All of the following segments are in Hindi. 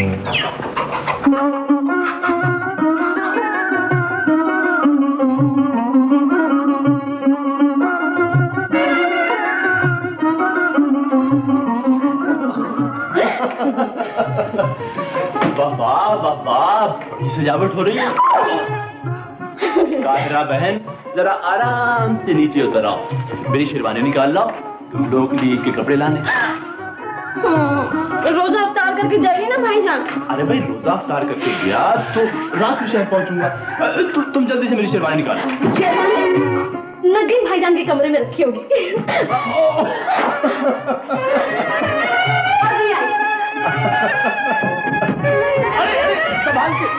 सजावट हो रही है। काहिरा बहन जरा आराम से नीचे उतर आओ, मेरी शेरवानी निकाल लाओ, तुम लोगों के लिए के कपड़े लाने। रोजा अफ्तार करके जाइए ना भाईजान। अरे भाई रोजा अफ्तार करके गया तो रात को शहर पहुंचूंगा। तुम जल्दी से मेरी शेरवानी निकालो। शेरवानी नदीम भाईजान के कमरे में रखी होगी। अरे संभाल के।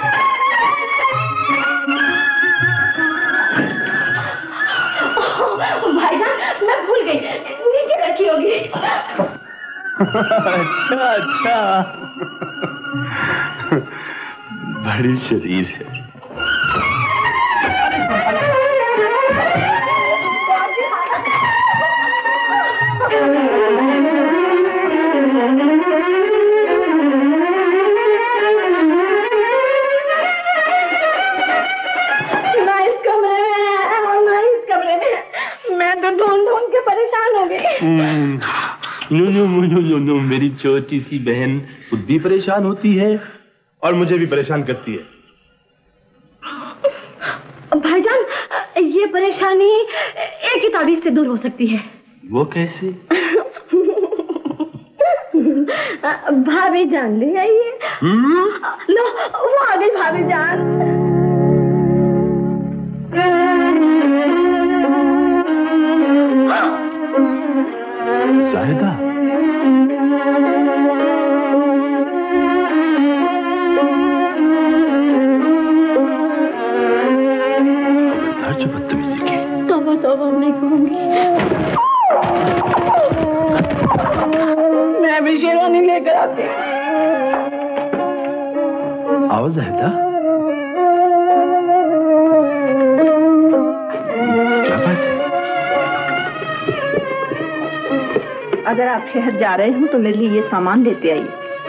भाईजान मैं भूल गई, नीचे रखी होगी। अच्छा बड़ी शरीर है। नो, मेरी छोटी सी बहन खुद भी परेशान होती है और मुझे भी परेशान करती है। भाईजान ये परेशानी एक ही ताबीज से दूर हो सकती है। वो कैसे? भाभी जान ले आइए। लो वो आ गई भाभी जान। शाहिदा जो बदतमीजी की। तौबा नहीं कहूंगी। मैं भी शेरवानी लेकर आती। आओ ज़ाहिदा। क्या बात है? अगर आप शहर जा रहे हो तो मेरे लिए ये सामान लेते आइए।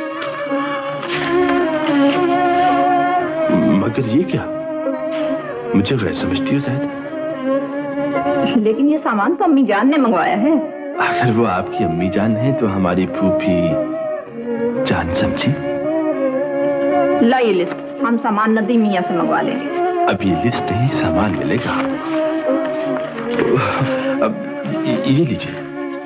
मगर ये क्या? मुझे गैर समझती हो शायद। लेकिन ये सामान तो अम्मी जान ने मंगवाया है। अगर वो आपकी अम्मी जान है तो हमारी फूफी जान समझी। लाइए लिस्ट, हम सामान नदीम मियां से मंगवा लेंगे। अब ये लिस्ट ही सामान मिलेगा। अब ये लीजिए।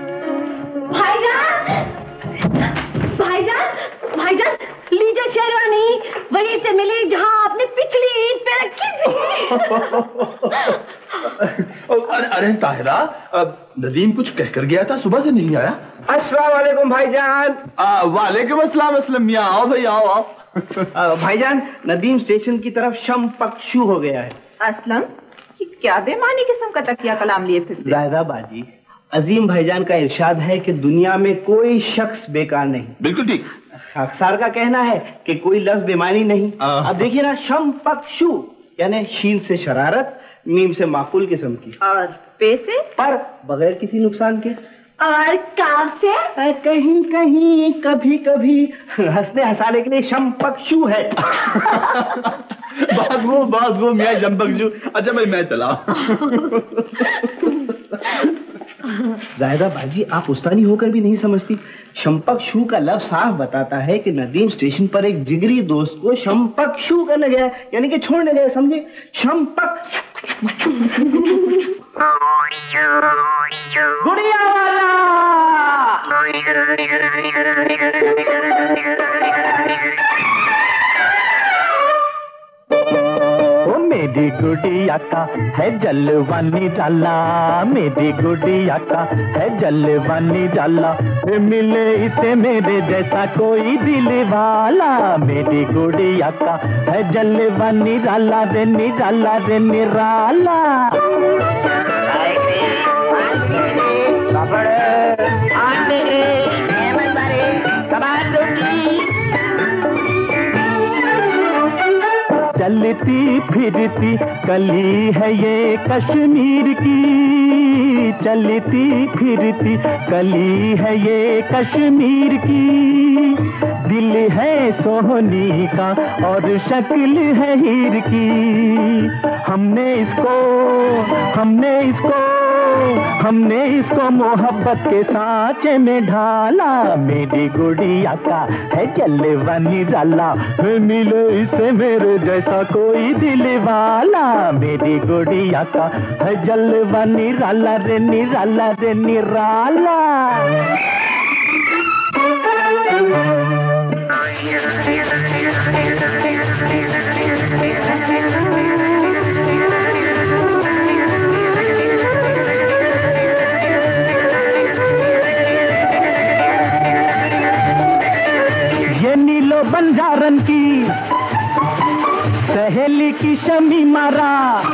भाईजान लीजिए शेरवानी, वहीं से मिली जहां आपने पिछली ईद पे रखी थी। अरे ताहिरा, नदीम कुछ कहकर गया था, सुबह से नहीं आया। अस्सलाम वालेकुम भाईजान। वालेकुम अस्सलाम। असलम मियां, आओ भाई आओ। भाईजान नदीम स्टेशन की तरफ शम पक्षु हो गया है। असलम क्या बेमानी किस्म का तकिया कलाम लिए फिरते? ज़ाहिदा बाजी, अजीम भाईजान का इरशाद है कि दुनिया में कोई शख्स बेकार नहीं। बिल्कुल ठीक। खाकसार का कहना है कि कोई लफ्ज बेमानी नहीं। अब देखिए ना, शम पक्षु यानी शीन से शरारत, मीम से माकूल किस्म की, और पे से पर बगैर किसी नुकसान के, और काफ से कहीं कहीं कभी कभी हंसने हंसाने के लिए शम पक्षु है। बात वो मियां शम पक्षु। अच्छा भाई मैं चला। ज़ाहिदा बाजी, आप उस्तानी होकर भी नहीं समझती। शंपक्षु का लफ्ज साफ बताता है कि नदीम स्टेशन पर एक जिगरी दोस्त को शंपक्षु करने गया, यानी कि छोड़ने गया, समझे? गुड़िया वाला मेरी गुड़िया का है जलवानी डाला, मेरी गुड़िया का है जलवानी डाला, मिले इसे मेरे जैसा कोई दिल वाला। मेरी गुड़िया का है जलवानी डाला रे निराला रे निराला। चलती फिरती कली है ये कश्मीर की, चलती फिरती कली है ये कश्मीर की, दिल है सोहनी का और शक्ल है हीर की। हमने इसको मोहब्बत के सांचे में ढाला। मेरी गुड़िया का है जलवा निराला, मिले इसे मेरे जैसा कोई दिल वाला। मेरी गुड़िया का है जलवा निराला रे निराला रे निराला। ये नीलो बंजारन की सहेली की शमी मारा,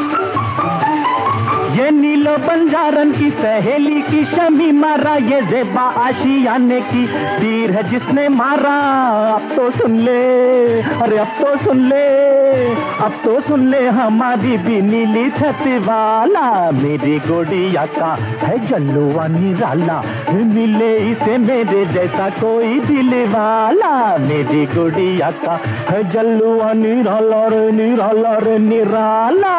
ये नीलो बंजारन की सहेली की शमी मारा। ये ज़ेबा आशियाने की तीर है जिसने मारा। अब तो सुन ले, अरे अब तो सुन ले, अब तो सुन ले हमारी भी नीली छत वाला। मेरी गुड़िया का है जलवा निराला, मिले इसे मेरे जैसा कोई दिल वाला। मेरी गुड़िया का है जलवा निराला रे निराला रे निराला।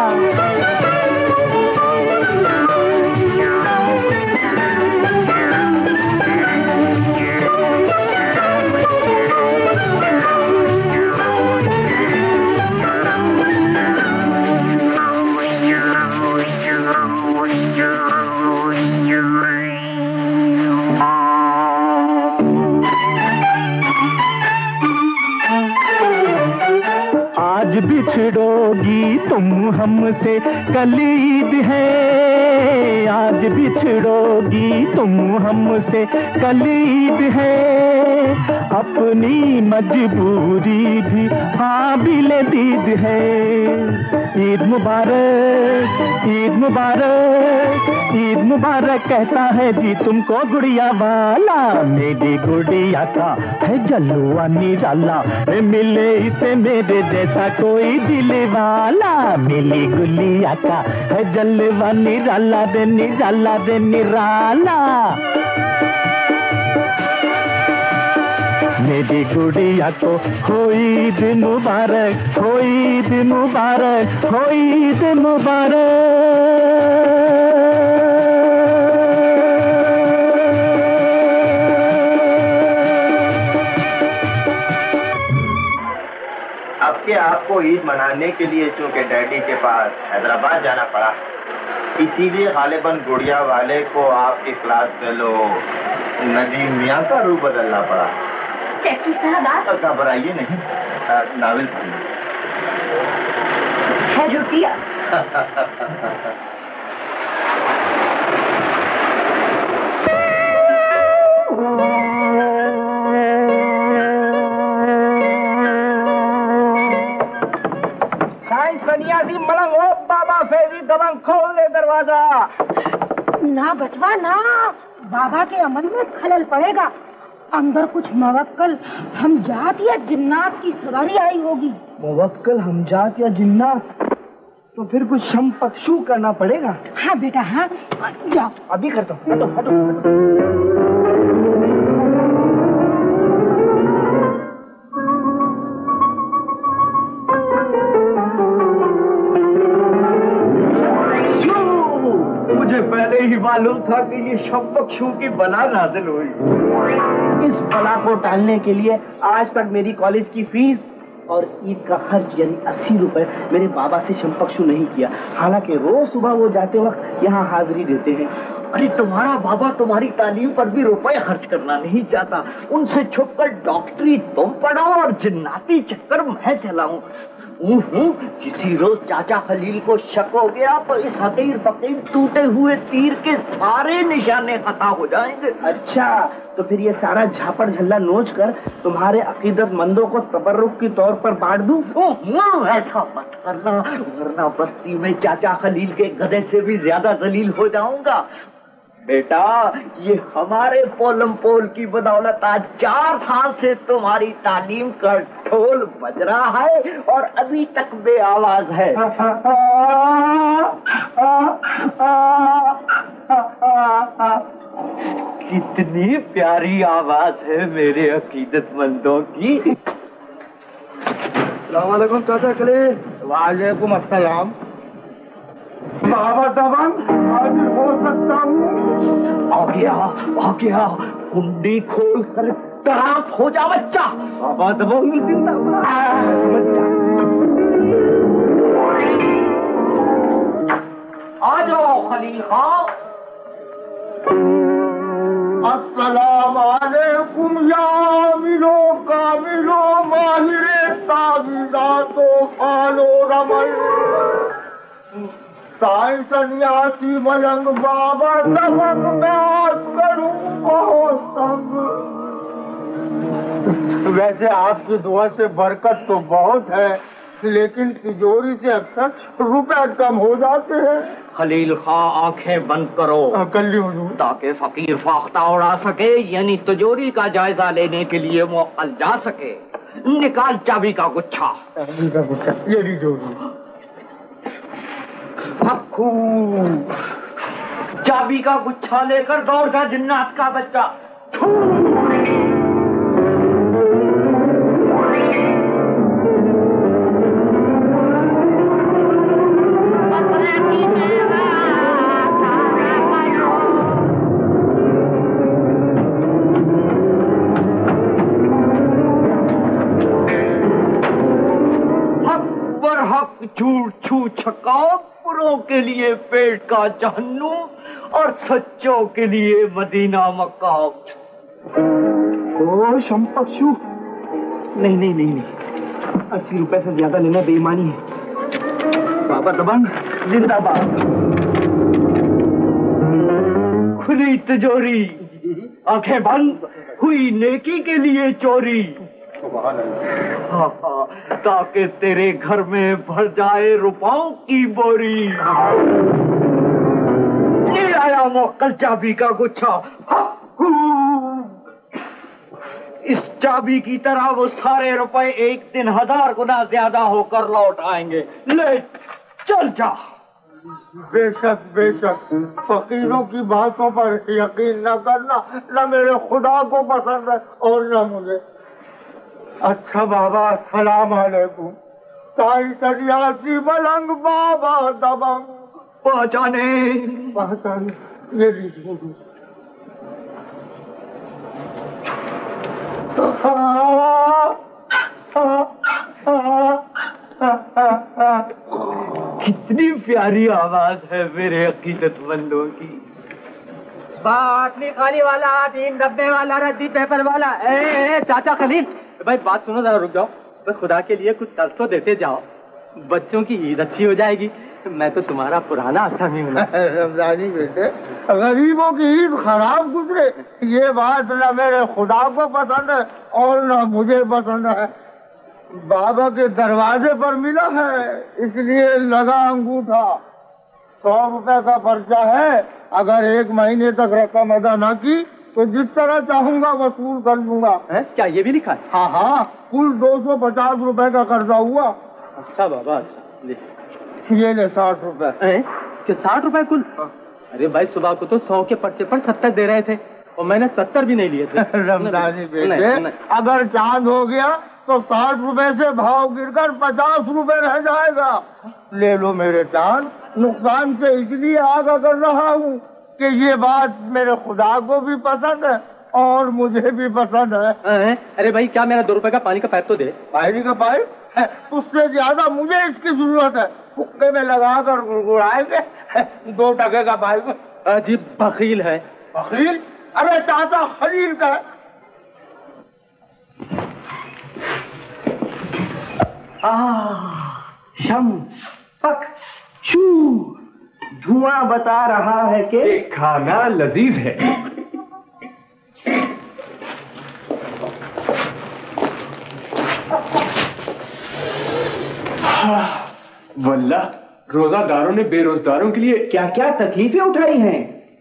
आज बिछड़ोगी तुम हमसे कल ईद है, आज बिछड़ोगी तुम हमसे कल ईद है। अपनी मजबूरी भी काबिले दीद है। ईद मुबारक, ईद मुबारक, ईद मुबारक कहता है जी तुमको गुड़िया वाला। मेरी गुड़िया का है जलवा निराला, मिले इसे मेरे जैसा कोई दिल वाला। मिली गुड़िया का है जलवा निराला रे निराला रे निराला। मेरी गुड़िया को हो ईद मुबारक, हो ईद मुबारक, हो ईद मुबारक। अब क्या आपको ईद मनाने के लिए चूंकि डैडी के पास हैदराबाद जाना पड़ा, इसीलिए गालिबन गुड़िया वाले को आपके क्लास फेलो नदीम मियां का रूप बदलना पड़ा। घबराइए नहीं, नावल है रुकिया। साइंस सन्यासी मलंग हो बाबा फेरी दबंग खोल दे दरवाजा। ना बचवा ना, बाबा के अमल में खलल पड़ेगा। अंदर कुछ मवक्कल हमजात या जिन्नात की सवारी आई होगी। मुवक्कल हमजात या जिन्नात? तो फिर कुछ शमपक्षू करना पड़ेगा। हाँ बेटा हाँ, जाओ अभी करता हूँ। हटो हटो। मुझे पहले ही मालूम था कि ये शमपक्षू की बला नाज़िल हुई। इस बला को टालने के लिए आज तक मेरी कॉलेज की फीस और ईद का खर्च यानी 80 रुपए मेरे बाबा से शमपक्षू नहीं किया। हालांकि रोज सुबह वो जाते वक्त यहाँ हाजिरी देते हैं। अरे तुम्हारा बाबा तुम्हारी तालीम पर भी रुपए खर्च करना नहीं चाहता। उनसे छुपकर डॉक्टरी तुम पढ़ो और जिन्नाती चक्कर मैं चलाऊं। किसी रोज चाचा खलील को शक हो गया तो इस हकीर फकीर टूटे हुए तीर के सारे निशाने खता हो जाएंगे। अच्छा, तो फिर ये सारा झापड़ झल्ला नोच कर तुम्हारे अकीदतमंदों को तबर्रुक के तौर पर बांट दूं? ऐसा मत करना, वरना बस्ती में चाचा खलील के गधे से भी ज्यादा जलील हो जाऊंगा। बेटा, ये हमारे पोलम पोल की बदौलत आज 4 साल से तुम्हारी तालीम का ढोल बज रहा है और अभी तक बेआवाज है। कितनी प्यारी आवाज है मेरे अकीदतमंदों की। अस्सलाम वालेकुम चाचा कले। वालेकुम अस्सलाम। बाबा दबंग हाजिर हो सकता हूँ? आ गया कुंडी खोल कर तराप हो जा बच्चा। बाबा दबंग जिंदाबाद। आ जाओ खलील खां। अस्सलाम वालेकुम या मिलो कामिलो माहिरे तावीज़ातो फालो रमल साईं सन्यासी मलंग बाबा दबंग नाच करूं बहुत संग। वैसे आपकी दुआ से बरकत तो बहुत है, लेकिन तिजोरी से अक्सर रुपए कम हो जाते हैं। खलील खां आंखें बंद करो ताकि फकीर फाख्ता उड़ा सके, यानी तिजोरी का जायजा लेने के लिए मुअक्कल जा सके। निकाल चाबी का गुच्छा। ये तिजोरी चाबी का गुच्छा लेकर दौड़ जा जिन्नात का बच्चा। झूठ छू छकाओ पुरों के लिए पेट का जहन्नुम और सच्चों के लिए मदीना मक्का। ओ शंपक्षु, नहीं नहीं नहीं नहीं, 80 रुपए से ज्यादा लेना बेईमानी है। बाबा दबंग जिंदाबाद। खुली तिजोरी, आंखें बंद, हुई नेकी के लिए चोरी। ताकि तेरे घर में भर जाए रुपयों की बोरी। ले आया मुअक्कल चाबी का गुच्छा। इस चाबी की तरह वो सारे रुपए एक दिन 1000 गुना ज्यादा होकर लौट आएंगे। ले चल जा। बेशक बेशक, फकीरों की बातों पर यकीन न करना, न मेरे खुदा को पसंद है और न मुझे। अच्छा बाबा, अस्सलाम वालेकुम। साईं सन्यासी मलंग बाबा दबंग। पहचाने ये लीजिए। कितनी प्यारी आवाज है मेरे अकीदतमंदों की। बाटली खाली वाला, 3 डब्बे वाला, रद्दी पेपर वाला। ए चाचा खलील, भाई बात सुनो, जरा रुक जाओ। बस खुदा के लिए कुछ कर्ज तो देते जाओ, बच्चों की ईद अच्छी हो जाएगी। मैं तो तुम्हारा पुराना आसामी हूँ। रमजानी बेटे, गरीबों की ईद खराब गुजरे, ये बात न मेरे खुदा को पसंद है और न मुझे पसंद है। बाबा के दरवाजे पर मिला है, इसलिए लगा अंगूठा। 100 रुपए का पर्चा है, अगर 1 महीने तक रकम अदा न की तो जिस तरह चाहूंगा वसूल कर लूंगा। क्या ये भी लिखा है? हाँ हाँ, कुल 250 रुपए का कर्जा हुआ। अच्छा बाबा, अच्छा ये ले 60 रुपए। 60 रुपए कुल? अरे भाई, सुबह को तो 100 के पर्चे पर 70 दे रहे थे और मैंने 70 भी नहीं लिए थे। रमजानी बेटे, अगर चांद हो गया तो 60 रुपए से भाव गिरकर 50 रुपए रह जाएगा। ले लो मेरे चांद, नुकसान से इसलिए आगाह कर रहा हूँ कि ये बात मेरे खुदा को भी पसंद है और मुझे भी पसंद है। अरे भाई, क्या मेरा 2 रुपए का पानी का पाइप तो दे। पानी का पाइप? उससे ज्यादा मुझे इसकी जरूरत है। हुक्के में लगा कर गुड़गुड़ाएंगे 2 टके का पाइप। अजीब बखील है। बखील? अरे चाचा खलील का। शंपक्षु धुआं बता रहा है कि खाना लजीज है। वल्लाह, रोजादारों ने बेरोजगारों के लिए क्या क्या तकलीफें उठाई हैं।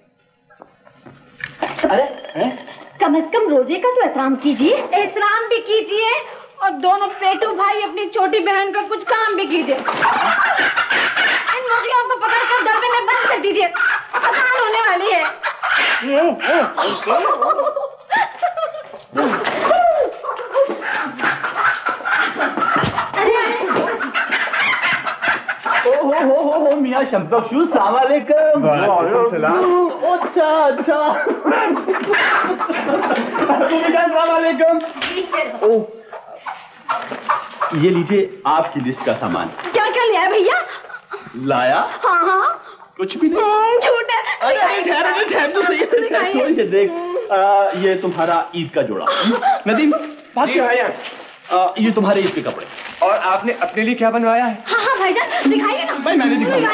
अरे कम से कम रोजे का तो एहतराम कीजिए। एहतराम भी कीजिए और दोनों पेटू भाई अपनी छोटी बहन का कुछ काम भी कीजिए। इन मुखियों को पकड़कर दरबे में बंद कर दीजिए, फसाद होने वाली है। हो मियाँ शंपकशू, सलाम वालेकुम। अच्छा अच्छा, सलाम वालेकुम। ये लीजिए आपकी लिस्ट का सामान। क्या क्या लिया भैया? लाया? हाँ हाँ, कुछ भी नहीं। झूठ है। ठहर तो सही, छोड़ के देख। ये तुम्हारा ईद का जोड़ा। नदीम, बात क्या है यार? ये तुम्हारे ईद के कपड़े। और आपने अपने लिए क्या बनवाया है? हाँ हाँ भाईजान, दिखाइए ना। भाई मैंने दिखाऊंगा।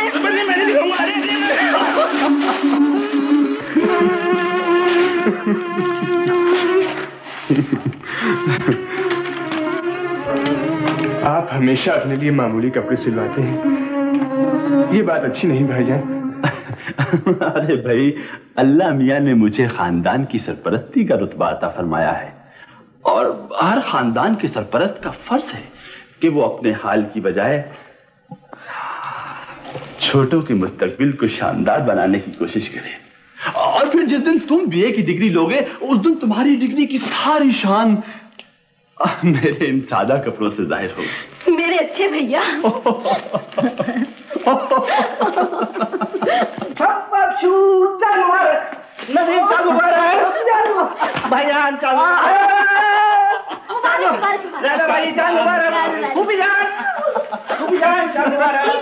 आप हमेशा अपने लिए मामूली कपड़े सिलवाते हैं, ये बात अच्छी नहीं भाईजान। अरे भाई, अल्लाह मियाँ ने मुझे खानदान की सरपरस्ती का रुतबा अता फरमाया है और हर खानदान के सरपरस्त का फर्ज है कि वो अपने हाल की बजाय छोटों के मुस्तकबिल को शानदार बनाने की कोशिश करे। और फिर जिस दिन तुम बीए की डिग्री लोगे, उस दिन तुम्हारी डिग्री की सारी शान मेरे इन सादा कपड़ों से जाहिर होगी। मेरे अच्छे भैया। भाईजान चालू, भाई चालू, खूबी जान चालू,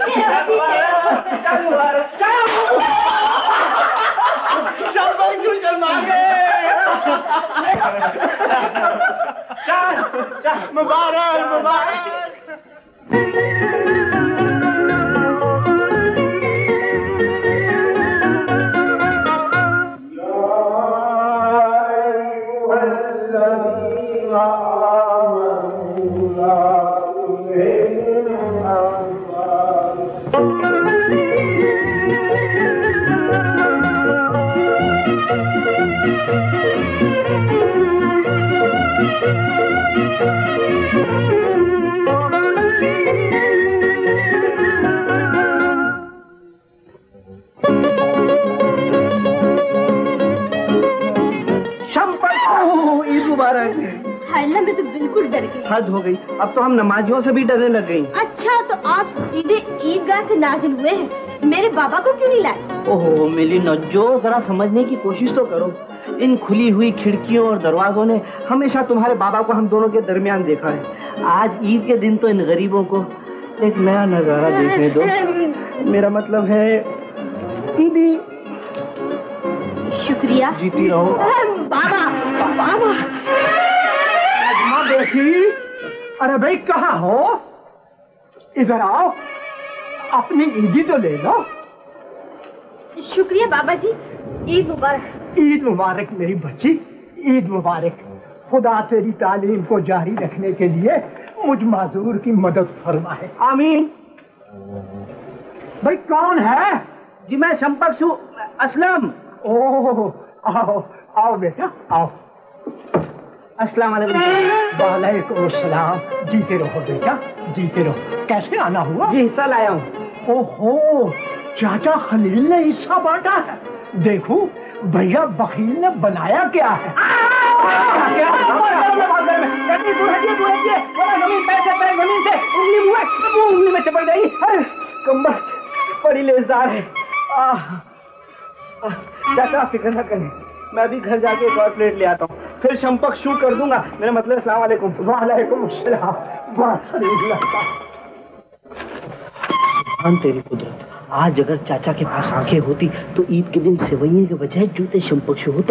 मुबारक मुबारक। मैं तो बिल्कुल डर गई। हद हो गई, अब तो हम नमाजियों से भी डरने लग गई। अच्छा, तो आप सीधे ईदगाह से नाजिल हुए हैं, मेरे बाबा को क्यों नहीं लाए? ओहो मेरी नज्जो, जरा समझने की कोशिश तो करो। इन खुली हुई खिड़कियों और दरवाजों ने हमेशा तुम्हारे बाबा को हम दोनों के दरमियान देखा है। आज ईद के दिन तो इन गरीबों को एक नया नजारा देखने दो। मेरा मतलब है ईदी। शुक्रिया। जीती रहो बाबा। बाबा देखी, अरे भाई कहाँ हो? इधर आओ, अपनी ईदी तो ले लो। शुक्रिया बाबा जी, ईद मुबारक। ईद मुबारक मेरी बच्ची, ईद मुबारक। खुदा तेरी तालीम को जारी रखने के लिए मुझ माजूर की मदद फरमाए। आमीन। भाई कौन है? जी मैं शंपकशू असलम। ओह, आओ आओ बेटा आओ। अस्सलाम वालेकुम। वालेकुम सलाम। जीते रहो बेटा, जीते रहो। कैसे आना हुआ? जी हिस्सा लाया हूँ। ओहो, चाचा खलील ने हिस्सा बांटा है। देखो भैया बखील ने बनाया क्या है। उंगली में चपड़ गई। कमर बड़ी लेजदार है। चाचा फिक्र न करें, मैं भी घर जाके एक और प्लेट ले आता हूँ, फिर शंपकशू कर दूंगा। मेरा मतलब अस्सलाम वालेकुम। वालेकुम अस्सलाम। तेरी कुदरत, आज अगर चाचा के पास आंखें होती तो ईद के दिन सेवइयों के बजाय जूते शंपकशू होते।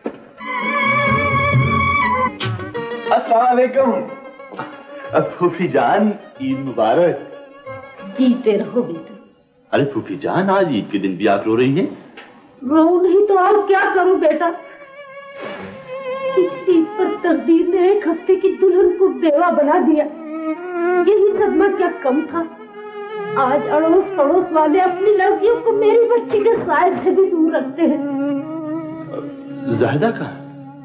अस्सलाम वालेकुम। फूफी जान, ईद मुबारक। जीते रहो बेटा। अरे फूफी जान, आज ईद के दिन भी आप रो रही हैं? रो नहीं तो और क्या करूं बेटा। इस ईद पर तकदीर ने एक हफ्ते की दुल्हन को बेवा बना दिया। यही सदमा क्या कम था। आज अड़ोस पड़ोस वाले अपनी लड़कियों को मेरी बच्ची के साय से भी दूर रखते हैं। ज़ाहिदा कहाँ?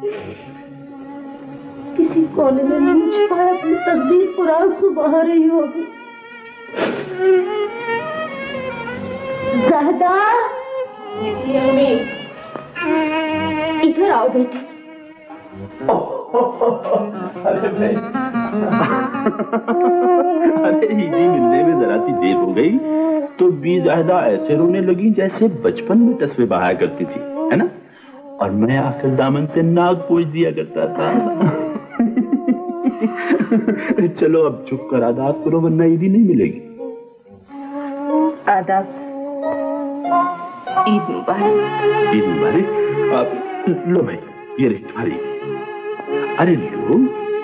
किसी कोने में मुझ पर अपनी तकदीर पर आंसू बहा रही होगी। ज़ाहिदा। इधर आओ बेटे। अरे इजी मिलने में जरा सी देर हो गई तो बीज़ाहिदा ऐसे रोने लगी जैसे बचपन में तस्वे बहाया करती थी, है ना? और मैं आखिर दामन से नाक पोंछ दिया करता था। चलो अब चुप कर आदाब करो वरना ईदी नहीं मिलेगी। आदाब। ईद मुबारक। ईद मुबारक। लो भाई ये रही तुम्हारी। अरे लो,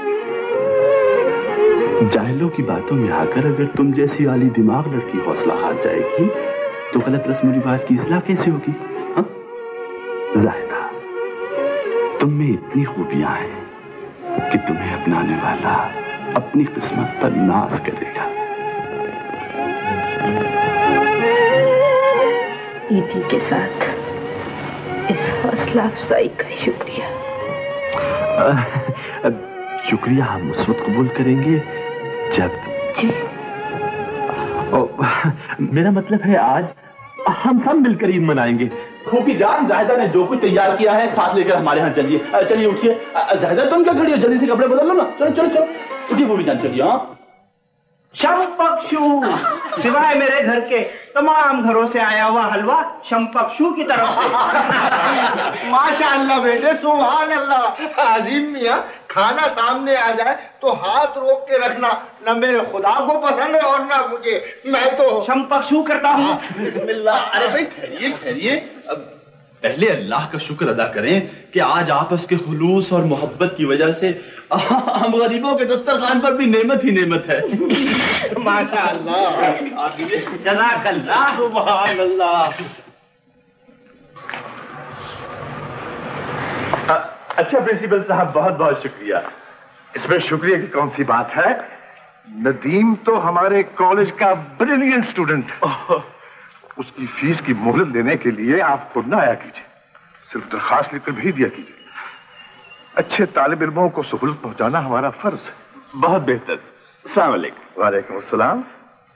जाहिलों की बातों में आकर अगर तुम जैसी आली दिमाग लड़की हौसला हार जाएगी तो गलत रस्म रिवाज की इस्लाह कैसे होगी? हाँ? ज़ाहिदा, तुम में इतनी खूबियां हैं कि तुम्हें अपनाने वाला अपनी किस्मत पर नाज करेगा। ईदी के साथ इस हौसला अफजाई का शुक्रिया। शुक्रिया हम उस वक्त कबूल करेंगे जब जी। मेरा मतलब है आज हम सब मिलकर ईद मनाएंगे। फूफी जान, जाहिदा ने जो कुछ तैयार किया है साथ लेकर हमारे यहाँ चलिए। चलिए उठिए। जाहिदा तुम क्या खड़ी हो, जल्दी से कपड़े बदल लो ना। चलो चलो चलो उठिए फूफी जान, चलिए। हाँ शंपक्षू, सिवाय मेरे घर के तमाम घरों से आया हुआ हलवा शंपक्षू की तरफ से। माशाअल्लाह बेटे, सुभान अल्लाह। आजिम मियाँ, खाना सामने आ जाए तो हाथ रोक के रखना, न मेरे खुदा को पसंद है और न मुझे। मैं तो शंपक्षू करता हूँ। बिस्मिल्लाह। अरे भाई ठहरिए ठहरिए, पहले अल्लाह का शुक्र अदा करें कि आज आपस के खुलूस और मोहब्बत की वजह से हम गरीबों के दस्तरखान पर भी नेमत ही नेमत है। माशाअल्लाह। जज़ाकल्लाह। सुभान अल्लाह। अच्छा प्रिंसिपल साहब, बहुत बहुत शुक्रिया। इसमें शुक्रिया की कौन सी बात है? नदीम तो हमारे कॉलेज का ब्रिलियंट स्टूडेंट है। उसकी फीस की मोहलत देने के लिए आप खुद ना आया कीजिए, सिर्फ दरखास्त लिखकर भेज दिया कीजिए। अच्छे तालिब इल्मों को सहूलत पहुंचाना हमारा फर्ज है। बहुत बेहतर। अस्सलाम वालेकुम। वालेकुम अस्सलाम।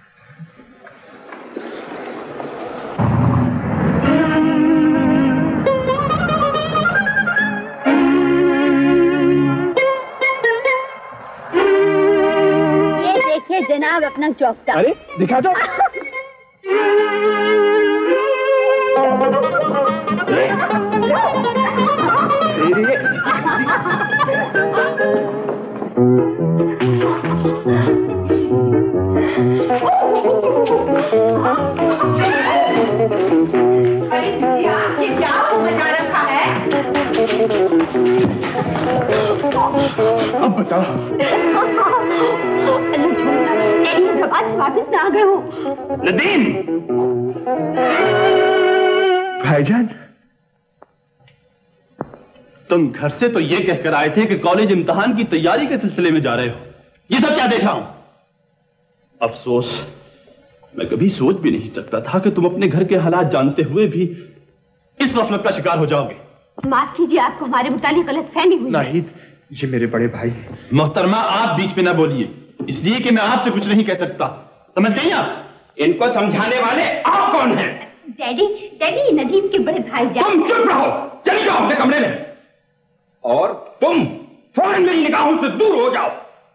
ये देखिए जनाब अपना चौकटा। अरे दिखा दो। अब बताओ। वापस आ गए हो। नदीम। भाईजान, तुम घर से तो ये कहकर आए थे कि कॉलेज इम्तिहान की तैयारी के सिलसिले में जा रहे हो। ये सब क्या देख रहा हूं? अफसोस, मैं कभी सोच भी नहीं सकता था कि तुम अपने घर के हालात जानते हुए भी इस गफलत का शिकार हो जाओगे। माफ कीजिए, आपको हमारे मुतालिक गलतफहमी हुई। नाहिद, ये मेरे बड़े भाई। मोहतरमा, आप बीच में ना बोलिए, इसलिए कि मैं आपसे कुछ नहीं कह सकता। समझते हैं आप? इनको समझाने वाले आप कौन हैं? डैडी, डैडी नदीम के बड़े भाई जान। तुम चुप रहो, चले जाओ अपने कमरे में। और तुम फौरन मेरी निगाहों से दूर हो जाओ।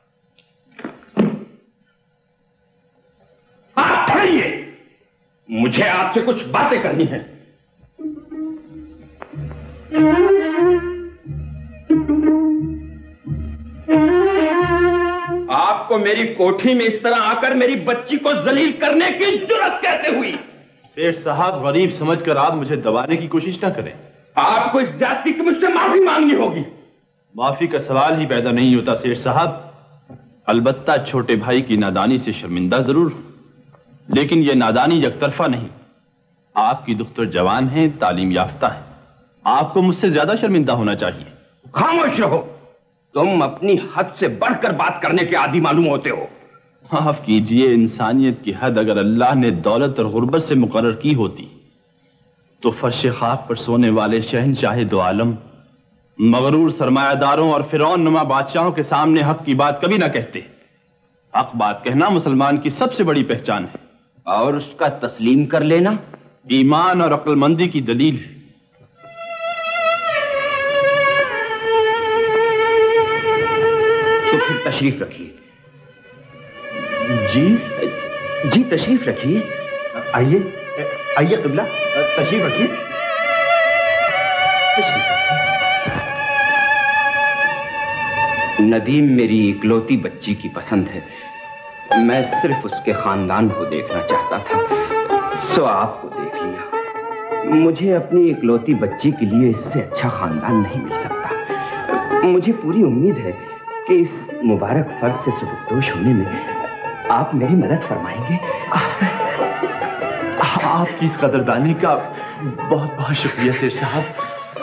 आप ठहरिए, मुझे आपसे कुछ बातें करनी है। आपको मेरी कोठी में इस तरह आकर मेरी बच्ची को जलील करने की जुर्रत कैसे हुई? सेठ साहब, गरीब समझकर आप मुझे दबाने की कोशिश ना करें। आपको इस जाति की मुझसे माफी मांगनी होगी। माफी का सवाल ही पैदा नहीं होता सेठ साहब। अलबत्ता छोटे भाई की नादानी से शर्मिंदा जरूर, लेकिन यह नादानी एकतरफा नहीं। आपकी दुख्तर जवान है, तालीम याफ्ता है, आपको मुझसे ज्यादा शर्मिंदा होना चाहिए। खामोश रहो, तुम अपनी हद से बढ़कर बात करने के आदी मालूम होते हो। माफ कीजिए, इंसानियत की हद अगर अल्लाह ने दौलत और गुर्बत से मुकर्रर की होती तो फर्श खाक पर सोने वाले शहनशाह दो आलम मगरूर सरमायादारों और फिरौन नुमा बादशाहों के सामने हक की बात कभी ना कहते। हक बात कहना मुसलमान की सबसे बड़ी पहचान है, और उसका तस्लीम कर लेना ईमान और अक्लमंदी की दलील है। तशरीफ रखिए। जी जी तशरीफ रखिए। आइए आइए क़िबला, तशरीफ रखिए। नदीम मेरी इकलौती बच्ची की पसंद है। मैं सिर्फ उसके खानदान को देखना चाहता था, सो आपको देख लिया। मुझे अपनी इकलौती बच्ची के लिए इससे अच्छा खानदान नहीं मिल सकता। मुझे पूरी उम्मीद है कि इस मुबारक फर्ज से सुबुक्तोश होने में आप मेरी मदद फरमाएंगे। आपकी इस कदरदानी का बहुत बहुत शुक्रिया शेर साहब।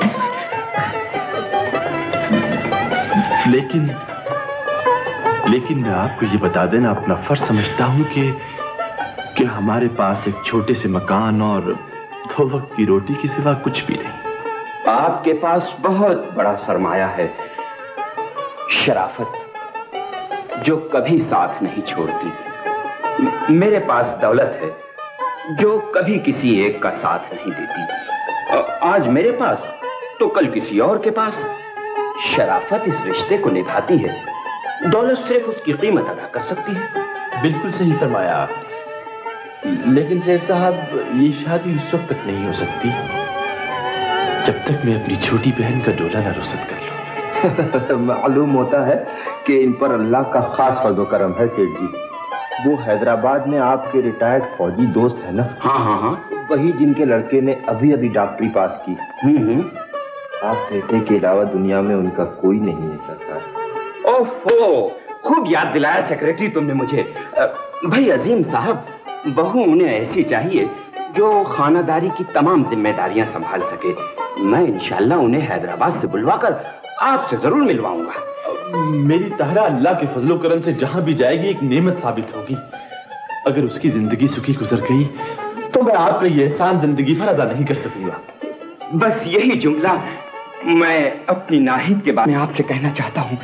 लेकिन मैं आपको ये बता देना अपना फर्ज समझता हूँ कि हमारे पास एक छोटे से मकान और 2 वक्त की रोटी के सिवा कुछ भी नहीं। आपके पास बहुत बड़ा सरमाया है, शराफत, जो कभी साथ नहीं छोड़ती। मेरे पास दौलत है जो कभी किसी एक का साथ नहीं देती। आज मेरे पास तो कल किसी और के पास। शराफत इस रिश्ते को निभाती है, दौलत सिर्फ उसकी कीमत अदा कर सकती है। बिल्कुल सही फरमाया। लेकिन शेर साहब, ये शादी उस वक्त तक नहीं हो सकती जब तक मैं अपनी छोटी बहन का डोला न रुखसत कर लूं। मालूम होता है कि इन पर अल्लाह का खास फज़्ल करम है सेठ जी। वो हैदराबाद में आपके रिटायर्ड फौजी दोस्त है ना? हाँ। वही जिनके लड़के ने अभी अभी डॉक्टरी पास की। आप बेटे के अलावा दुनिया में उनका कोई नहीं है सरकार। ओहो, खूब याद दिलाया सेक्रेटरी तुमने मुझे। भाई अजीम साहब, बहू उन्हें ऐसी चाहिए जो खानादारी की तमाम जिम्मेदारियां संभाल सके। मैं इंशाल्लाह उन्हें हैदराबाद से बुलवाकर आपसे जरूर मिलवाऊंगा। मेरी तहरा अल्लाह के फजलो करम से जहां भी जाएगी एक नेमत साबित होगी। अगर उसकी जिंदगी सुखी गुजर गई तो मैं आपका ये एहसान जिंदगी भर अदा नहीं कर सकूंगा। बस यही जुमला मैं अपनी नाहिद के बारे में आपसे कहना चाहता हूँ।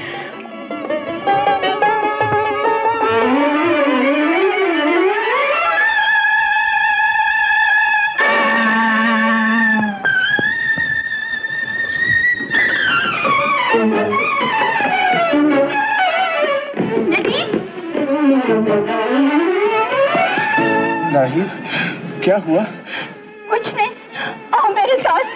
नाहिद, क्या हुआ? कुछ नहीं, आओ मेरे साथ।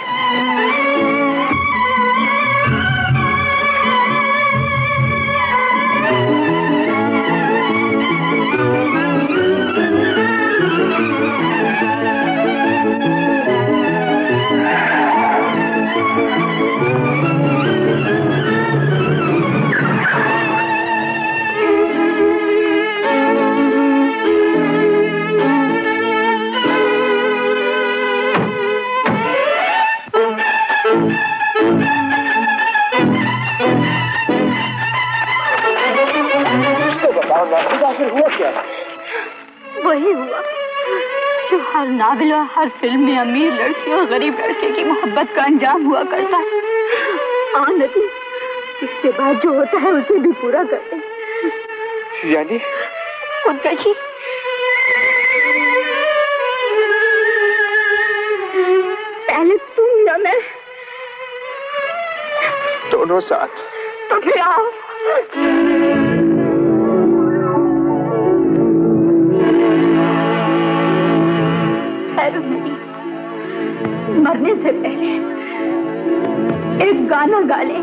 वही हुआ जो हर नावल और हर फिल्म में अमीर लड़की और गरीब लड़के की मोहब्बत का अंजाम हुआ करता है। हाँ नदी, इसके बाद जो होता है उसे भी पूरा करते हैं। यानी खुदकशी। पहले तुम न मैं, दोनों साथ। तो फिर आओ। मरने से पहले एक गाना गा ले।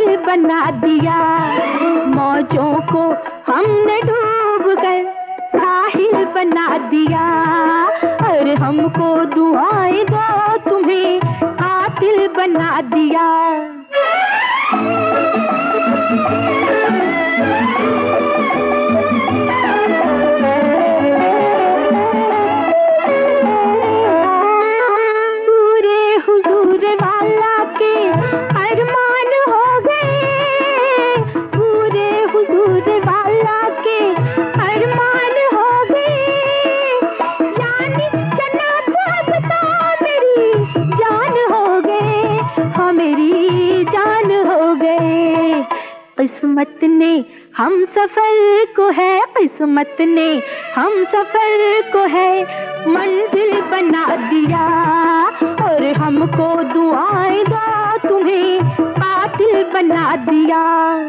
बना दिया, मौजों को हमने डूब कर मंजिल बना दिया। और हमको दुआएं दो, तुम्हें कातिल बना दिया। पूरे हुजूर वाला के अरमान हो गए, पूरे हुजूर वाला के अरमान हो गए। यानी जन्नत अब तो मेरी जान हो गए, हाँ मेरी जान हो गए। किस्मत ने हम सफर को है, किस्मत ने हम सफर को है मंजिल बना दिया। और हमको दुआएं दो, तुम्हें कातिल बना दिया।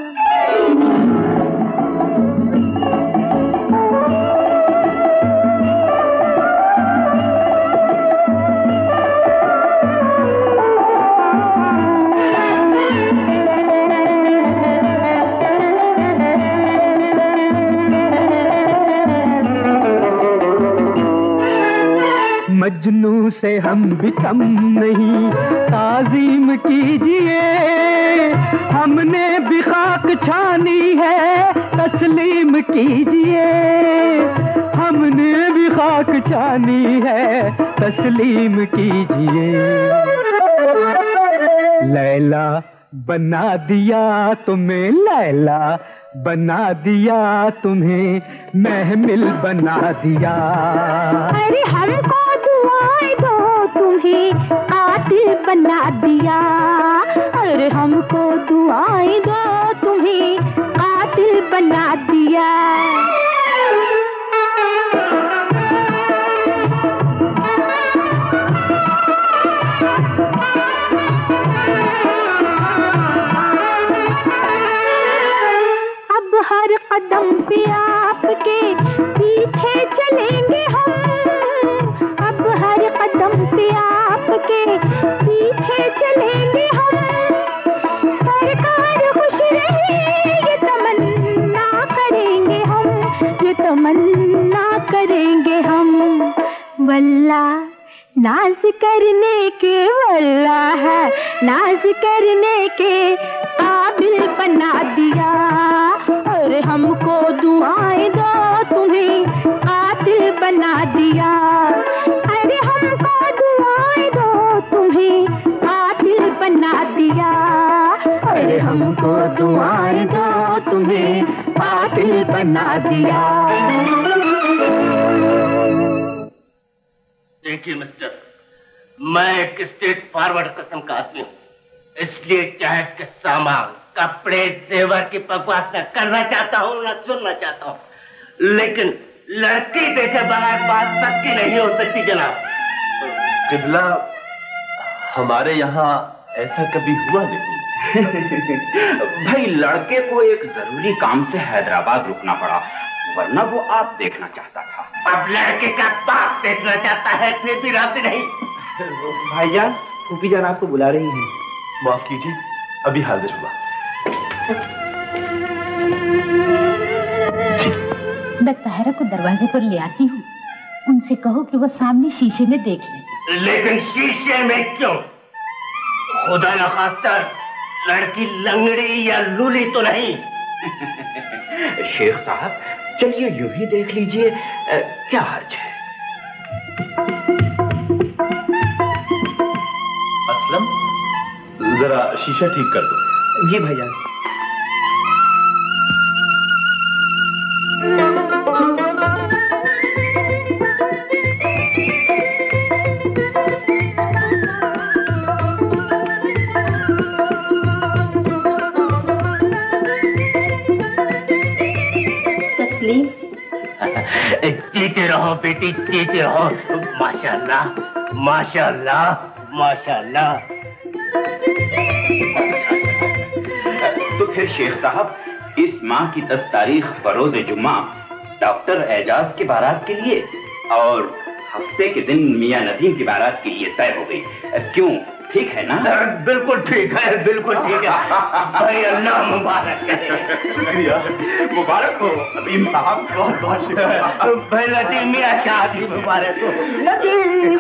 मजनू से हम भी कम नहीं, ताज़ीम कीजिए। हमने भी खाक छानी है, तस्लीम कीजिए। हमने भी खाक छानी है, तस्लीम कीजिए। लैला बना दिया तुम्हें, लैला बना दिया तुम्हें, महमिल बना दिया। अरे हमको दुआएं दो, तुम्हें कातिल बना दिया। अरे हमको दुआएं दो, तुम्हें कातिल बना दिया। हर कदम पे आपके पीछे चलेंगे हम, अब हर कदम पे आपके पीछे चलेंगे हम। सरकार खुश रहे ये तमन्ना करेंगे हम, ये तमन्ना करेंगे हम। वल्ला नाज करने के, वल्ला है नाज करने के काबिल बना दिया। और हमको दुआएं दो, तुम्हें कातिल बना दिया। अरे हमको दुआएं दो, तुम्हें कातिल बना दिया। अरे हमको दुआएं दो, तुम्हें कातिल बना दिया। देखिए मिस्टर, मैं एक स्टेट फॉरवर्ड किस्म का आदमी हूँ, इसलिए चाहे के सामान, कपड़े, जेवर की बकवास न करना चाहता हूँ न सुनना चाहता हूँ, लेकिन लड़की देखे बगैर बात पक्की नहीं हो सकती जनाब। किबला, हमारे यहाँ ऐसा कभी हुआ नहीं। भाई लड़के को एक जरूरी काम से हैदराबाद रुकना पड़ा, वरना वो आप देखना चाहता था। अब लड़के का बाप देखना चाहता है, फिर भी राजी नहीं। भाईजान, फूफी जान आपको बुला रही हैं। माफ कीजिए, अभी हाजिर हुआ। मैं ताहिरा को दरवाजे पर ले आती हूँ, उनसे कहो कि वो सामने शीशे में देख ले। लेकिन शीशे में क्यों? खुदा न खास्ता लड़की लंगड़ी या लूली तो नहीं? शेख साहब चलिए यूं ही देख लीजिए, क्या हर्ज है। असलम, जरा शीशा ठीक कर दो। जी भाईजान। जीते रहो बेटी, जीते रहो। माशाल्लाह माशाल्लाह माशाल्लाह। तो फिर शेख साहब, इस माह की 10 तारीख बरोज जुम्मा डॉक्टर एजाज की बारात के लिए और हफ्ते के दिन मियां नदीम की बारात के लिए तय हो गई। क्यों, ठीक है ना? बिल्कुल ठीक है, बिल्कुल ठीक है। भाई अल्लाह मुबारक करे। शुक्रिया, मुबारक हो नदीम साहब, बहुत बहुत शुक्रिया। भाई नदीम मियां शादी मुबारक हो। नदीम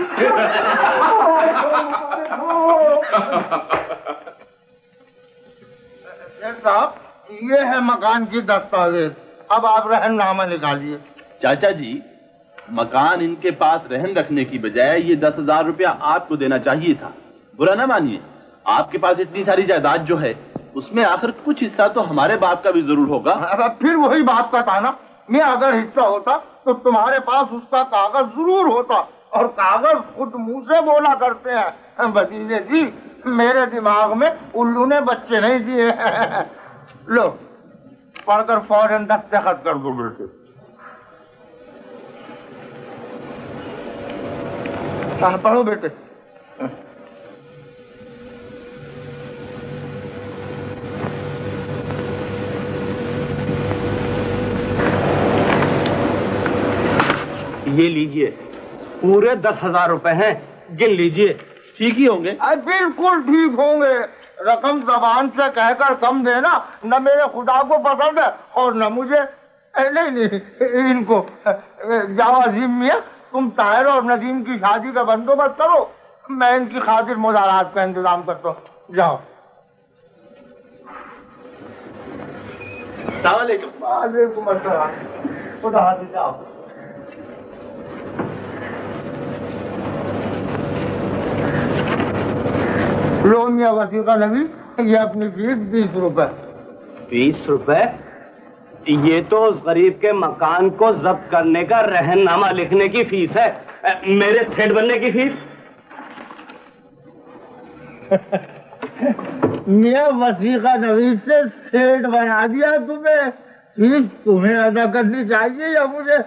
साहब, ये है मकान की दस्तावेज, अब आप रहननामा निकालिए। चाचा जी, मकान इनके पास रहन रखने की बजाय ये 10,000 रुपया आपको देना चाहिए था। बुरा ना मानिए, आपके पास इतनी सारी जायदाद जो है उसमें आखिर कुछ हिस्सा तो हमारे बाप का भी जरूर होगा। अब फिर वही बात का था ना, मैं अगर हिस्सा होता तो तुम्हारे पास उसका कागज जरूर होता, और कागज खुद मुंह से बोला करते हैं। भतीजे जी, मेरे दिमाग में उल्लू ने बच्चे नहीं दिए। लो, पढ़कर फौरन दस्तखत कर दो बेटे। पढ़ो बेटे। ये लीजिए, पूरे 10,000 रुपए हैं, गिन लीजिए। ठीक ही होंगे? बिल्कुल ठीक होंगे। रकम जबान से कहकर कम देना न मेरे खुदा को पसंद है और न मुझे। नहीं, इनको जाओ अजीम मियां, तुम ताहिर और नदीम की शादी का बंदोबस्त करो, मैं इनकी खातिर मुजारात का इंतजाम करता हूँ। जाओ। वालेकुम अस्सलाम। खुदा हाफिज़। जाओ। लो मियां वसीका नबी, ये अपनी फीस 20 रुपए। 20 रुपए? ये तो उस गरीब के मकान को जब्त करने का रहननामा लिखने की फीस है। मेरे सेठ बनने की फीस? मियां वसीका नबी से सेठ बना दिया तुम्हें, फीस तुम्हें अदा करनी चाहिए या मुझे?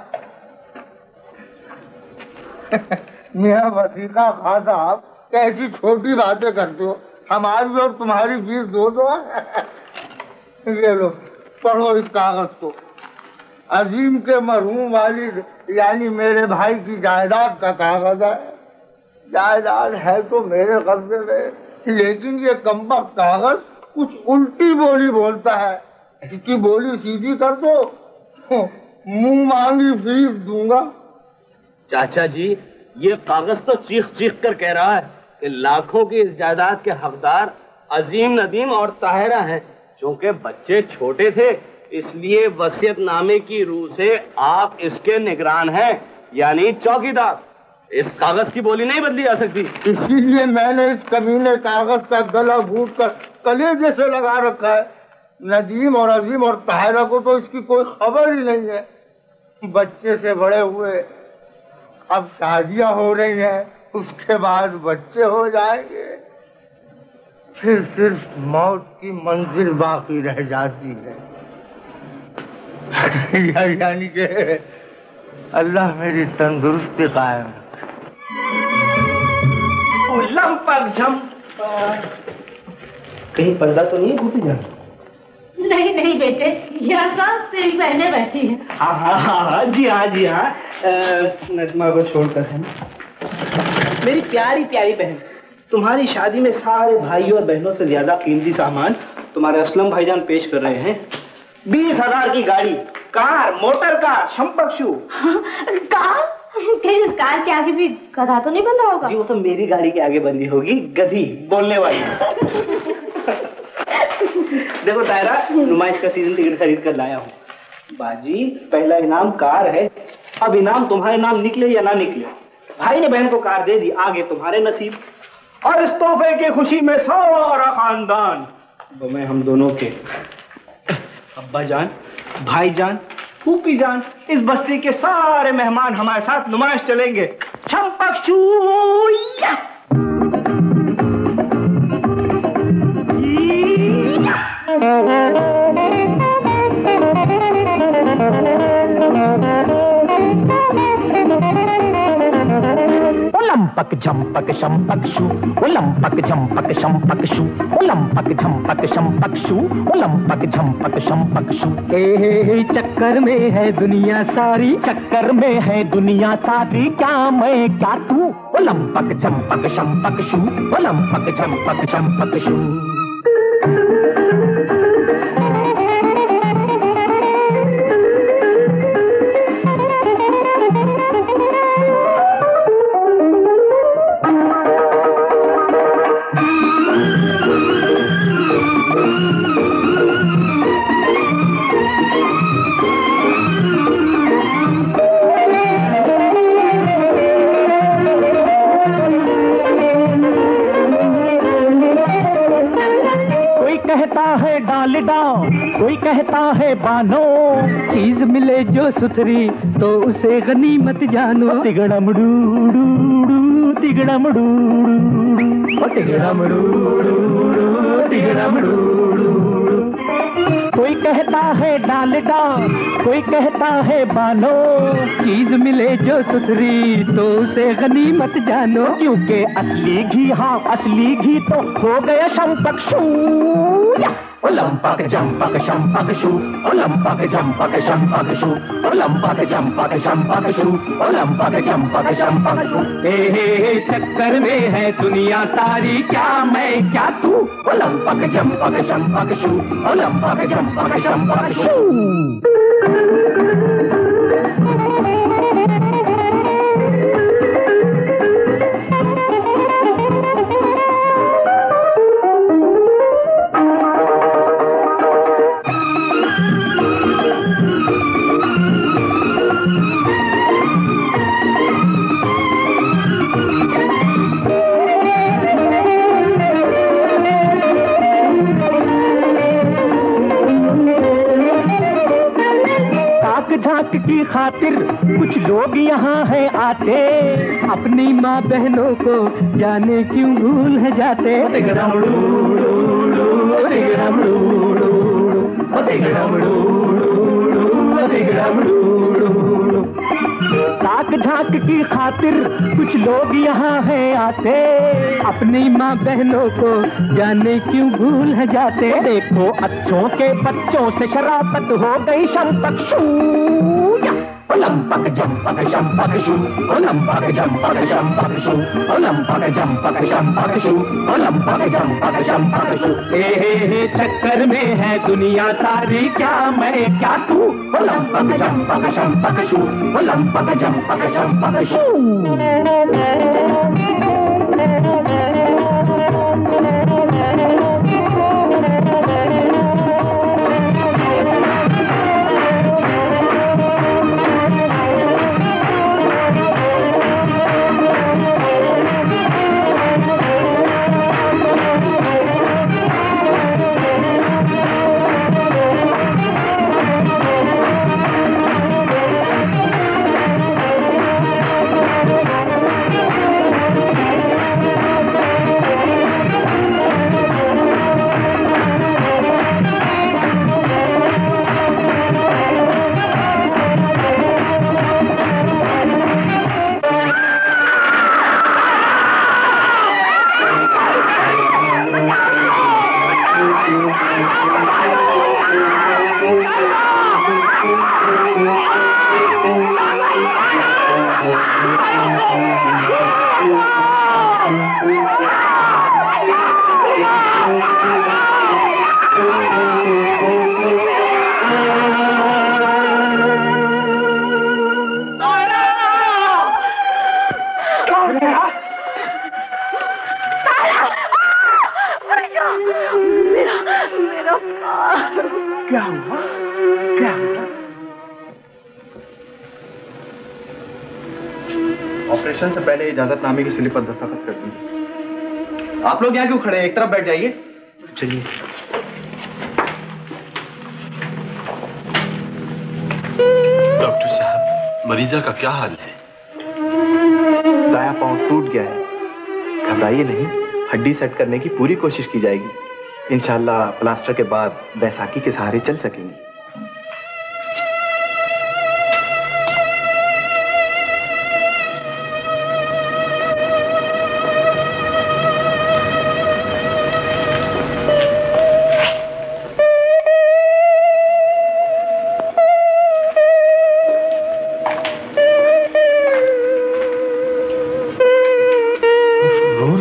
मियां वसीका खान साहब, कैसी छोटी बातें करते हो, हमारी और तुम्हारी फीस दो है। ये लो, पढ़ो इस कागज को। अजीम के मरहूम वालिद यानी मेरे भाई की जायदाद का कागज है। जायदाद है तो मेरे कब्जे में, लेकिन ये कमबख्त कागज कुछ उल्टी बोली बोलता है। इसकी बोली सीधी कर दो, मुंह मांगी फीस दूंगा। चाचा जी, ये कागज तो चीख चीख कर कह रहा है कि लाखों की इस जायदाद के हकदार अजीम, नदीम और ताहिरा हैं। चूंकि बच्चे छोटे थे, इसलिए वसीयतनामे की रूह से आप इसके निगरान हैं, यानी चौकीदार। इस कागज की बोली नहीं बदली जा सकती। इसीलिए मैंने इस कमीने कागज का गला घूट कर कलेजे से लगा रखा है। नदीम और अजीम और ताहिरा को तो इसकी कोई खबर ही नहीं है। बच्चे से बड़े हुए, अब शादियां हो रही हैं, उसके बाद बच्चे हो जाएंगे, फिर सिर्फ मौत की मंजिल बाकी रह जाती है। यानी कि अल्लाह मेरी तंदुरुस्ती कायम रखे। कहीं पर्दा तो नहीं घूटी जा? नहीं नहीं बेटे, यहाँ सब तेरी बहनें बैठी हैं। हाँ, जी हाँ, नजमा को छोड़कर है ना। मेरी प्यारी प्यारी बहन, तुम्हारी शादी में सारे भाइयों और बहनों से ज्यादा कीमती सामान तुम्हारे असलम भाईजान पेश कर रहे हैं। 20,000 की गाड़ी, कार, मोटर कार, शंपक्षु। कार? कहीं उस कार के आगे भी गधा तो नहीं बंधा होगा? जी, वो तो मेरी गाड़ी के आगे बंधी होगी, गधी बोलने वाली। देखो तायरा, नुमाइश का सीजन टिकट खरीद कर लाया हूँ। बाजी, पहला इनाम कार है। अब इनाम तुम्हारे नाम निकले या ना निकले, भाई ने बहन को कार दे दी, आगे तुम्हारे नसीब। और इस तोहफे की खुशी में सारा खानदान, वो मैं हम दोनों के अब्बा जान, भाई जान, फूफी जान, इस बस्ती के सारे मेहमान हमारे साथ नुमाइश चलेंगे। छंपक्षू लंपक झंपक शंपक शू, ओ लंपक झंपक शंपक शू, ओ लंपक झंपक शंपक शू, ओ लंपक झंपक शंपक शू। चक्कर में है दुनिया सारी, चक्कर में है दुनिया सारी, क्या मैं क्या तू, ओ लंपक झंपक शंपक शू, ओ लंपक झंपक शंपक शू। कोई कहता है बानो, चीज मिले जो सुथरी तो उसे गनीमत जानो। तिगड़म डू डू डू, तिगड़म डू डू, तिगड़म डू डू, तिगड़म डू डू। कोई कहता है डालडा, कोई कहता है बानो, चीज मिले जो सुथरी तो उसे गनीमत जानो। क्योंकि असली घी, हाँ असली घी तो हो गया शंपक शू। ओ लंपक झंपक शंपक शू, ओ लंपक झंपक शंपक शू, ओ लंपक झंपक शंपक शू, ओ लंपक झंपक शंपक शू। हे चक्कर में है दुनिया सारी, क्या मैं क्या तू, ओ लंपक झंपक शंपक शू, ओ लंपक झंपक शंपक शू। झांक की खातिर कुछ लोग यहाँ है आते, अपनी माँ बहनों को जाने क्यों भूल है जाते। ताक झांक की खातिर कुछ लोग यहाँ है आते, अपनी माँ बहनों को जाने क्यों भूल है जाते। देखो अच्छों के बच्चों से शरारत हो गई शंपक शू। ओ लंपक झंपक शंपक शू, ओ लंपक झंपक शंपक शू, ओ लंपक झंपक शंपक शू, ओ लंपक झंपक शंपक शू। हे चक्कर में है दुनिया सारी, क्या मैं क्या तू, ओ लंपक झंपक शंपक शू, ओ लंपक झंपक शंपक शू। क्या हुआ? क्या हुआ? ऑपरेशन से पहले इजाजतनामे की स्लिप पर दस्तखत कर दी। आप लोग यहाँ क्यों खड़े हैं? एक तरफ बैठ जाइए। चलिए। डॉक्टर साहब, मरीजा का क्या हाल है? दायां पांव टूट गया है। घबराइए नहीं, हड्डी सेट करने की पूरी कोशिश की जाएगी। इंशाल्लाह प्लास्टर के बाद बैसाखी के सहारे चल सकेंगे।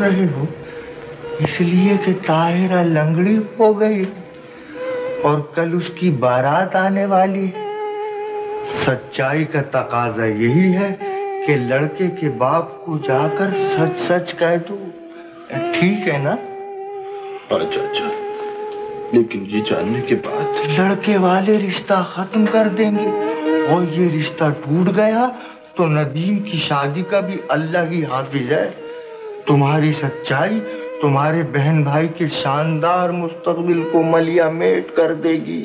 रहे हो इसलिए कि ताहिरा लंगड़ी हो गई और कल उसकी बारात आने वाली है। सच्चाई का तकाजा यही है कि लड़के के बाप को जाकर सच सच कह दो, ठीक है ना? चाचा, लेकिन ये जानने के बाद लड़के वाले रिश्ता खत्म कर देंगे और ये रिश्ता टूट गया तो नदीम की शादी का भी अल्लाह ही हाफिज है। तुम्हारी सच्चाई तुम्हारे बहन भाई के शानदार मुस्तकबिल को मलिया मेट कर देगी।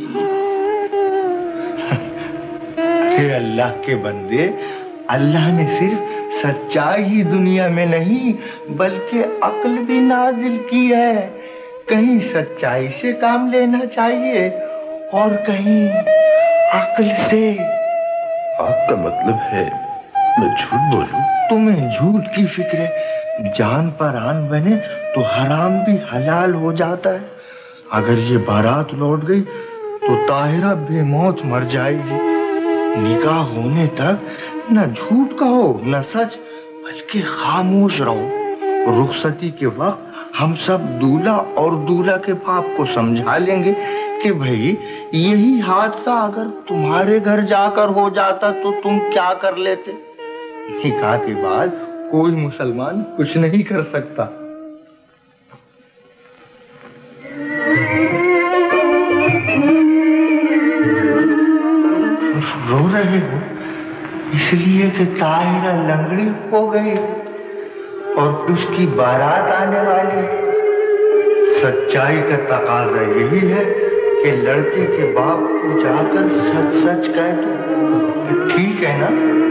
हे अल्लाह के बंदे, अल्लाह ने सिर्फ सच्चाई ही दुनिया में नहीं बल्कि अक्ल भी नाजिल की है। कहीं सच्चाई से काम लेना चाहिए और कहीं अक्ल से। आपका मतलब है मैं झूठ बोलूं? तुम्हें झूठ की फिक्र है? जान पर आन बने तो हराम भी हलाल हो जाता है। अगर ये बारात लौट गई तो ताहिरा बेमौत मर जाएगी। निकाह होने तक न झूठ कहो न सच, बल्कि खामोश रहो। रुखसती के वक्त हम सब दूल्हा और दूल्हा के बाप को समझा लेंगे कि भाई यही हादसा अगर तुम्हारे घर जाकर हो जाता तो तुम क्या कर लेते। निकाह के बाद कोई मुसलमान कुछ नहीं कर सकता। रो रहे हो इसलिए कि ताहिरा लंगड़ी हो गई और उसकी बारात आने वाली है। सच्चाई का तकाजा यही है कि लड़के के बाप को जाकर सच सच कह दो, ठीक है ना?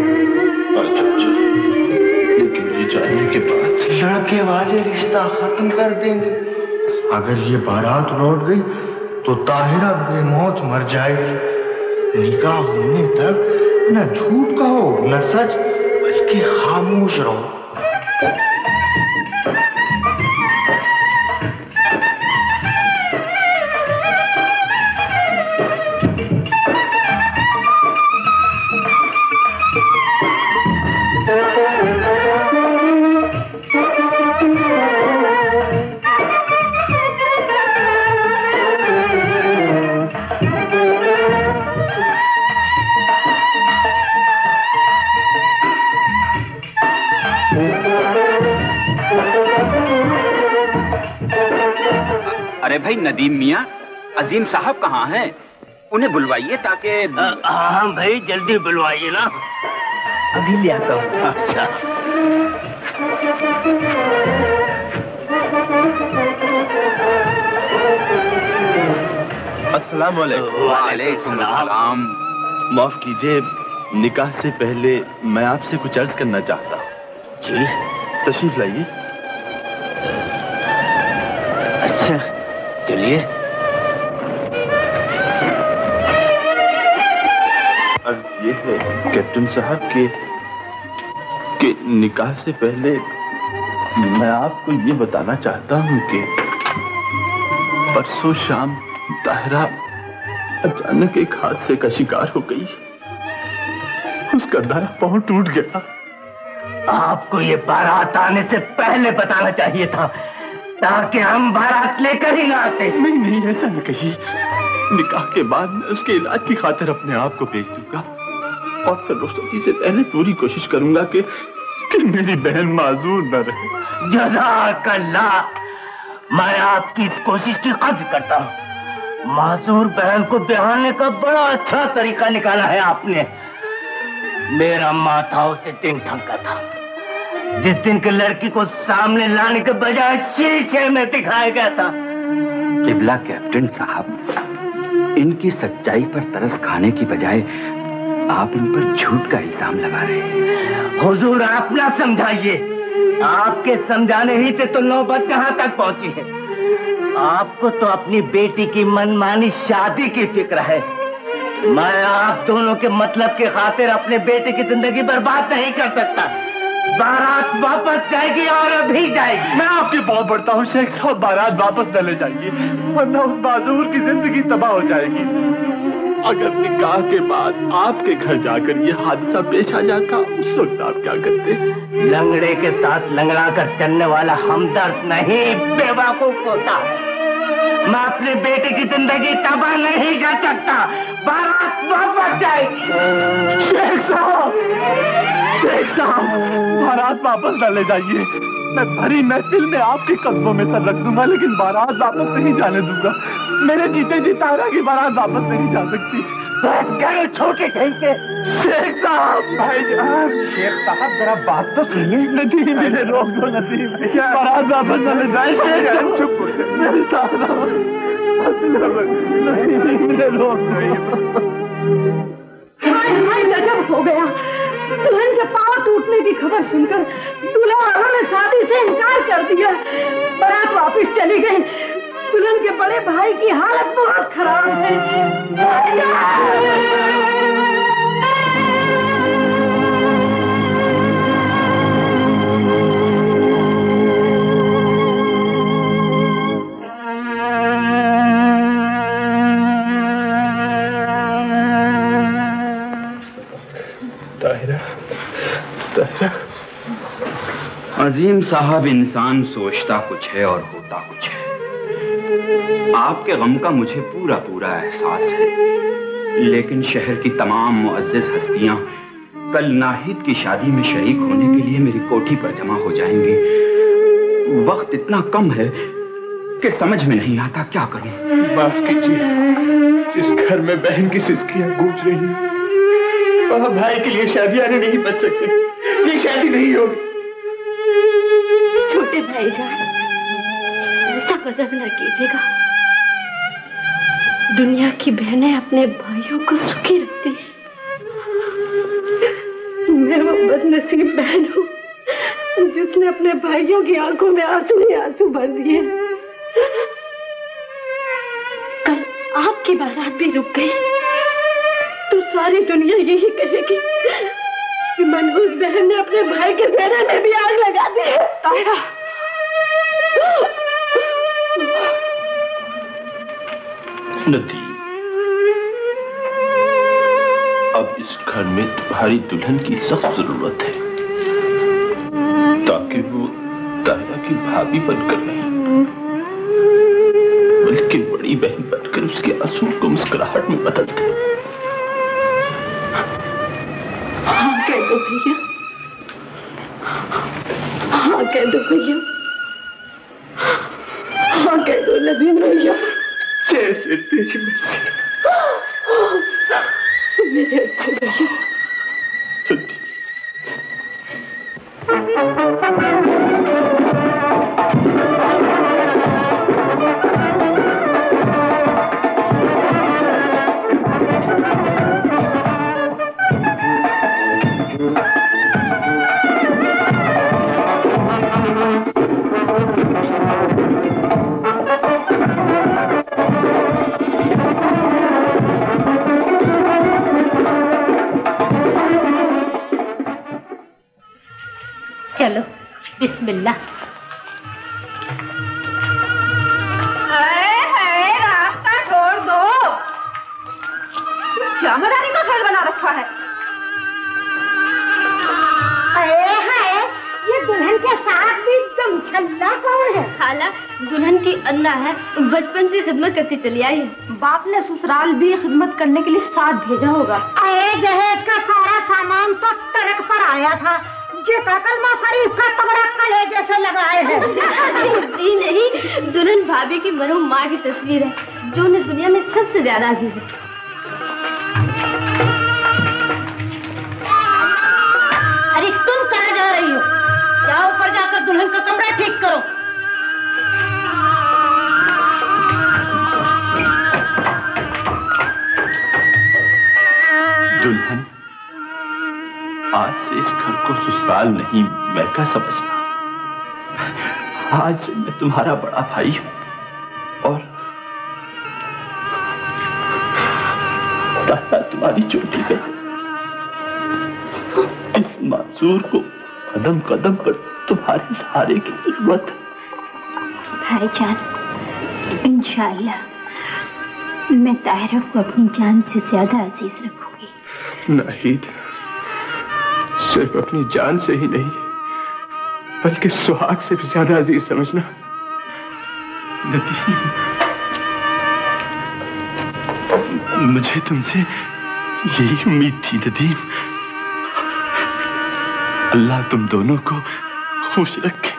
लेकिन ये जानने के बाद लड़के वाले रिश्ता खत्म कर देंगे। अगर ये बारात लौट गई तो ताहिरा बेमौत मर जाएगी। निकाह होने तक न झूठ कहो न सच, बल्कि खामोश रहो। अरे भाई नदीम मियाँ, अजीम साहब कहाँ हैं? उन्हें बुलवाइए ताकि। हाँ भाई जल्दी बुलवाइए ना। अभी ले आता हूँ। अच्छा। अस्सलाम वालेकुम। माफ कीजिए, निकाह से पहले मैं आपसे कुछ अर्ज करना चाहता हूँ। जी तशरीफ लाइए। अच्छा चलिए। अर्ज ये है कैप्टन साहब कि निकाह से पहले मैं आपको ये बताना चाहता हूँ कि परसों शाम ताहिरा अचानक एक हादसे का शिकार हो गई। उसका दाया पांव टूट गया। आपको ये बारात आने से पहले बताना चाहिए था ताकि हम बारात लेकर ही ना आते। नहीं ऐसा नहीं कहिए। निकाह के बाद मैं उसके इलाज की खातिर अपने आप को भेज दूंगा और फिर रुखसती से पहले पूरी कोशिश करूंगा कि मेरी बहन माजूर न रहे। जज़ाकल्लाह। मैं आपकी इस कोशिश की कद्र करता हूँ। माजूर बहन को ब्याहने का बड़ा अच्छा तरीका निकाला है आपने। मेरा माथा उसे दिन ठमका था जिस दिन के लड़की को सामने लाने के बजाय शीशे में दिखाया गया था। किबला कैप्टन साहब, इनकी सच्चाई पर तरस खाने की बजाय आप इन पर झूठ का इल्जाम लगा रहे हैं। हुजूर आप ना समझाइए। आपके समझाने ही से तो नौबत कहाँ तक पहुंची है। आपको तो अपनी बेटी की मनमानी शादी की फिक्र है। मैं आप दोनों के मतलब के खातिर अपने बेटे की जिंदगी बर्बाद नहीं कर सकता। बारात वापस जाएगी और अभी जाएगी। मैं आपकी बहुत पड़ता हूँ शेख साहब, बारात वापस न ले जाइए वरना उस माजूर की जिंदगी तबाह हो जाएगी। अगर निकाह के बाद आपके घर जाकर ये हादसा पेश आ जाता, उस वक्त आप क्या करते? लंगड़े के साथ लंगड़ा कर चलने वाला हमदर्द नहीं, बेवकूफ होता है। मैं अपने बेटे की जिंदगी तबाह नहीं कर सकता। बारात वापस जाएगी। शेख साहब, बारात वापस न ले जाइए। मैं भरी महफिल में आपके कदमों में सर रख दूंगा, लेकिन बारात वापस नहीं जाने दूंगा। मेरे जीते जी तारा की बारात वापस नहीं जा सकती। छोटे के शेख साहब, भाईजान, शेख साहब जरा बात तो सुनिए। नदीम, मुझे रोक दो नदीम, बारात वापस न ले जाए। शेख साहब चुप हो जाए, मेरे साथ मुझे रोक दो। हाय गजब हो गया। दुल्हन के पांव टूटने की खबर सुनकर दूल्हा वालों ने शादी से इनकार कर दिया। बारात वापस चली गई। दुल्हन के बड़े भाई की हालत बहुत खराब है। अजीम साहब, इंसान सोचता कुछ है और होता कुछ है। आपके गम का मुझे पूरा पूरा एहसास है, लेकिन शहर की तमाम मुअज्जिज हस्तियां कल नाहिद की शादी में शरीक होने के लिए मेरी कोठी पर जमा हो जाएंगी। वक्त इतना कम है कि समझ में नहीं आता क्या करूं। माफ कीजिए, जिस घर में बहन की सिसकियां गूंज रही हैं, वहां भाई के लिए शादियां नहीं बच सकती। ये शादी नहीं होगी। छोटे भाईजान, ऐसा गजब न कीजिएगा। दुनिया की बहनें अपने भाइयों को सुखी रखती हैं। मैं वो बदनसीब बहन हूँ जिसने अपने भाइयों की आंखों में आंसू ही आंसू भर दिए। कल आपकी बारात भी रुक गई तो सारी दुनिया यही कहेगी कि मनहूस बहन ने अपने भाई के सेहरे में भी आग लगा दी है। ताहिरा, नदीम, अब इस घर में तुम्हारी दुल्हन की सख्त जरूरत है, ताकि वो तारा की भाभी बनकर नहीं बल्कि बड़ी बहन बनकर उसके आंसू को मुस्कुराहट में बदल दे। हाँ कह दो भैया, हाँ कह दो भैया, हाँ कह दो नदीम भैया। जैसे तेरी मर्जी। मेरे अच्छे भैया। चलो बिस्मिल्लाह। रास्ता छोड़ दो। क्या मदानी का खेल बना रखा है? ये दुल्हन के साथ भी दमछल्ला कौन है? खाला, दुल्हन की अन्ना है, बचपन से खिदमत करती चली आई है। बाप ने ससुराल भी खिदमत करने के लिए साथ भेजा होगा। जहेज का सारा सामान तो ट्रक पर आया था, जिसका कलमा शरीफ का तबड़ा कलेजे से लगाए हैं। जी नहीं, दुल्हन भाभी की मरहूम माँ की तस्वीर है, जो उन्हें दुनिया में सबसे ज्यादा अजीज है। अरे तुम कहाँ जा रही हो? जाओ ऊपर जाकर दुल्हन का कमरा ठीक करो। दुल्हन, आज से इस घर को ससुराल नहीं मैका समझना। आज से मैं तुम्हारा बड़ा भाई हूं और ताता तुम्हारी चोटी पे। इस मासूर को कदम कदम पर तुम्हारे सहारे की जरूरत है। भाईजान, इंशाअल्लाह मैं ताहिरा को अपनी जान से ज्यादा अजीज रखूंगी। नाहिद, सिर्फ अपनी जान से ही नहीं बल्कि सुहाग से भी ज्यादा अजीज समझना। नदीम, मुझे तुमसे यही उम्मीद थी नदीम। अल्लाह तुम दोनों को खुश रखे,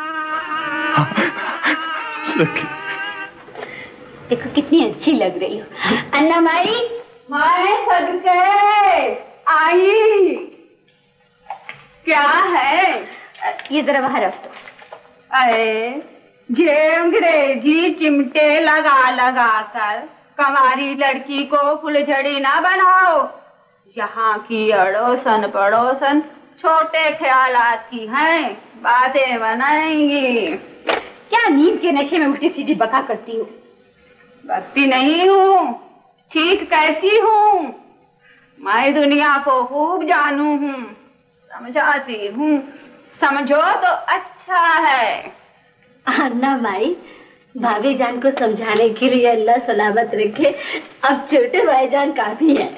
खुश रखे। देखो कितनी अच्छी लग रही हो। अन्ना माई, माए सदके आई। क्या है? ये जरा बाहर रख दो। अरे जे अंग्रेजी चिमटे लगा लगा कर कमारी लड़की को फुलझड़ी ना बनाओ। यहाँ की अड़ोसन पड़ोसन छोटे ख्यालात की हैं, बातें बनाएंगी। क्या नींद के नशे में उल्टी सीधी बका करती हो? बकती नहीं हूँ, ठीक कैसी हूँ। मैं दुनिया को खूब जानू हूँ, समझाती हूँ, समझो तो अच्छा है। अन्ना माई, भाभी जान को समझाने के लिए अल्लाह सलामत रखे। अब छोटे भाईजान काफी है।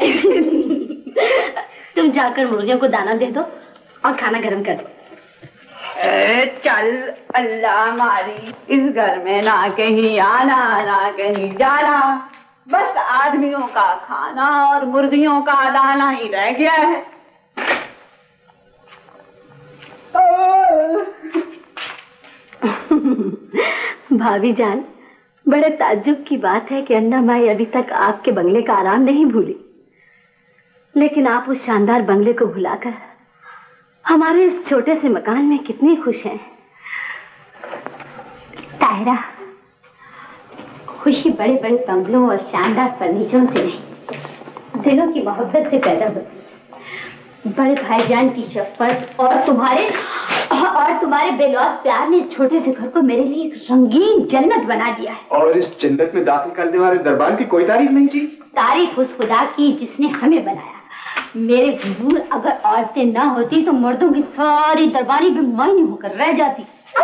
तुम जाकर मुर्गियों को दाना दे दो और खाना गर्म कर दो। चल, अल्लाह मारी, इस घर में ना कहीं आना ना कहीं जाना, बस आदमियों का खाना और मुर्गियों का दाना ही रह गया है। भाभी जान, बड़े ताज्जुब की बात है कि अन्ना माई अभी तक आपके बंगले का आराम नहीं भूली, लेकिन आप उस शानदार बंगले को भुलाकर हमारे इस छोटे से मकान में कितनी खुश हैं। ताहिरा, खुशी बड़े बड़े बंगलों और शानदार फर्नीचरों से नहीं, दिलों की मोहब्बत से पैदा होती है। बड़े भाईजान की शफकत और तुम्हारे बेलौस प्यार ने इस छोटे से घर को मेरे लिए एक रंगीन जन्नत बना दिया है। और इस जन्नत में दाखिल करने वाले दरबार की कोई तारीफ नहीं जी। तारीफ उस खुदा की जिसने हमें बनाया। मेरे हुजूर, अगर औरतें ना होती तो मर्दों की सारी दरबारी बेमानी होकर रह जाती।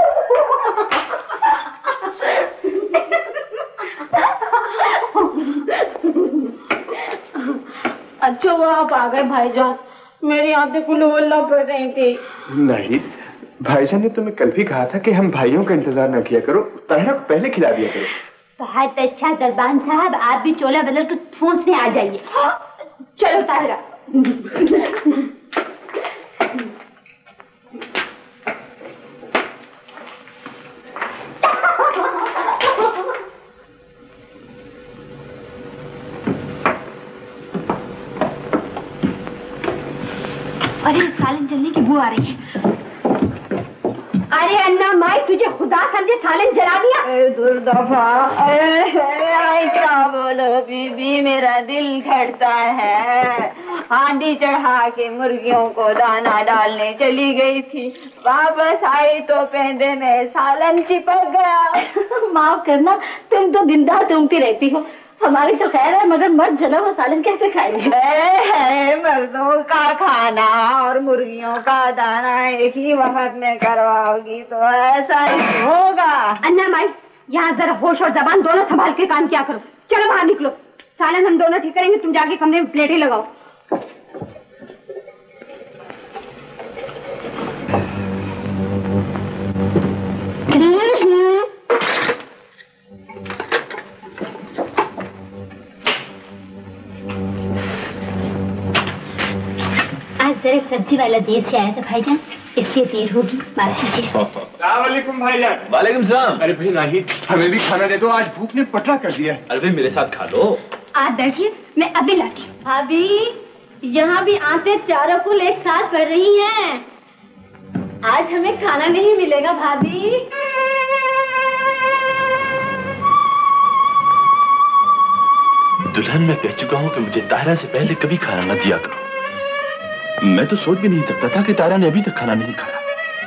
अच्छा वो आप आ गए भाईजान, मेरी आंखें कुल्ला पड़ रही थी। नहीं, भाईजान ने तुम्हें कल भी कहा था कि हम भाइयों का इंतजार न किया करो, ताहिरा को पहले खिला दिया करो। बहुत अच्छा दरबान साहब, आप भी चोला बदल कर ठूंसने आ जाइए। चलो ताहिरा। अरे सालन जलने की बू आ रही है। अरे अन्ना माई, तुझे खुदा समझे सालन जला दिया। दुर्दफा, क्या बोलो बीबी, मेरा दिल घटता है। हांडी चढ़ा के मुर्गियों को दाना डालने चली गई थी, वापस आई तो पेंदे में सालन चिपक गया। माफ करना, तुम तो दिन रात घूमती रहती हो। हमारी तो खैर है, मगर मर्द जला हुआ सालन कैसे खाएंगे? मर्दों का खाना और मुर्गियों का दाना एक ही वक्त में करवाओगी तो ऐसा ही होगा। अन्ना माई, यहाँ जरा होश और जबान दोनों संभाल के काम किया करो। चलो बाहर निकलो, सालन हम दोनों ठीक करेंगे, तुम जाके कमरे में प्लेटें लगाओ। जरा सब्जी वाला देर से आया था भाईजान, इसलिए देर होगी, माफ कीजिए। अस्सलामुअलैकुम भाईजान। वालेकुम सलाम। अरे भाई नाहिद, हमें भी खाना दे दो, आज भूख ने पटरा कर दिया। अरे मेरे साथ खा लो। आप बैठिए, मैं अभी लाती हूँ। भाभी, यहाँ भी आते चारों कुल एक साथ पड़ रही हैं। आज हमें खाना नहीं मिलेगा भाभी। दुल्हन, मैं कह चुका हूँ कि मुझे ताहिरा से पहले कभी खाना न दिया करो। मैं तो सोच भी नहीं सकता था कि तारा ने अभी तक खाना नहीं खाया।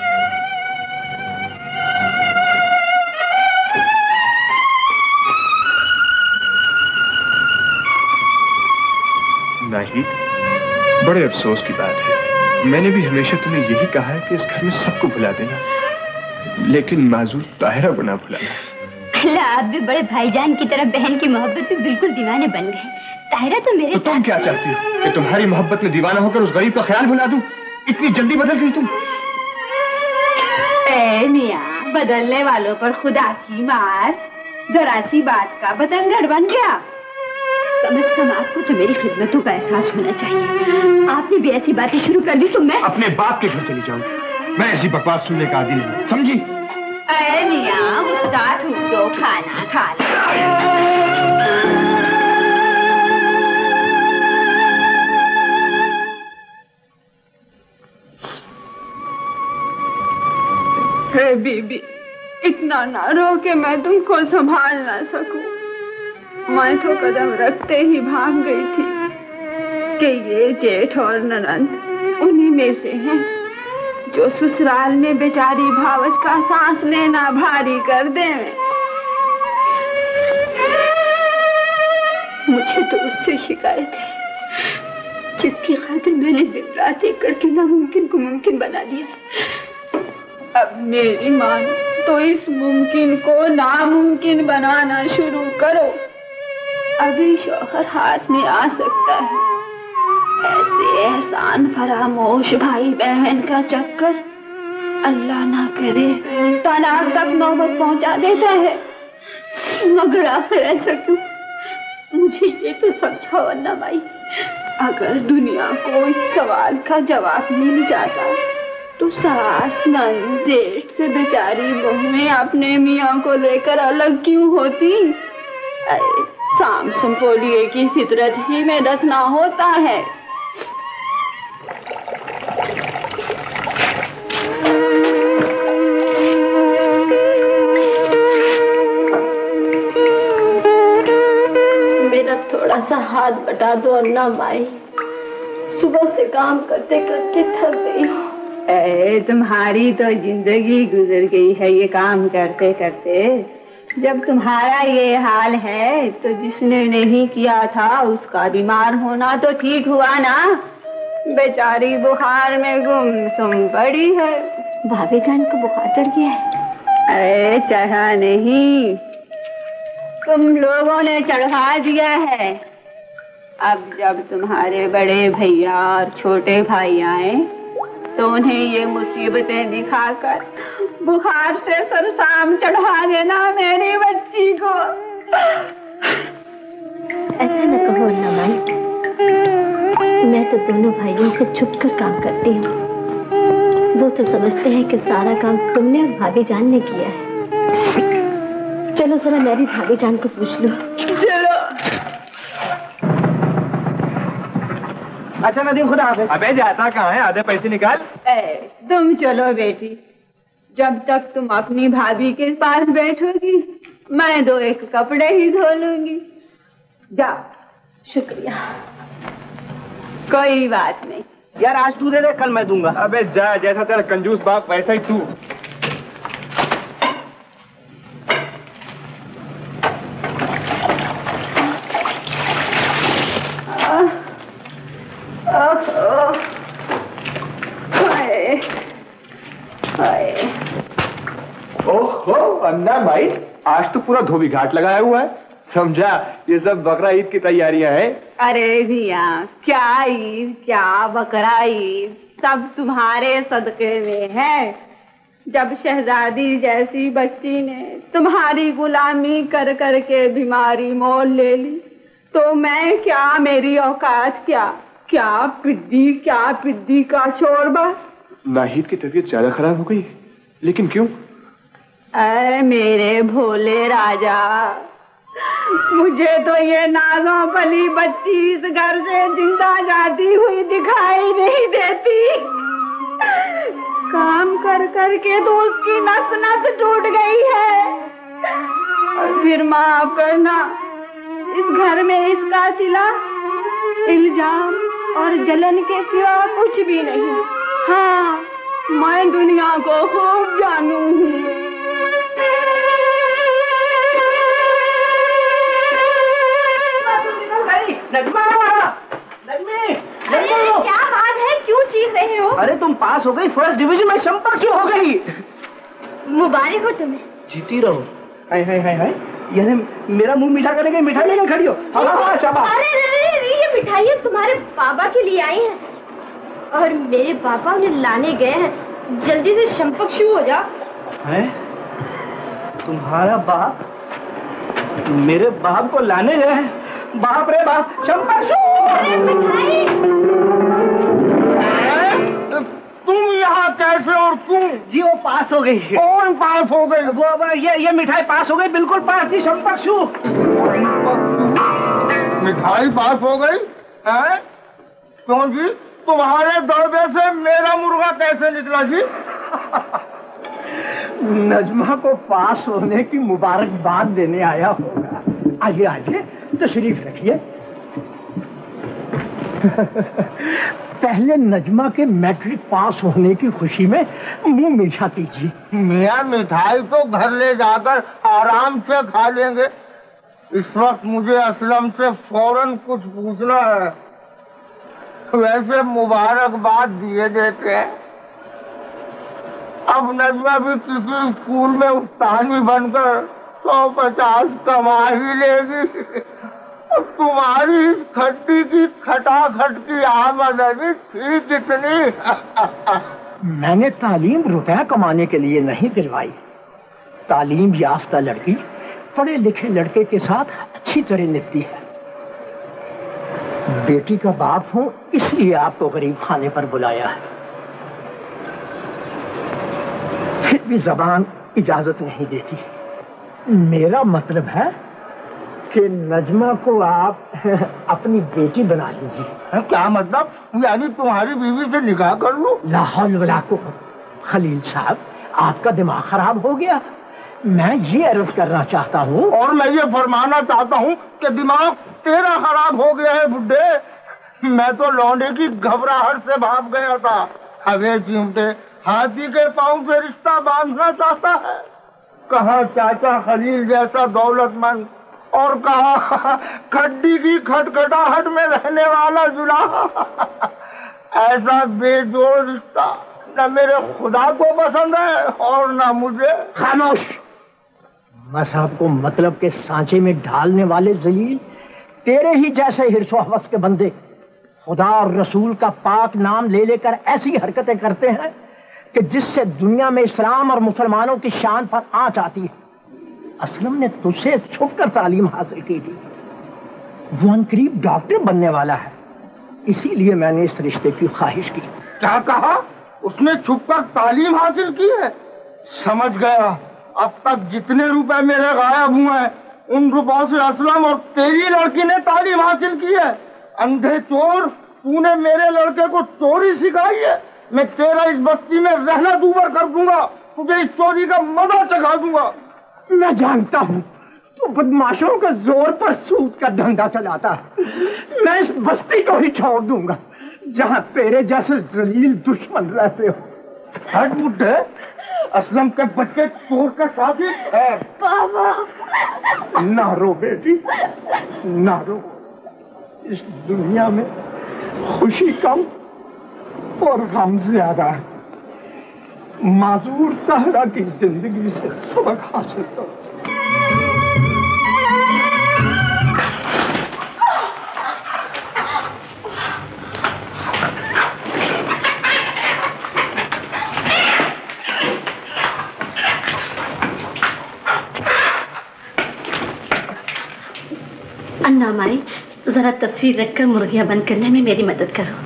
नाहिद, बड़े अफसोस की बात है, मैंने भी हमेशा तुम्हें यही कहा है कि इस घर में सबको भुला देना, लेकिन माजूर ताहिरा को ना भुलाना। ला, आप भी बड़े भाईजान की तरह बहन की मोहब्बत में बिल्कुल दीवाने बन गए। ताहिरा तो मेरे तो तुम क्या चाहती हो कि तुम्हारी मोहब्बत में दीवाना होकर उस गरीब का ख्याल भुला दूं? इतनी जल्दी बदल गई तुम? ए मियां, बदलने वालों पर खुदा की मार, जरा सी बात का बतंगड़ बन गया। कम से कम आपको तो मेरी खिदमतों का एहसास होना चाहिए। आपने भी ऐसी बातें शुरू कर दी तो मैं अपने बाप के घर चली जाऊंगी। मैं ऐसी बकवास सुनने का आदी नहीं, समझी? ए मियां, उसका थूक दो, खाना खा लो। हे बीबी, इतना ना रो के मैं तुमको संभाल ना सकूं। मैं तो कदम रखते ही भाग गई थी कि ये जेठ और ननंद उन्हीं में से हैं जो ससुराल में बेचारी भावज का सांस लेना भारी कर दें। मुझे तो उससे शिकायत है जिसकी खातिर मैंने दिन रात एक करके नामुमकिन को मुमकिन बना दिया। अब मेरी मां तो इस मुमकिन को नामुमकिन बनाना शुरू करो। अभी शौहर हाथ में आ सकता है। ऐसे एहसान फरामोश भाई बहन का चक्कर अल्लाह ना करे तलाक तक नौबत पहुंचा देता है। मगर आखिर ऐसा क्यों? मुझे ये तो समझाओ अन्ना भाई, अगर दुनिया को इस सवाल का जवाब मिल जाता तो सास नंद जेठ से बेचारी बहुएं अपने मियाँ को लेकर अलग क्यों होती? साम संपोलिए की फितरत ही में रचना होता है। मेरा थोड़ा सा हाथ बटा दो अन्ना माई, सुबह से काम करते करते थक गई हूँ। तुम्हारी तो जिंदगी गुजर गई है ये काम करते करते। जब तुम्हारा ये हाल है तो जिसने नहीं किया था उसका बीमार होना तो ठीक हुआ ना। बेचारी बुखार में गुमसुम पड़ी है। भाभी जान को बुखार चढ़ गया है? अरे चढ़ा नहीं, तुम लोगों ने चढ़ा दिया है। अब जब तुम्हारे बड़े भैया और छोटे भाई आए तो उन्हें ये मुसीबतें दिखाकर बुखार से सरसाम चढ़ा देना मेरी बच्ची को। ऐसा न कहो ना माई, मैं तो दोनों भाइयों से छुपकर काम करती हूँ। वो तो समझते हैं कि सारा काम तुमने और भाभी जान ने किया है। चलो जरा मेरी भाभी जान को पूछ लो। चलो। अच्छा नदीम, खुदा हाफिज। अबे जाता कहाँ है? आधे पैसे निकाल। तुम चलो बेटी, जब तक तुम अपनी भाभी के पास बैठोगी मैं दो एक कपड़े ही धो लूंगी। जाओ। शुक्रिया। कोई बात नहीं यार, आज तू दे दे, कल मैं दूंगा। अबे जा, जैसा तेरा कंजूस बाप वैसा ही तू। ओहो अन्ना भाई, आज तो पूरा धोबी घाट लगाया हुआ है। समझा ये सब बकरा ईद की तैयारियां हैं। अरे भैया, क्या ईद क्या बकरा ईद, सब तुम्हारे सदके में है। जब शहजादी जैसी बच्ची ने तुम्हारी गुलामी कर कर के बीमारी मोल ले ली तो मैं क्या, मेरी औकात क्या? क्या पिद्दी का शोरबा। नाहिद की तबीयत ज्यादा खराब हो गई, लेकिन क्यों? अरे मेरे भोले राजा, मुझे तो ये नाज़ों पली बच्ची इस घर से जिंदा जाती हुई दिखाई नहीं देती। काम कर कर के तो उसकी नस नस टूट गई है। और फिर माफ करना, इस घर में इसका सिला इल्जाम और जलन के सिवा कुछ भी नहीं। हाँ, मैं दुनिया को खूब जानू हूँ। क्या बात है, क्यों चीख रहे हो? अरे तुम पास हो गई फर्स्ट डिवीजन में, संपर्क क्यों हो गई? मुबारक हो तुम्हें। जीती रहो। हाय हाय हाय हाय, यानी मेरा मुंह मीठा करने के मिठाई लेकर खड़ी हो। अरे ये मिठाई तुम्हारे बाबा के लिए आई है और मेरे पापा उन्हें लाने गए हैं। जल्दी से चंपक शू हो जा। है? तुम्हारा बाप मेरे बाप को लाने गए हैं? बाप रे बाप, चंपक शू! तुम यहाँ कैसे और तुम? जी वो पास हो गई। कौन पास हो गई? वो ये मिठाई पास हो गई, बिल्कुल पास थी चंपक शू। मिठाई पास हो गई है? क्यों जी? तुम्हारे दरबे से मेरा मुर्गा कैसे निकला जी? नजमा को पास होने की मुबारकबाद देने आया होगा। आइए आइए, तशरीफ रखिए। पहले नजमा के मैट्रिक पास होने की खुशी में मुंह मीठा कीजिए। मियाँ मिठाई तो घर ले जाकर आराम से खा लेंगे। इस वक्त मुझे असलम से फौरन कुछ पूछना है। वैसे मुबारकबाद दिए देते हैं। अब नजमा भी किसी स्कूल में उस्तानी बनकर 150 कमा ही लेगी। तुम्हारी इस खट्टी की खटाखट की आमदनी थी कितनी? मैंने तालीम रुपया कमाने के लिए नहीं दिलवाई। तालीम याफ्ता लड़की पढ़े लिखे लड़के के साथ अच्छी तरह निभती है। बेटी का बाप हूँ, इसलिए आपको गरीब खाने पर बुलाया है। फिर भी जबान इजाजत नहीं देती। मेरा मतलब है कि नजमा को आप अपनी बेटी बना लीजिए। क्या मतलब? यानी तुम्हारी बीवी से निकाह कर लूं? ला हौल वला कुव्वत। खलील साहब, आपका दिमाग खराब हो गया। मैं ये अर्ज करना चाहता हूँ, और मैं ये फरमाना चाहता हूँ कि दिमाग तेरा खराब हो गया है बुड्ढे। मैं तो लौंडे की घबराहट से भाग गया था। हवे चिमटे हाथी के पांव से रिश्ता बांधना चाहता है। कहा चाचा खलील जैसा दौलतमंद, और कहा खड्डी की खटखटाहट में रहने वाला जुलाहा। ऐसा बेजोड़ रिश्ता न मेरे खुदा को पसंद है और न मुझे। खामोश! मज़हब को मतलब के सांचे में ढालने वाले जलील तेरे ही जैसे हिर्सो हवस के बंदे खुदा और रसूल का पाक नाम ले लेकर ऐसी हरकतें करते हैं कि जिससे दुनिया में इस्लाम और मुसलमानों की शान पर आंच आती है। असलम ने तुझसे छुपकर तालीम हासिल की थी। वो अनकरीब डॉक्टर बनने वाला है, इसीलिए मैंने इस रिश्ते की ख्वाहिश की। क्या कहा? उसने छुपकर तालीम हासिल की है? समझ गया। अब तक जितने रुपए मेरे गायब हुए हैं, उन रुपयों से असलम और तेरी लड़की ने तालीम हासिल की है। अंधे चोर, तूने मेरे लड़के को चोरी सिखाई है। मैं तेरा इस बस्ती में रहना दूभर कर दूंगा। तुझे इस चोरी का मजा चखा दूंगा। मैं जानता हूँ तू बदमाशों का जोर पर सूद का धंधा चलाता है। मैं इस बस्ती को ही छोड़ दूंगा जहाँ तेरे जैसे जलील दुश्मन रहते हो। हट बुड्ढे, असलम के बच्चे चोर के साथ ही है। बाबा ना रो बेटी, ना रो। इस दुनिया में खुशी कम और गम ज्यादा है। माजूर तहरा की जिंदगी से सबक हासिल करो। अन्ना माई, जरा तस्वीर रखकर मुर्गियां बंद करने में मेरी मदद करो।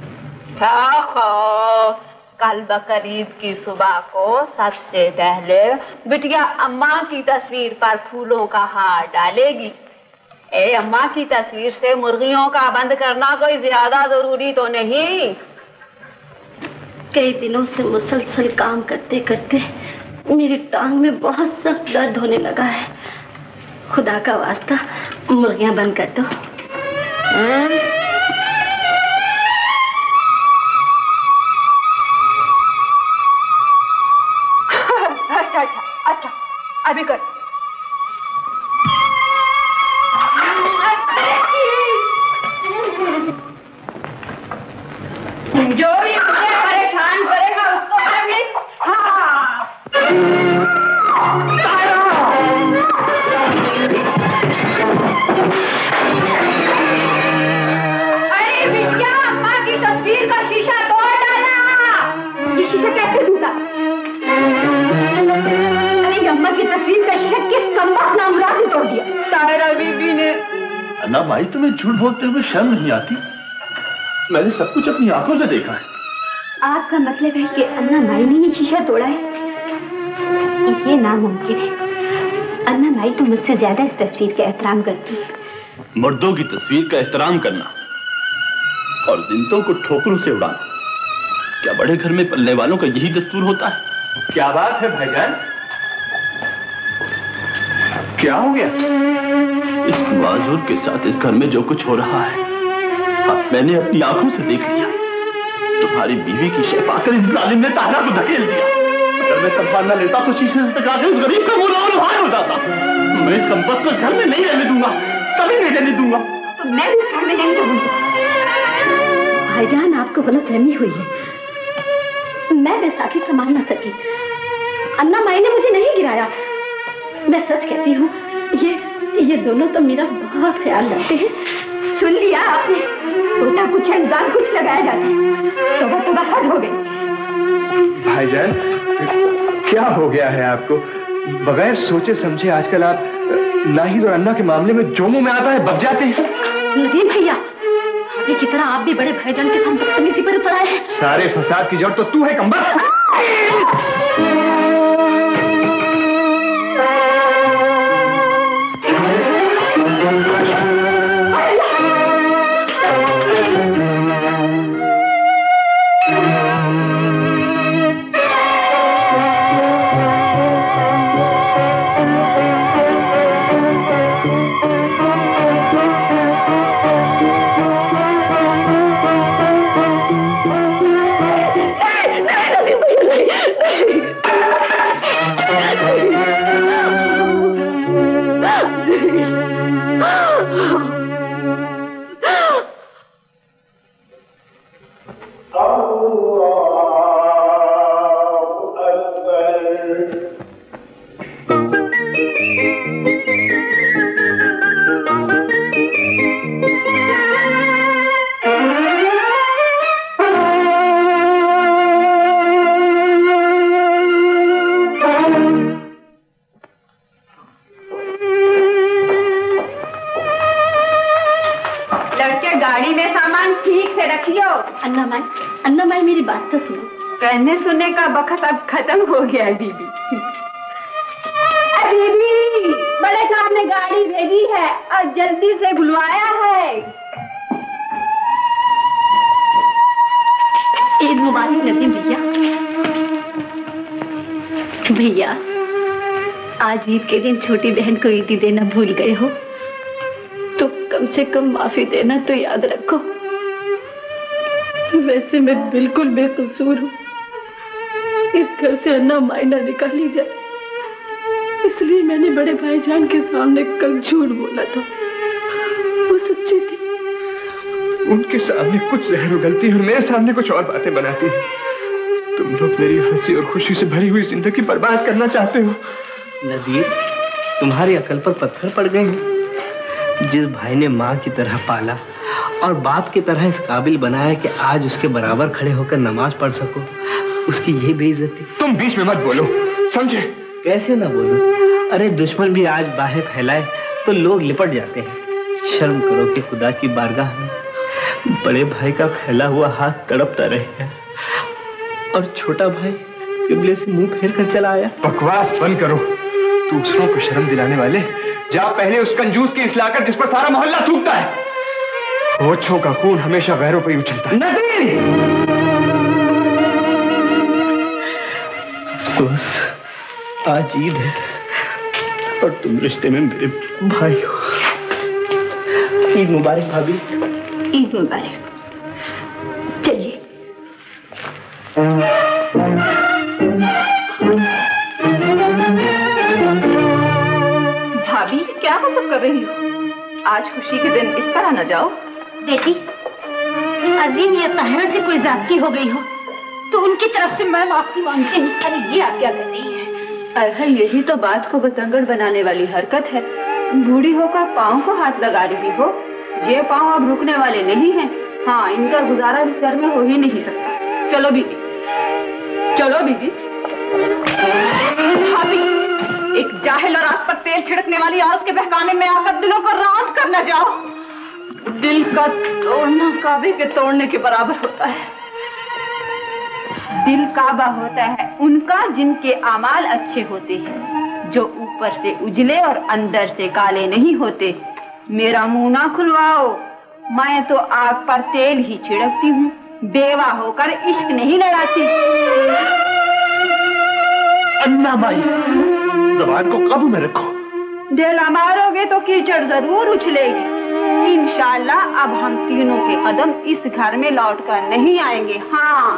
कल बकरीद की सुबह को सबसे पहले बिटिया अम्मा की तस्वीर पर फूलों का हार डालेगी। अम्मा की तस्वीर से मुर्गियों का बंद करना कोई ज्यादा जरूरी तो नहीं। कई दिनों से मुसलसल काम करते करते मेरी टांग में बहुत सख्त दर्द होने लगा है। खुदा का वास्ता मुर्गियां बंद कर दो। अच्छा, अभी कर। जो भी मुझे परेशान करेगा उसको मैं भी। हाँ अन्ना भाई, तुम्हें झूठ बोलते हुए शर्म नहीं आती? मैंने सब कुछ अपनी आंखों से देखा है। आपका मतलब है कि अन्ना माई ने ये शीशा तोड़ा है? ये नामुमकिन है। अन्ना माई तो मुझसे ज्यादा इस तस्वीर का एहतराम करती है। मर्दों की तस्वीर का एहतराम करना और जिंदों को ठोकरों से उड़ाना, क्या बड़े घर में पलने वालों का यही दस्तूर होता है? क्या बात है भाईजान, क्या हो गया? इस माजूर के साथ इस घर में जो कुछ हो रहा है, मैंने अपनी आंखों से देख लिया। तुम्हारी बीवी की शय पाकर इस जालिम ने ताहरा को धकेल दिया। अगर मैं तनख्वाह न लेता तो शीशे से टकरा के उस गरीब का मुंह लुहार हो जाता। मैं इस संपत्ति को घर में नहीं रहने दूंगा, कभी नहीं रहने दूंगा। तो मैं भी घर में नहीं रहूंगा। भाईजान, आपको गलतफहमी हुई है। मैं बैसाखी संभाल न सकी। अन्ना माई ने मुझे नहीं गिराया। मैं सच कहती हूँ, ये दोनों तो मेरा बहुत ख्याल रखते हैं। सुन लिया आपने? होता कुछ है, इंसान कुछ लगाया जाता है। तो हद हो गई। भाईजान, क्या हो गया है आपको? बगैर सोचे समझे आजकल आप नाहिद और अन्ना के मामले में जो मुंह में आता है बक जाते हैं। नदीम भैया, अभी की तरह आप भी बड़े भाईजान के साथ बदतमीजी पर उतर आए हैं। सारे फसाद की जड़ तो तू है कमबख्त। सुनने का बखत अब खत्म हो गया है दीदी। दीदी, बड़े साहब ने गाड़ी भेजी है और जल्दी से बुलवाया है। ईद मुबारक नदीम भैया। भैया, आज ईद के दिन छोटी बहन को ईदी देना भूल गए हो तो कम से कम माफी देना तो याद रखो। वैसे मैं बिल्कुल बेकसूर हूँ। इस घर से अन्ना मायना निकाली जाए, इसलिए मैंने बड़े भाईजान के सामने कल झूठ बोला था। वो सच्ची थी। उनके सामने कुछ जहर उगलती है और मेरे सामने कुछ और बातें बनाती है। तुम लोग मेरी हंसी और खुशी से भरी हुई जिंदगी बर्बाद करना चाहते हो। नदीर, तुम्हारी अकल पर पत्थर पड़ गए हैं। जिस भाई ने माँ की तरह पाला और बाप की तरह इस काबिल बनाया कि आज उसके बराबर खड़े होकर नमाज पढ़ सको, उसकी ये बेइज्जती। तुम बीच में मत बोलो, समझे? कैसे ना बोलो? अरे दुश्मन भी आज बाहें फैलाए तो लोग लिपट जाते हैं। शर्म करो कि खुदा की बारगाह में बड़े भाई का फैला हुआ हाथ तड़पता रहे और छोटा भाई किबले से मुंह फेर कर चला आया। बकवास बंद करो। दूसरों को शर्म दिलाने वाले, जा पहले उस कंजूस की इस्लाह कर जिस पर सारा मोहल्ला थूकता है। होठों का खून हमेशा गैरों पर ही उछलता है। अफसोस, आज ईद है और तुम रिश्ते में मेरे भाई हो। ईद मुबारक भाभी। ईद मुबारक। चलिए। भाभी, क्या मतलब कर रही हो? आज खुशी के दिन इस तरह न जाओ। बेटी, अजीम या ताहिरा से कोई ज्यादती हो गई हो तो उनकी तरफ से मैं माफी मांगती हूँ। अरे ये आप क्या कर रही है? अरे यही तो बात को बतंगड़ बनाने वाली हरकत है। बूढ़ी होकर पाँव को हाथ लगा रही हो। ये पाँव अब रुकने वाले नहीं हैं। हाँ, इनका गुजारा इस घर में हो ही नहीं सकता। चलो बीबी, चलो बीबी। भाभी, एक जाहिल और आग पर तेल छिड़कने वाली औरत के बहकाने में आकर दिलों को राज कर न जाओ। दिल का तोड़ना काबे के तोड़ने के बराबर होता है। दिल काबा होता है उनका जिनके अमाल अच्छे होते हैं, जो ऊपर से उजले और अंदर से काले नहीं होते। मेरा मुंह ना खुलवाओ, मैं तो आग पर तेल ही छिड़कती हूँ, बेवा होकर इश्क नहीं लड़ाती। अन्ना माई, जबान को काबू में रखो। ढेला मारोगे तो कीचड़ जरूर उछलेगी। इंशाल्लाह अब हम तीनों के कदम इस घर में लौट कर नहीं आएंगे। हाँ।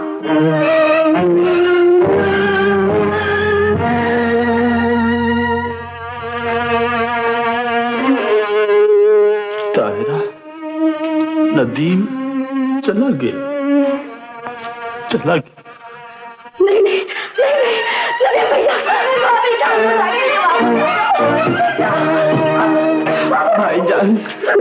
ताहिरा, नदीम चला गया, चला गया। नहीं नहीं नहीं नहीं भैया, भाईजान,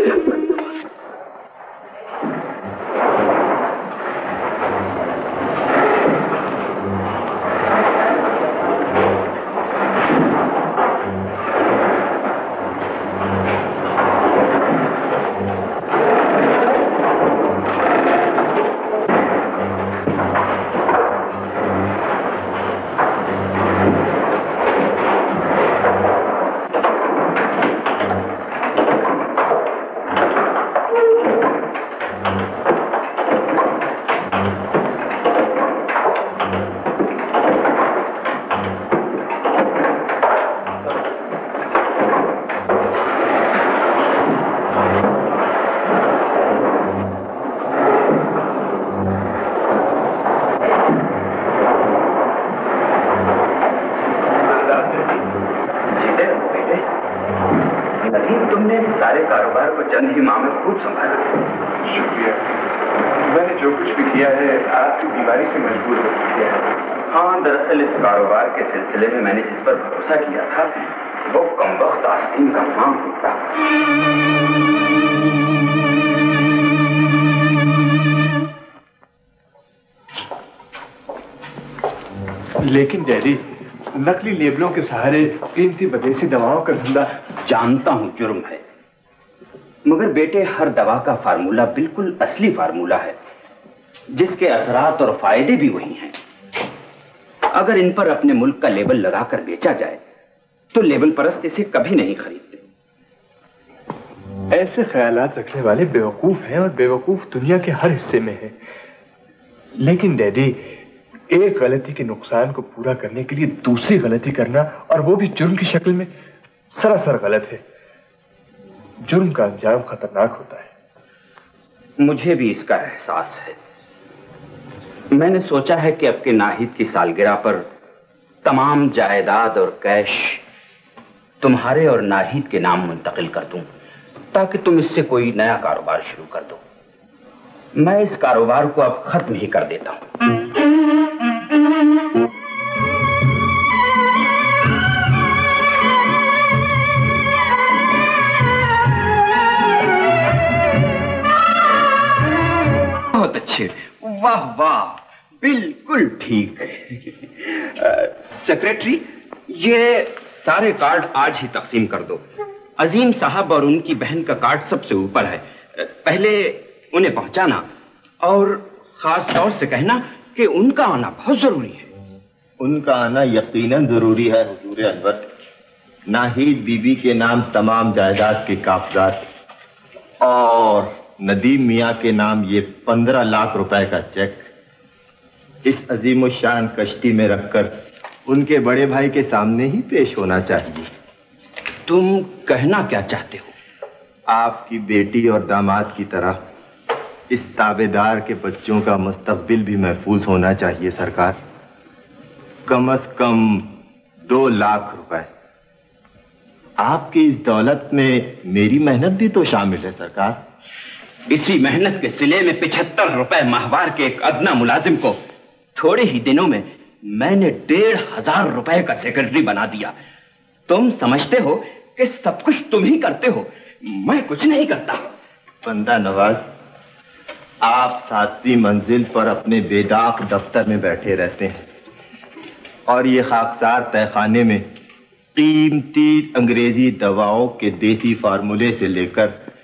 चंद ही माह में खूब संभाला। शुक्रिया। मैंने जो कुछ भी किया है आपकी बीमारी से मजबूर हो किया है। हाँ, दरअसल इस कारोबार के सिलसिले में मैंने जिस पर भरोसा किया था वो कमबख्त आस्तीन का मांग होता। लेकिन डैडी, नकली लेबलों के सहारे कीमती विदेशी दवाओं का धंधा। जानता हूं जुर्म है, मगर बेटे हर दवा का फार्मूला बिल्कुल असली फार्मूला है, जिसके असरात और फायदे भी वही हैं। अगर इन पर अपने मुल्क का लेबल लगाकर बेचा जाए तो लेबल परस्त इसे कभी नहीं खरीदते। ऐसे ख्यालात रखने वाले बेवकूफ हैं और बेवकूफ दुनिया के हर हिस्से में हैं। लेकिन डैडी, एक गलती के नुकसान को पूरा करने के लिए दूसरी गलती करना, और वो भी जुर्म की शक्ल में, सरासर गलत है। जुर्म का अंजाम खतरनाक होता है। मुझे भी इसका एहसास है। मैंने सोचा है कि अब के नाहिद की सालगिरह पर तमाम जायदाद और कैश तुम्हारे और नाहिद के नाम मुंतकिल कर दूं, ताकि तुम इससे कोई नया कारोबार शुरू कर दो। मैं इस कारोबार को अब खत्म ही कर देता हूं। बहुत अच्छे, वाह वाह, बिल्कुल ठीक है। सेक्रेटरी, ये सारे कार्ड आज ही तकसीम कर दो। अजीम साहब और उनकी बहन का कार्ड सबसे ऊपर है, पहले उन्हें पहुंचाना और खास तौर से कहना कि उनका आना बहुत जरूरी है। उनका आना यकीनन जरूरी है हुजूर अनवर। नाहिद बीबी के नाम तमाम जायदाद के कागजात और नदीम मियाँ के नाम ये 15 लाख रुपए का चेक इस अजीम शान कश्ती में रखकर उनके बड़े भाई के सामने ही पेश होना चाहिए। तुम कहना क्या चाहते हो? आपकी बेटी और दामाद की तरह इस ताबेदार के बच्चों का मुस्तकबिल भी महफूज होना चाहिए सरकार। कम से कम 2 लाख रुपए। आपकी इस दौलत में मेरी मेहनत भी तो शामिल है सरकार। इसी मेहनत के सिले में 75 रुपए माहवार के एक अदना मुलाजिम को थोड़े ही दिनों में मैंने 1,500 रुपए का सेक्रेटरी बना दिया। तुम समझते हो कि सब कुछ तुम ही करते हो, मैं कुछ नहीं करता। बंदा नवाज, आप 7वीं मंजिल पर अपने बेदाग दफ्तर में बैठे रहते हैं और ये खाकसार तहखाने में कीमती अंग्रेजी दवाओं के देसी फार्मूले से लेकर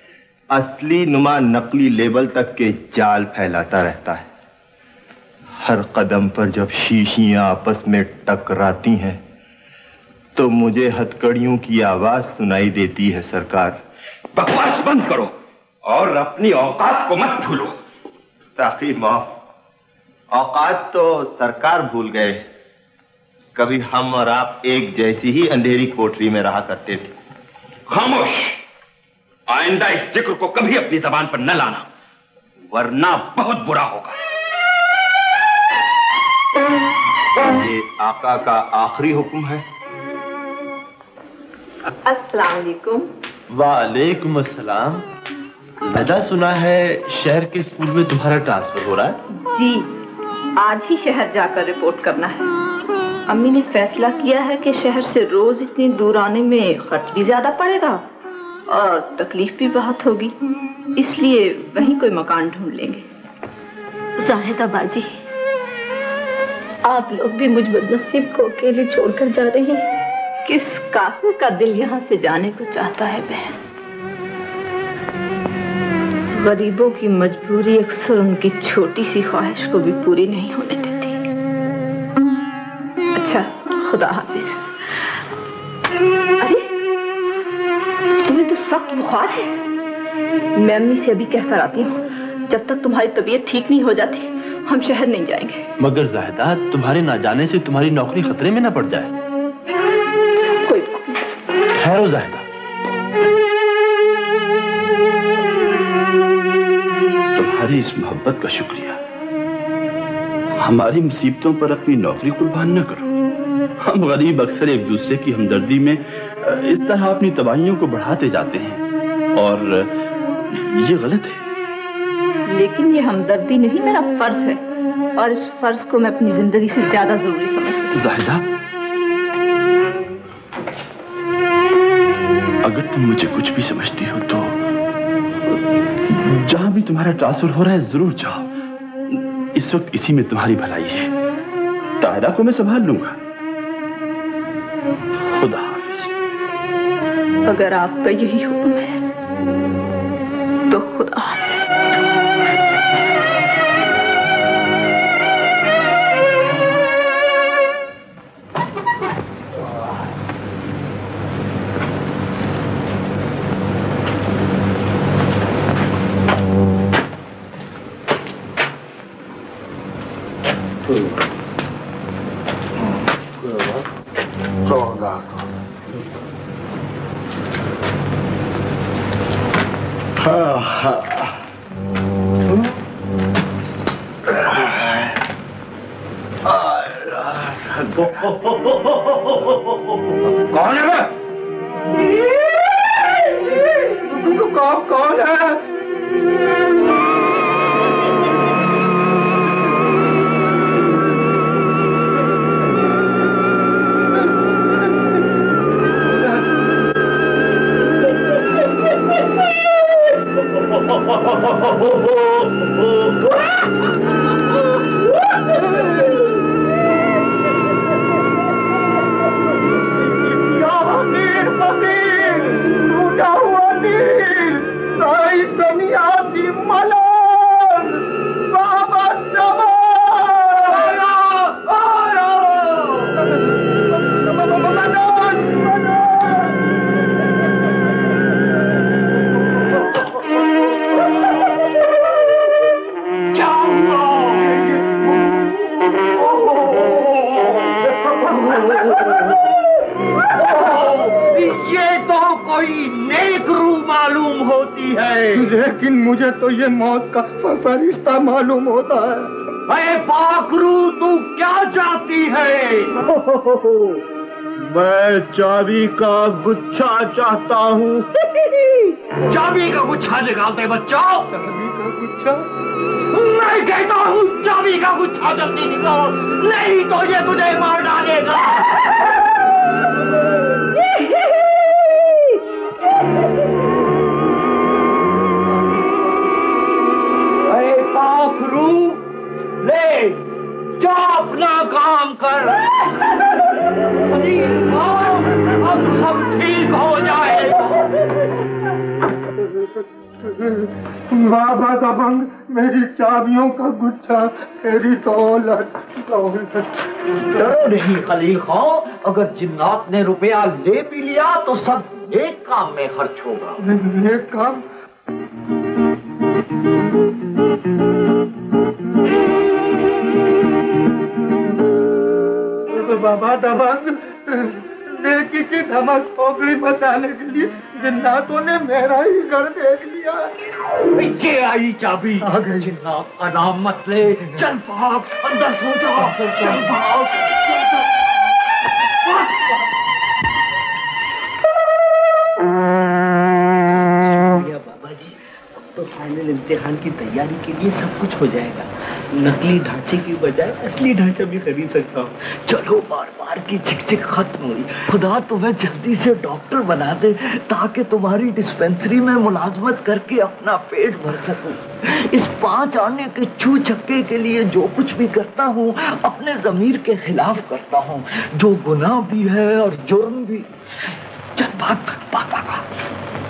असली नुमा नकली लेबल तक के जाल फैलाता रहता है। हर कदम पर जब शीशियां आपस में टकराती हैं तो मुझे हथकड़ियों की आवाज सुनाई देती है। सरकार, बकवास बंद करो और अपनी औकात को मत भूलो। ताकि माफ, औकात तो सरकार भूल गए। कभी हम और आप एक जैसी ही अंधेरी कोठरी में रहा करते थे। खामोश, आइंदा इस जिक्र को कभी अपनी जबान पर न लाना, वरना बहुत बुरा होगा। ये आका का आखिरी हुक्म है। अस्सलाम वालेकुम। वालेकुम अस्सलाम। मैंने सुना है शहर के स्कूल में तुम्हारा ट्रांसफर हो रहा है। जी, आज ही शहर जाकर रिपोर्ट करना है। अम्मी ने फैसला किया है कि शहर से रोज इतनी दूर आने में खर्च भी ज्यादा पड़ेगा और तकलीफ भी बहुत होगी, इसलिए वहीं कोई मकान ढूंढ लेंगे। जाहिदा बाजी, आप लोग भी मुझ बदनसीब को अकेले छोड़कर जा रही हैं। किस काफिर का दिल यहाँ से जाने को चाहता है बहन? गरीबों की मजबूरी अक्सर उनकी छोटी सी ख्वाहिश को भी पूरी नहीं होने देती। अच्छा, खुदा हाफिज। अरे, तुम्हें तो सख्त बुखार है। मैं अम्मी से अभी कहकर आती हूँ, जब तक तुम्हारी तबीयत ठीक नहीं हो जाती हम शहर नहीं जाएंगे। मगर जाहिदा, तुम्हारे ना जाने से तुम्हारी नौकरी खतरे में न पड़ जाए। कोई ठहरो जाहिदा। तुम्हारी इस मोहब्बत का शुक्रिया। हमारी मुसीबतों पर अपनी नौकरी कुर्बान न करो। हम गरीब अक्सर एक दूसरे की हमदर्दी में इस तरह अपनी तबाहियों को बढ़ाते जाते हैं और ये गलत है। लेकिन ये हमदर्दी नहीं, मेरा फर्ज है और इस फर्ज को मैं अपनी जिंदगी से ज्यादा जरूरी समझती हूँ। जाहिदा, अगर तुम मुझे कुछ भी समझती हो तो जहां भी तुम्हारा ट्रांसफर हो रहा है जरूर जाओ। इस वक्त इसी में तुम्हारी भलाई है। ताहिरा को मैं संभाल लूंगा। खुदा हाफिज। अगर आपका यही हुक्म है तो खुदा हाफिज। कौन है? कौन है? लेकिन मुझे तो ये मौत का फरिश्ता मालूम होता है। अरे पाखरू, तू क्या चाहती है? मैं चाबी का गुच्छा चाहता हूँ। चाबी का गुच्छा निकालते बच्चा। चाबी का गुच्छा? मैं कहता हूँ चाबी का गुच्छा जल्दी निकाल, नहीं तो ये तुझे मार डालेगा। पाखरू, ले जा अपना काम कर। अब सब ठीक हो जाएगा। बाबा दबंग, मेरी चाबियों का गुच्छा, मेरी दौलत दौलत। डरो नहीं खलील खां, अगर जिन्नात ने रुपया ले भी लिया तो सब एक काम में खर्च होगा। एक काम? बाबा दबंग, नेकी की धमक खोपड़ी बचाने के लिए जिन्नातों ने मेरा ही घर देख लिया। ये आई चाबी। आ गई। जिन्नात का नाम मत ले, चल भाग, अंदर सो जा, चल भाग। बाबा जी, अब तो फाइनल इम्तिहान की तैयारी के लिए सब कुछ हो जाएगा। नकली ढांचे की बजाय असली ढांचा भी खरीद सकता हूँ। चलो, बार बार की झिकझिक खत्म हुई। खुदा तुम्हें जल्दी से डॉक्टर बना दे ताकि तुम्हारी डिस्पेंसरी में मुलाजमत करके अपना पेट भर सकूं। इस 5 आने के छू छक्के के लिए जो कुछ भी करता हूँ अपने जमीर के खिलाफ करता हूँ, जो गुनाह भी है और जुर्म भी। चल भाग भाग भाग भाग।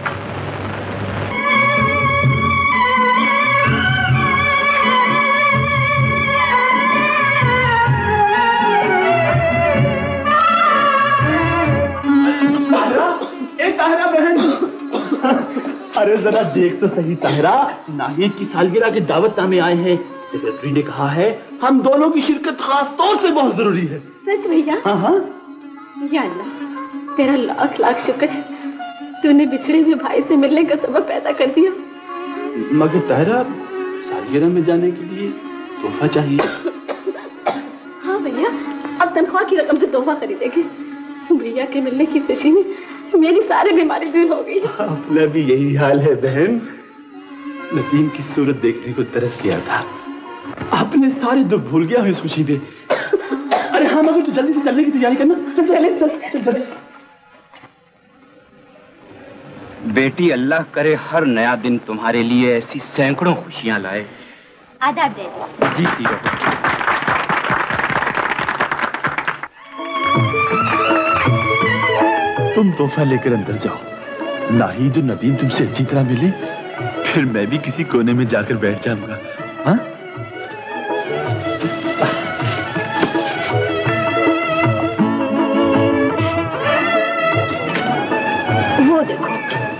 ताहिरा बहन, अरे जरा देख तो सही ताहिरा, नाहिद की सालगिरह के दावतनामे आए हैं। सेक्रेटरी ने कहा है हम दोनों की शिरकत खास तौर से बहुत जरूरी है। सच भैया? हाँ हाँ। या अल्लाह, तेरा लाख लाख शुक्र है, तूने बिछड़े हुए भाई से मिलने का सबब पैदा कर दिया। मगर ताहिरा, सालगिरह में जाने के लिए तोहफा चाहिए। हाँ भैया, अब तनख्वाह की रकम से तोहफा खरीदेंगे। भैया के मिलने की खुशी में मेरी सारी बीमारी दूर हो गई। अपना भी यही हाल है बहन। नदीम की सूरत देखने को तरस गया था, अपने सारे दुख भूल गया हूँ इस खुशी में। अरे हाँ, मगर तू जल्दी से चलने की तैयारी करना। चल। बेटी, अल्लाह करे हर नया दिन तुम्हारे लिए ऐसी सैकड़ों खुशियां लाए। आदाब दे। जी ठीक है। तुम तोहफा लेकर अंदर जाओ। नाहिद और नदीम तुमसे अच्छी तरह मिले, फिर मैं भी किसी कोने में जाकर बैठ जाऊंगा। हाँ? वो देखो।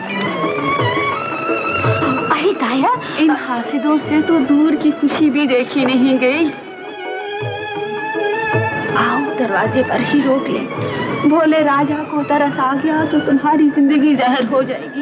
अरे ताया, इन हासिदों से तो दूर की खुशी भी देखी नहीं गई। आओ, दरवाजे पर ही रोक ले। भोले राजा को तरस आ गया तो तुम्हारी जिंदगी जहर हो जाएगी।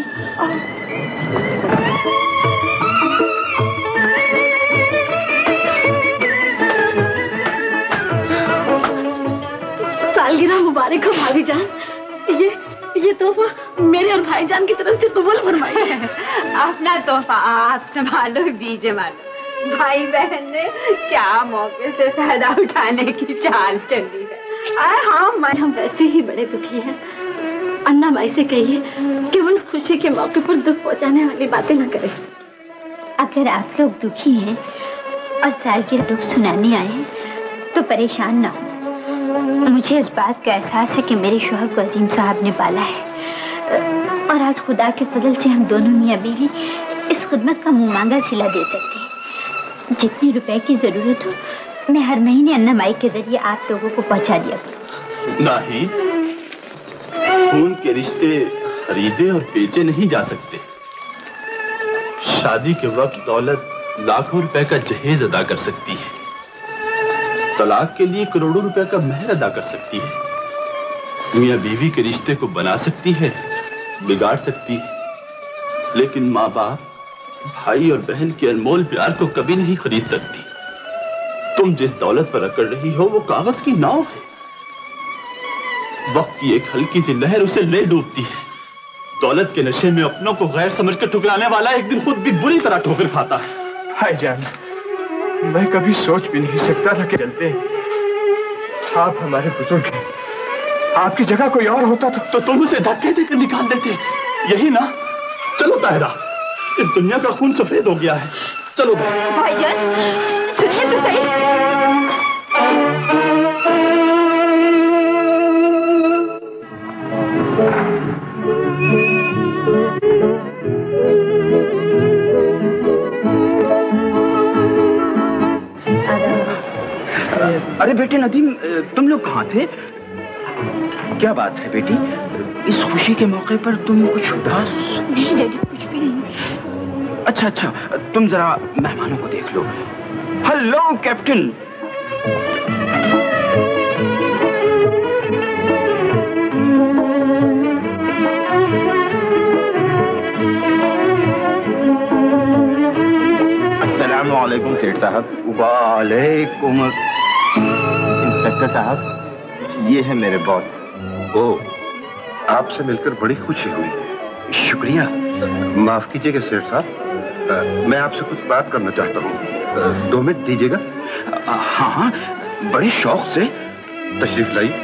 सालगिरह मुबारक हो भाभी जान। ये तोहफा मेरे और भाईजान की तरफ से कबूल फरमाइए। अपना तोहफा आप संभालो, बीजे मारो। भाई बहन ने क्या मौके से फायदा उठाने की चाल चली है। हाँ, हम वैसे ही बड़े दुखी हैं। अन्ना माई से कहिए कि वो इस खुशी के मौके पर दुख पहुंचाने वाली बातें न करें। अगर आप लोग दुखी हैं और साल के दुख सुनाने आए हैं तो परेशान ना हो। मुझे इस बात का एहसास है कि मेरे शौहर को अजीम साहब ने पाला है और आज खुदा के फजल से हम दोनों मियां बीवी इस खुदमत का मुंह मांगा सिला दे सकते हैं। जितने रुपए की जरूरत हो मैं हर महीने अन्ना माई के जरिए आप लोगों को पहुंचा दिया करूंगी। नहीं, खून के रिश्ते खरीदे और बेचे नहीं जा सकते। शादी के वक्त दौलत लाखों रुपए का जहेज अदा कर सकती है, तलाक के लिए करोड़ों रुपए का मेहर अदा कर सकती है। मियां बीवी के रिश्ते को बना सकती है, बिगाड़ सकती है, लेकिन माँ बाप, भाई और बहन के अनमोल प्यार को कभी नहीं खरीद सकती। तुम जिस दौलत पर अकड़ रही हो वो कागज की नाव है। वक्त की एक हल्की सी लहर उसे ले डूबती है। दौलत के नशे में अपनों को गैर समझकर ठुकराने वाला एक दिन खुद भी बुरी तरह ठोकर खाता है। भाईजान, मैं कभी सोच भी नहीं सकता था कि चलते आप हमारे बुजुर्ग हैं। आपकी जगह कोई और होता तो तुम उसे धक्के देकर निकाल देते, यही ना? चलो ताहिरा, इस दुनिया का खून सफेद हो गया है। चलो भाईजान, सुनिए तो सही। अरे बेटे नदीम, तुम लोग कहाँ थे? क्या बात है बेटी, इस खुशी के मौके पर तुम कुछ उदास? नहीं डैडी, कुछ भी नहीं। अच्छा अच्छा, तुम जरा मेहमानों को देख लो। Hello captain. अस्सलामुअलैकुम सेठ साहब। वालेकुम। इंस्पेक्टर साहब, ये है मेरे बॉस। ओ, आपसे मिलकर बड़ी खुशी हुई। शुक्रिया। माफ कीजिएगा सेठ साहब, मैं आपसे कुछ बात करना चाहता हूँ। 2 मिनट दीजिएगा? हाँ हाँ, बड़े शौक से। तशरीफ लाइए।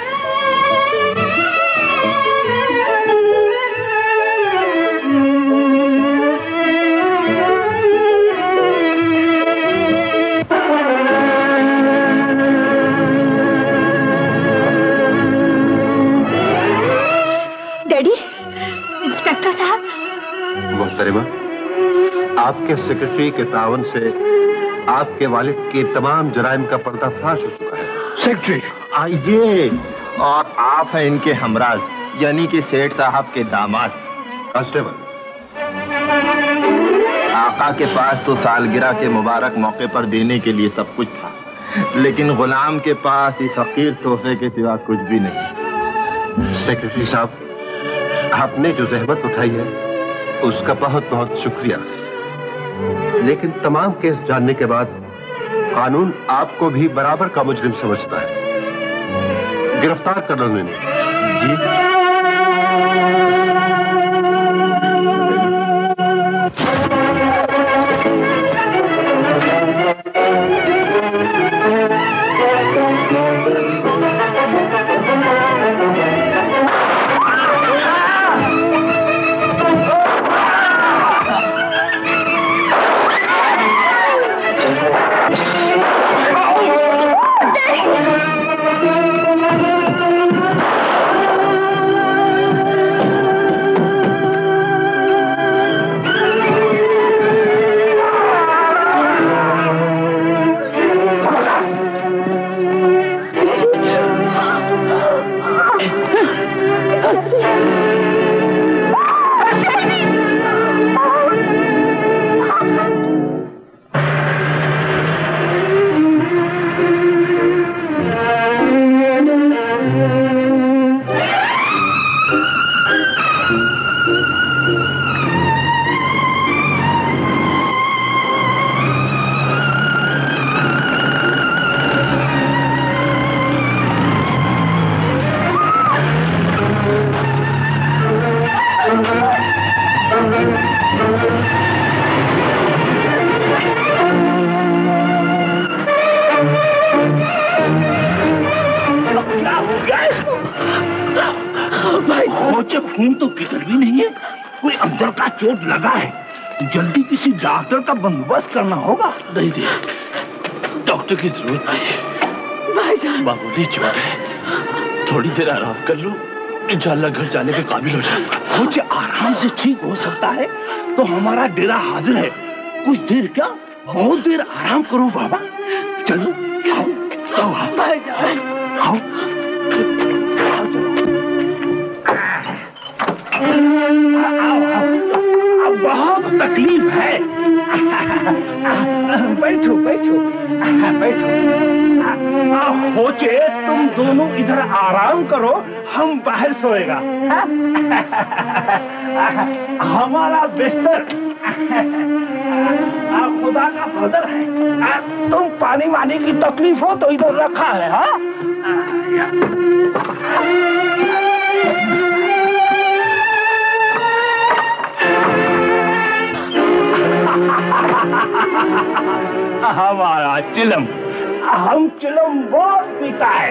इंस्पेक्टर साहब। मोहतरमा, आपके सेक्रेटरी के तावन से आपके वालिद के तमाम जराइम का पर्दाफाश हो चुका है। सेक्रेटरी आइए, और आप हैं इनके हमराज, यानी कि सेठ साहब के दामाद। कांस्टेबल, आका के पास तो सालगिरह के मुबारक मौके पर देने के लिए सब कुछ था, लेकिन गुलाम के पास इस हकीर तोहफे के सिवा कुछ भी नहीं। सेक्रेटरी साहब, आपने जो जहमत उठाई है उसका बहुत बहुत शुक्रिया, लेकिन तमाम केस जानने के बाद कानून आपको भी बराबर का मुजरिम समझता है। गिरफ्तार कर लो इन्हें। जी। चोट लगा है, जल्दी किसी डॉक्टर का बंदोबस्त करना होगा। नहीं नहीं, डॉक्टर की जरूरत नहीं है भाईजान। मामूली चोट है, थोड़ी देर आराम कर लो, इंशाल्लाह घर जाने के काबिल हो जाऊंगा। कुछ आराम से ठीक हो सकता है तो हमारा डेरा हाजिर है। कुछ देर क्या, बहुत देर आराम करो बाबा। चलो आओ भाईजान, आओ। बहुत तकलीफ है। बैठो बैठो बैठो। होचे तुम दोनों इधर आराम करो, हम बाहर सोएगा। हमारा बिस्तर खुदा का फजल है। तुम पानी वानी की तकलीफ हो तो इधर रखा है। हाँ हमारा चिलम, हम चिलम बहुत पीता है।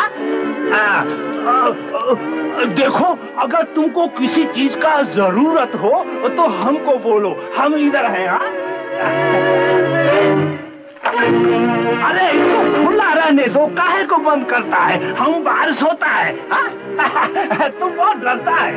देखो, अगर तुमको किसी चीज का जरूरत हो तो हमको बोलो, हम इधर हैं। अरे इसको खुला रहने दो, काहे को बंद करता है, हम बाहर सोता है। तुम बहुत डरता है।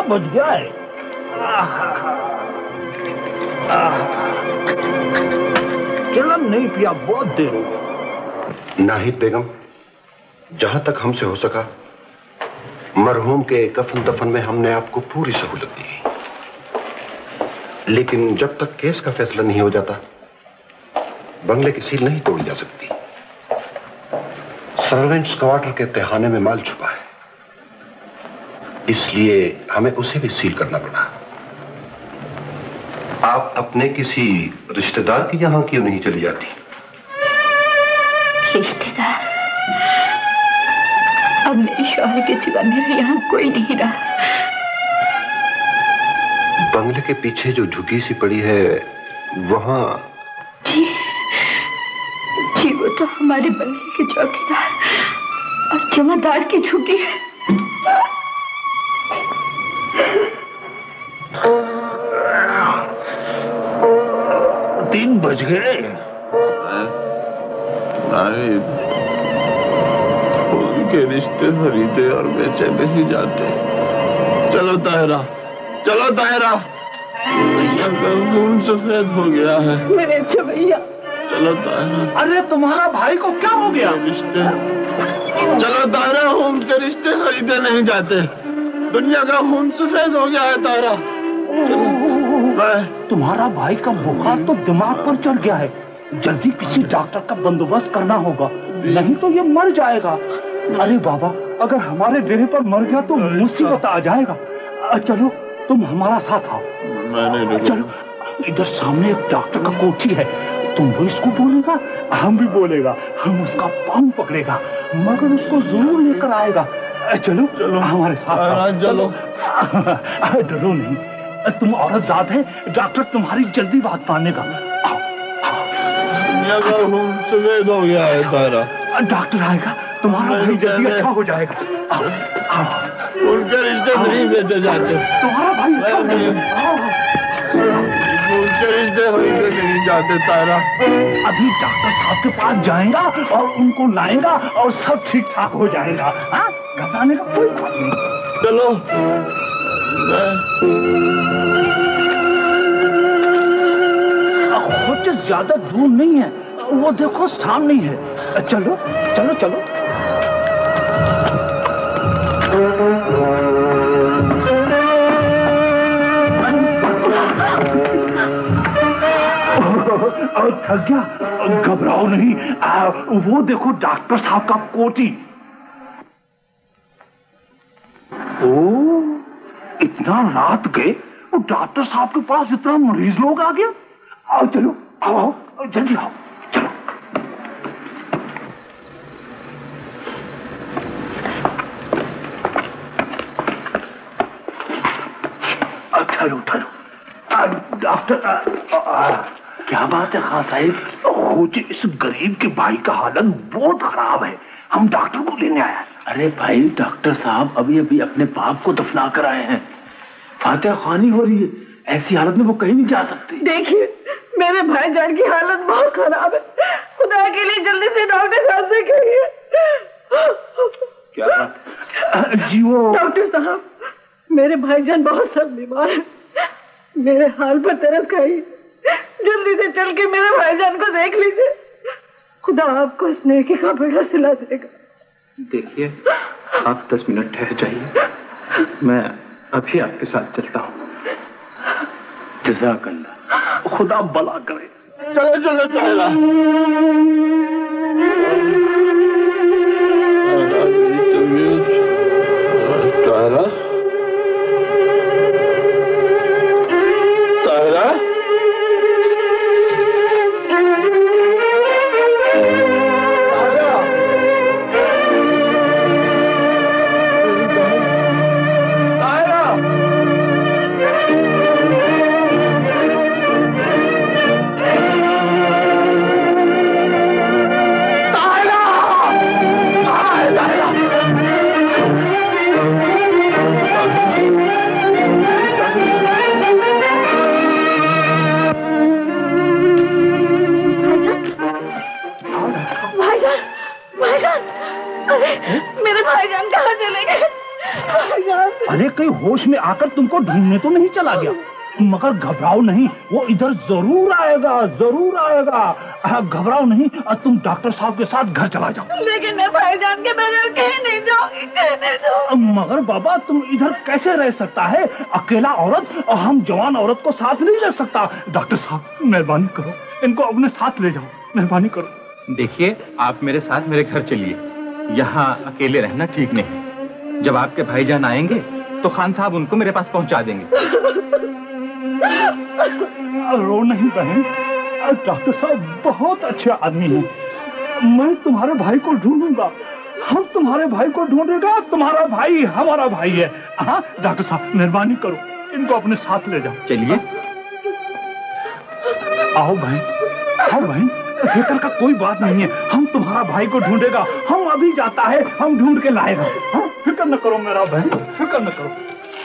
बज गया है। चिलम नहीं पिया, बहुत देर हो गई। नाहिद बेगम, जहां तक हमसे हो सका मरहूम के कफन दफन में हमने आपको पूरी सहूलत दी, लेकिन जब तक केस का फैसला नहीं हो जाता बंगले की सील नहीं तोड़ी जा सकती। सर्वेंट्स क्वार्टर के तहखाने में माल छुपा है, इसलिए हमें उसे भी सील करना पड़ा। आप अपने किसी रिश्तेदार के यहां क्यों नहीं चली जाती? रिश्तेदार? अब मेरे शौहर के सिवा मेरे यहाँ कोई नहीं रहा। बंगले के पीछे जो झुकी सी पड़ी है वहां? जी जी, वो तो हमारे बंगले के चौकीदार और जमादार की झुकी है। 3 बज गए। उनके रिश्ते खरीदे और बेचे नहीं जाते। चलो ताहिरा, चलो ताहिरा, भैया का खून सफेद हो गया है। मेरे अच्छे भैया। चलो ताहिरा। अरे तुम्हारा भाई को क्या हो गया? रिश्ते, चलो ताहिरा, उनके रिश्ते खरीदे नहीं जाते। दुनिया का खून सफेद हो गया है ताहिरा। तुम्हारा भाई का बुखार तो दिमाग पर चढ़ गया है, जल्दी किसी डॉक्टर का बंदोबस्त करना होगा, नहीं तो ये मर जाएगा। अरे बाबा, अगर हमारे डेरे पर मर गया तो मुसीबत आ जाएगा। चलो तुम हमारा साथ आओ। चलो, इधर सामने एक डॉक्टर का कोठी है, तुम वो इसको बोलेगा, हम भी बोलेगा, हम उसका पाँव पकड़ेगा, मगर उसको जरूर लेकर आएगा। चलो चलो हमारे साथ चलो। डरो नहीं, तुम औरत जात है, डॉक्टर तुम्हारी जल्दी बात मानेगा। सफेद हो गया है तारा। डॉक्टर आएगा, तुम्हारा भाई जल्दी अच्छा हो जाएगा। उनके रिश्ते नहीं बेचे जाते। तुम्हारा भाई अच्छा हो जाएगा। उनके रिश्ते नहीं जाते तारा। अभी डॉक्टर साहब के पास जाएगा और उनको लाएगा और सब ठीक ठाक हो जाएगा। हाँ, घबराने का कोई बात नहीं। चलो। कुछ ज्यादा दूर नहीं है, वो देखो सामने है। चलो चलो चलो। थक गया? घबराओ नहीं, वो देखो डॉक्टर साहब का कोटी। ओ, इतना रात गए, वो डॉक्टर साहब के पास इतना मरीज लोग आ गया। आओ चलो, आओ आओ, जल्दी आओ, चलो। ठहरो ठहरो। डॉक्टर, क्या बात है खान साहब? इस गरीब के भाई का हालत बहुत खराब है, हम डॉक्टर को लेने आए हैं। अरे भाई, डॉक्टर साहब अभी अभी अपने बाप को दफना कर आए हैं, फातिहा खानी हो रही है, ऐसी हालत में वो कहीं नहीं जा सकते। देखिए, मेरे भाईजान की हालत बहुत खराब है, खुदा के लिए जल्दी से डॉक्टर साहब से कहिए। क्या बात? जी वो डॉक्टर साहब, मेरे भाईजान बहुत सख्त बीमार है, मेरे हाल पर तरस खाइए, जल्दी से चल के मेरे भाईजान को देख लीजिए, खुदा आपको इस नेकी का बड़ा सिला देगा। देखिए, आप 10 मिनट ठहर जाइए, मैं अभी आपके साथ चलता हूँ। जज़ाकल्लाह, खुदा भला करे। चलो चलो ताहिरा। ताहिरा, ताहिरा, ताहिरा, अरे कहीं होश में आकर तुमको ढूंढने तो नहीं चला गया? मगर घबराओ नहीं, वो इधर जरूर आएगा, जरूर आएगा। घबराओ नहीं, तुम डॉक्टर साहब के साथ घर चला जाओ। लेकिन मैं भाईजान के बगैर कहीं नहीं जाऊंगी, कहीं नहीं जाऊंगी। मगर बाबा तुम इधर कैसे रह सकता है? अकेला औरत, हम जवान औरत को साथ नहीं ले सकता। डॉक्टर साहब मेहरबानी करो, इनको अपने साथ ले जाओ, मेहरबानी करो। देखिए, आप मेरे साथ मेरे घर चलिए। यहाँ अकेले रहना ठीक नहीं। जब आपके भाईजान आएंगे तो खान साहब उनको मेरे पास पहुंचा देंगे। रो नहीं बहन, डॉक्टर साहब बहुत अच्छे आदमी हैं। मैं तुम्हारे भाई को ढूंढूंगा, हम तुम्हारे भाई को ढूंढेगा। तुम्हारा भाई हमारा भाई है। हाँ डॉक्टर साहब मेहरबानी करो, इनको अपने साथ ले जाओ। चलिए। आओ बहन, आओ बहन, फिक्र का कोई बात नहीं है। हम तुम्हारा भाई को ढूंढेगा, हम अभी जाता है, हम ढूंढ के लाएगा। हाँ फिक्र न करो मेरा बहन, फिक्र न करो।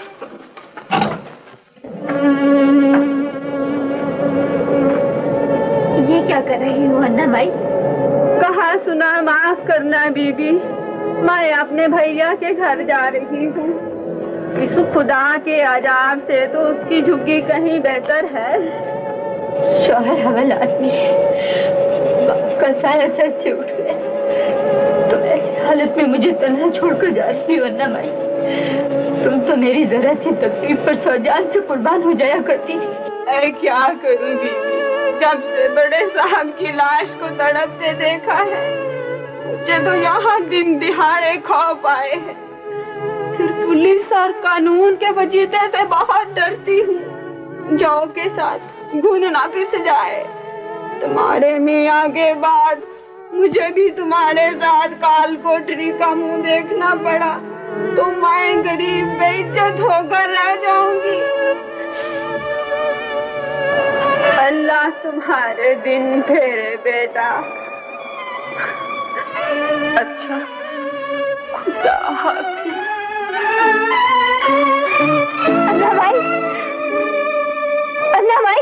ये क्या कर रही हो अन्ना भाई? कहा सुना माफ करना बीबी, मैं अपने भैया के घर जा रही हूँ। इस खुदा के अजाब से तो उसकी झुग्गी कहीं बेहतर है। शौहर हवल आदमी का साया सर से उठ गया, तो ऐसी हालत में मुझे तन्हा छोड़कर जा रही हो अन्ना भाई। तुम तो मेरी जरा सी तकलीफ पर 100 जान से कुर्बान हो जाया करती। मैं क्या करूँ बीबी, जब से बड़े साहब की लाश को तड़पते देखा है, मुझे तो यहाँ दिन दिहाड़े खौफ आए हैं। फिर पुलिस और कानून के वजीते से बहुत डरती हूँ। जाओ के साथ गुन ना पिस जाए। तुम्हारे मियाँ के बाद मुझे भी तुम्हारे साथ काल कोठरी का मुंह देखना पड़ा, तो मैं गरीब बेइज्जत होकर रह जाऊंगी। अल्लाह तुम्हारे दिन फेरे बेटा। अच्छा, खुदा हाफिज। अन्ना भाई, अन्ना भाई।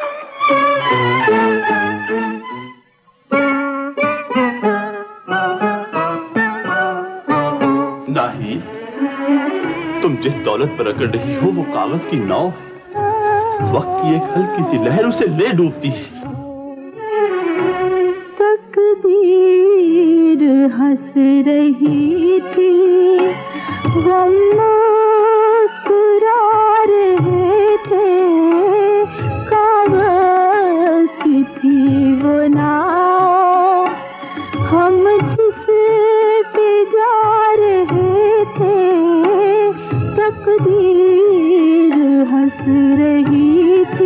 नहीं, तुम जिस दौलत पर अकड़ रही हो वो कागज की नाव है। वक्त की एक हल्की सी लहर उसे ले डूबती है। तकदीर हंस रही थी, गम मुस्कुरा रहे थे। कागज की थी वो नाव, हम जिस पे जा रहे थे। तकदीर हंस रही थी।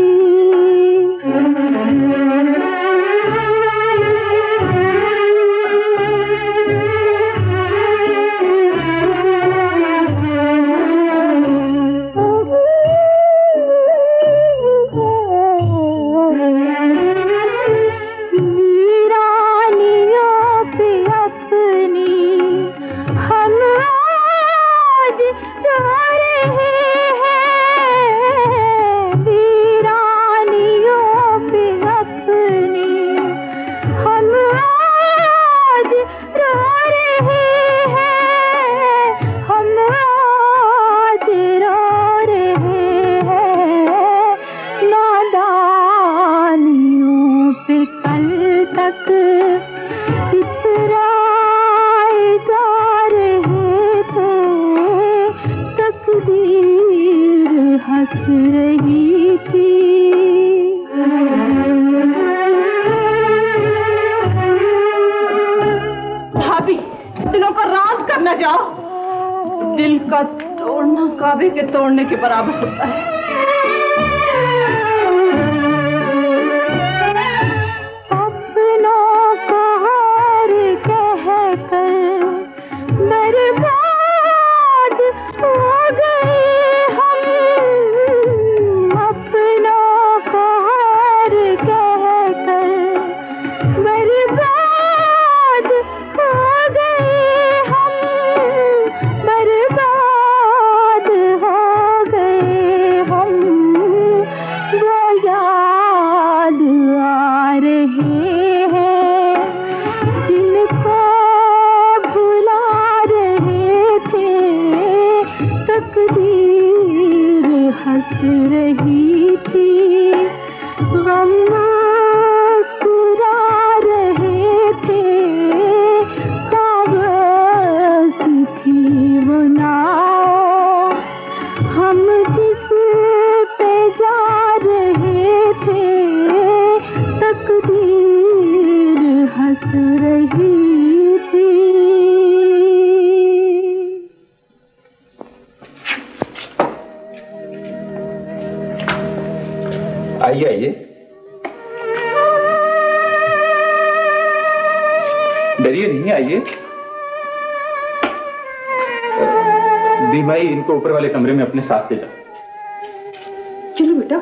दिल का तोड़ना काबे के तोड़ने के बराबर होता है। अपनों को हार कहकर बर्बाद हो गए हम। अपनों को हार कहकर बर्बाद हो गए हम। बर्बाद हो गए हंस रही थी, गम मुस्कुरा रहे थे, कागज थी वो नाव, हम जिस पे जा रहे थे, तकदीर हंस रही थी। आइए आइए, डरिए नहीं, आइए। दी भाई, इनको ऊपर वाले कमरे में अपने साथ ले जाओ। चलो बेटा।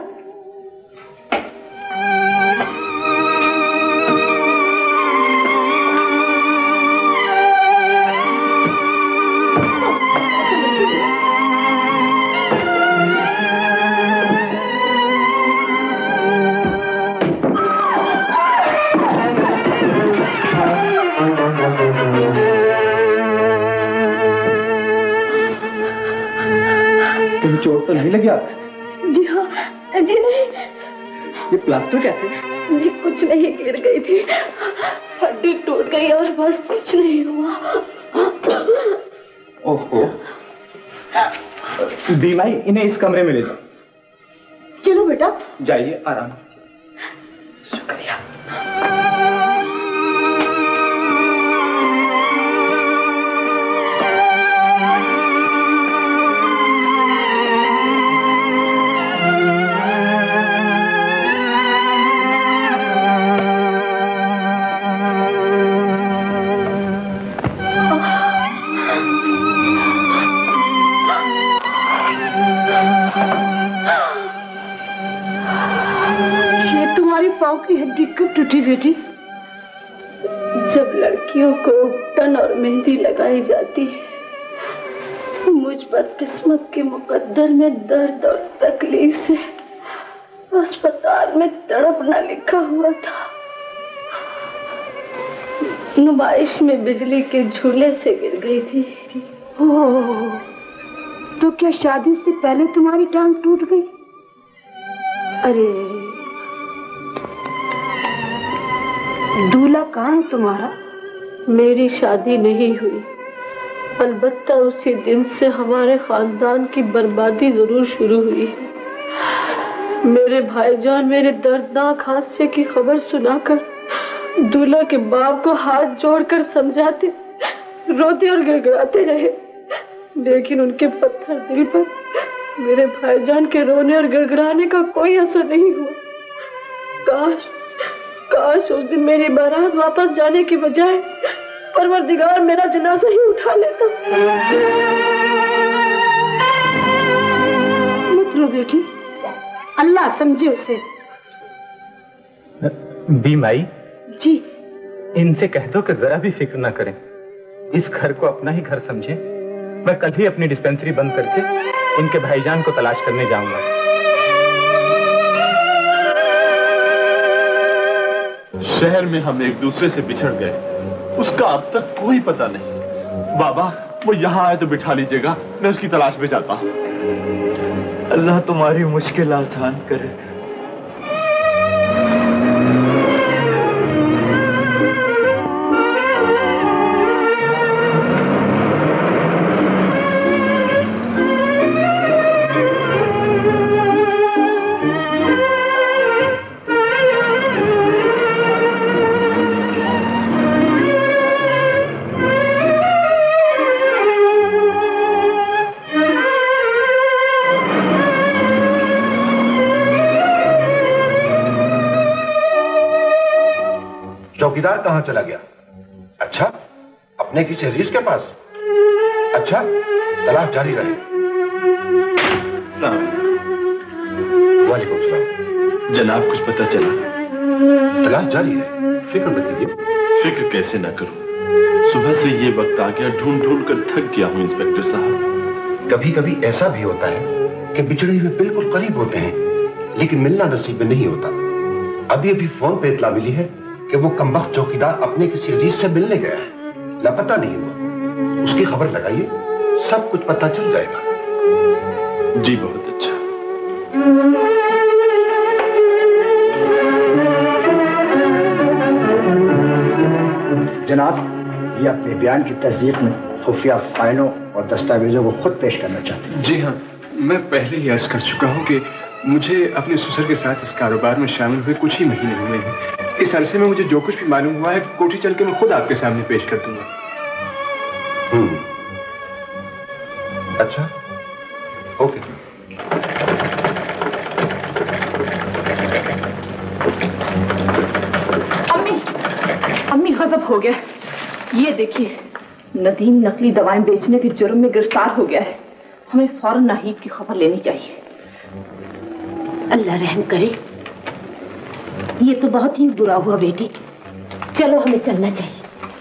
चोट तो नहीं लगी आप? जी हाँ, जी नहीं। ये प्लास्टर कैसे? जी कुछ नहीं, गिर गई थी, हड्डी टूट गई और बस कुछ नहीं हुआ। ओहो। दी भाई, इन्हें इस कमरे में ले जाओ। चलो बेटा। जाइए, आराम। शुक्रिया। की हड्डी कब टूटी बेटी? जब लड़कियों को टन और मेहंदी लगाई जाती है। मुझ बदकिस्मत के मुकद्दर में दर्द और तकलीफ से अस्पताल में तड़पना लिखा हुआ था। नुमाइश में बिजली के झूले से गिर गई थी। ओह, तो क्या शादी से पहले तुम्हारी टांग टूट गई? अरे, दूल्हा कहाँ है तुम्हारा? मेरी शादी नहीं हुई, अलबत्ता उसी दिन से हमारे खानदान की बर्बादी जरूर शुरू हुई है। मेरे भाईजान मेरे दर्दनाक हादसे की खबर सुनाकर दूल्हा के बाप को हाथ जोड़कर समझाते, रोते और गिड़गिड़ाते रहे, लेकिन उनके पत्थर दिल पर मेरे भाईजान के रोने और गिड़गिड़ाने का कोई असर नहीं हुआ। काश उस दिन मेरी बारात वापस जाने की बजाय परवरदिगार मेरा जनाजा ही उठा लेता। मत रो बेटी, अल्लाह समझे उसे। बी माई जी, इनसे कह दो कि जरा भी फिक्र ना करें, इस घर को अपना ही घर समझें। मैं कल ही अपनी डिस्पेंसरी बंद करके इनके भाईजान को तलाश करने जाऊंगा। शहर में हम एक दूसरे से बिछड़ गए, उसका अब तक कोई पता नहीं। बाबा, वो यहाँ आए तो बिठा लीजिएगा, मैं उसकी तलाश में जाता हूँ। अल्लाह तुम्हारी मुश्किल आसान करे। चौकीदार कहाँ चला गया? अच्छा, अपने किसी अजीज के पास? अच्छा, तलाश जारी रहे। वालेकुम सलाम। जनाब, कुछ पता चला? तलाश जारी है, फिक्र मत कीजिए। फिक्र कैसे ना करूं, सुबह से ये वक्त आ गया, ढूंढ ढूंढ कर थक गया हूं इंस्पेक्टर साहब। कभी कभी ऐसा भी होता है कि बिछड़े हुए बिल्कुल करीब होते हैं, लेकिन मिलना नसीब में नहीं होता। अभी अभी फोन पे इत्तला मिली है कि वो कमबख्त चौकीदार अपने किसी अजीज से मिलने गया है, लापता नहीं हुआ। उसकी खबर लगाइए, सब कुछ पता चल जाएगा। जी बहुत अच्छा, जनाब, ये अपने बयान की तस्दीक में खुफिया फाइलों और दस्तावेजों को खुद पेश करना चाहते हैं। जी हाँ, मैं पहले ही अर्ज कर चुका हूँ कि मुझे अपने ससुर के साथ इस कारोबार में शामिल हुए कुछ ही महीने हुए हैं। इस अरसे में मुझे जो कुछ भी मालूम हुआ है कोठी चल के मैं खुद आपके सामने पेश कर दूंगा। अच्छा, ओके। अम्मी गजब हो गया। ये देखिए, नदीम नकली दवाएं बेचने के जुर्म में गिरफ्तार हो गया है। हमें फौरन नाहिद की खबर लेनी चाहिए। अल्लाह रहम करे। ये तो बहुत ही बुरा हुआ बेटी। चलो हमें चलना चाहिए।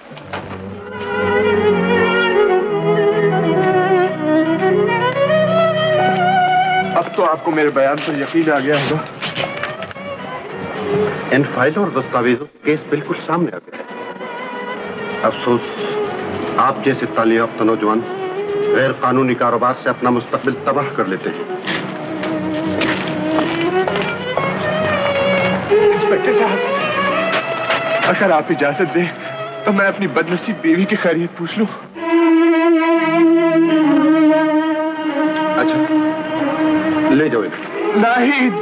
अब तो आपको मेरे बयान पर यकीन आ गया होगा। इन फाइलों और दस्तावेजों केस बिल्कुल सामने आ गया है। अफसोस आप जैसे तालीम-याफ्ता नौजवान गैर कानूनी कारोबार से अपना मुस्तकबिल तबाह कर लेते हैं। इंस्पेक्टर साहब, अगर आप इजाजत दें तो मैं अपनी बदनसीब बीवी की खैरियत पूछ लूं। अच्छा, ले जाओ इन्हें। नाहिद,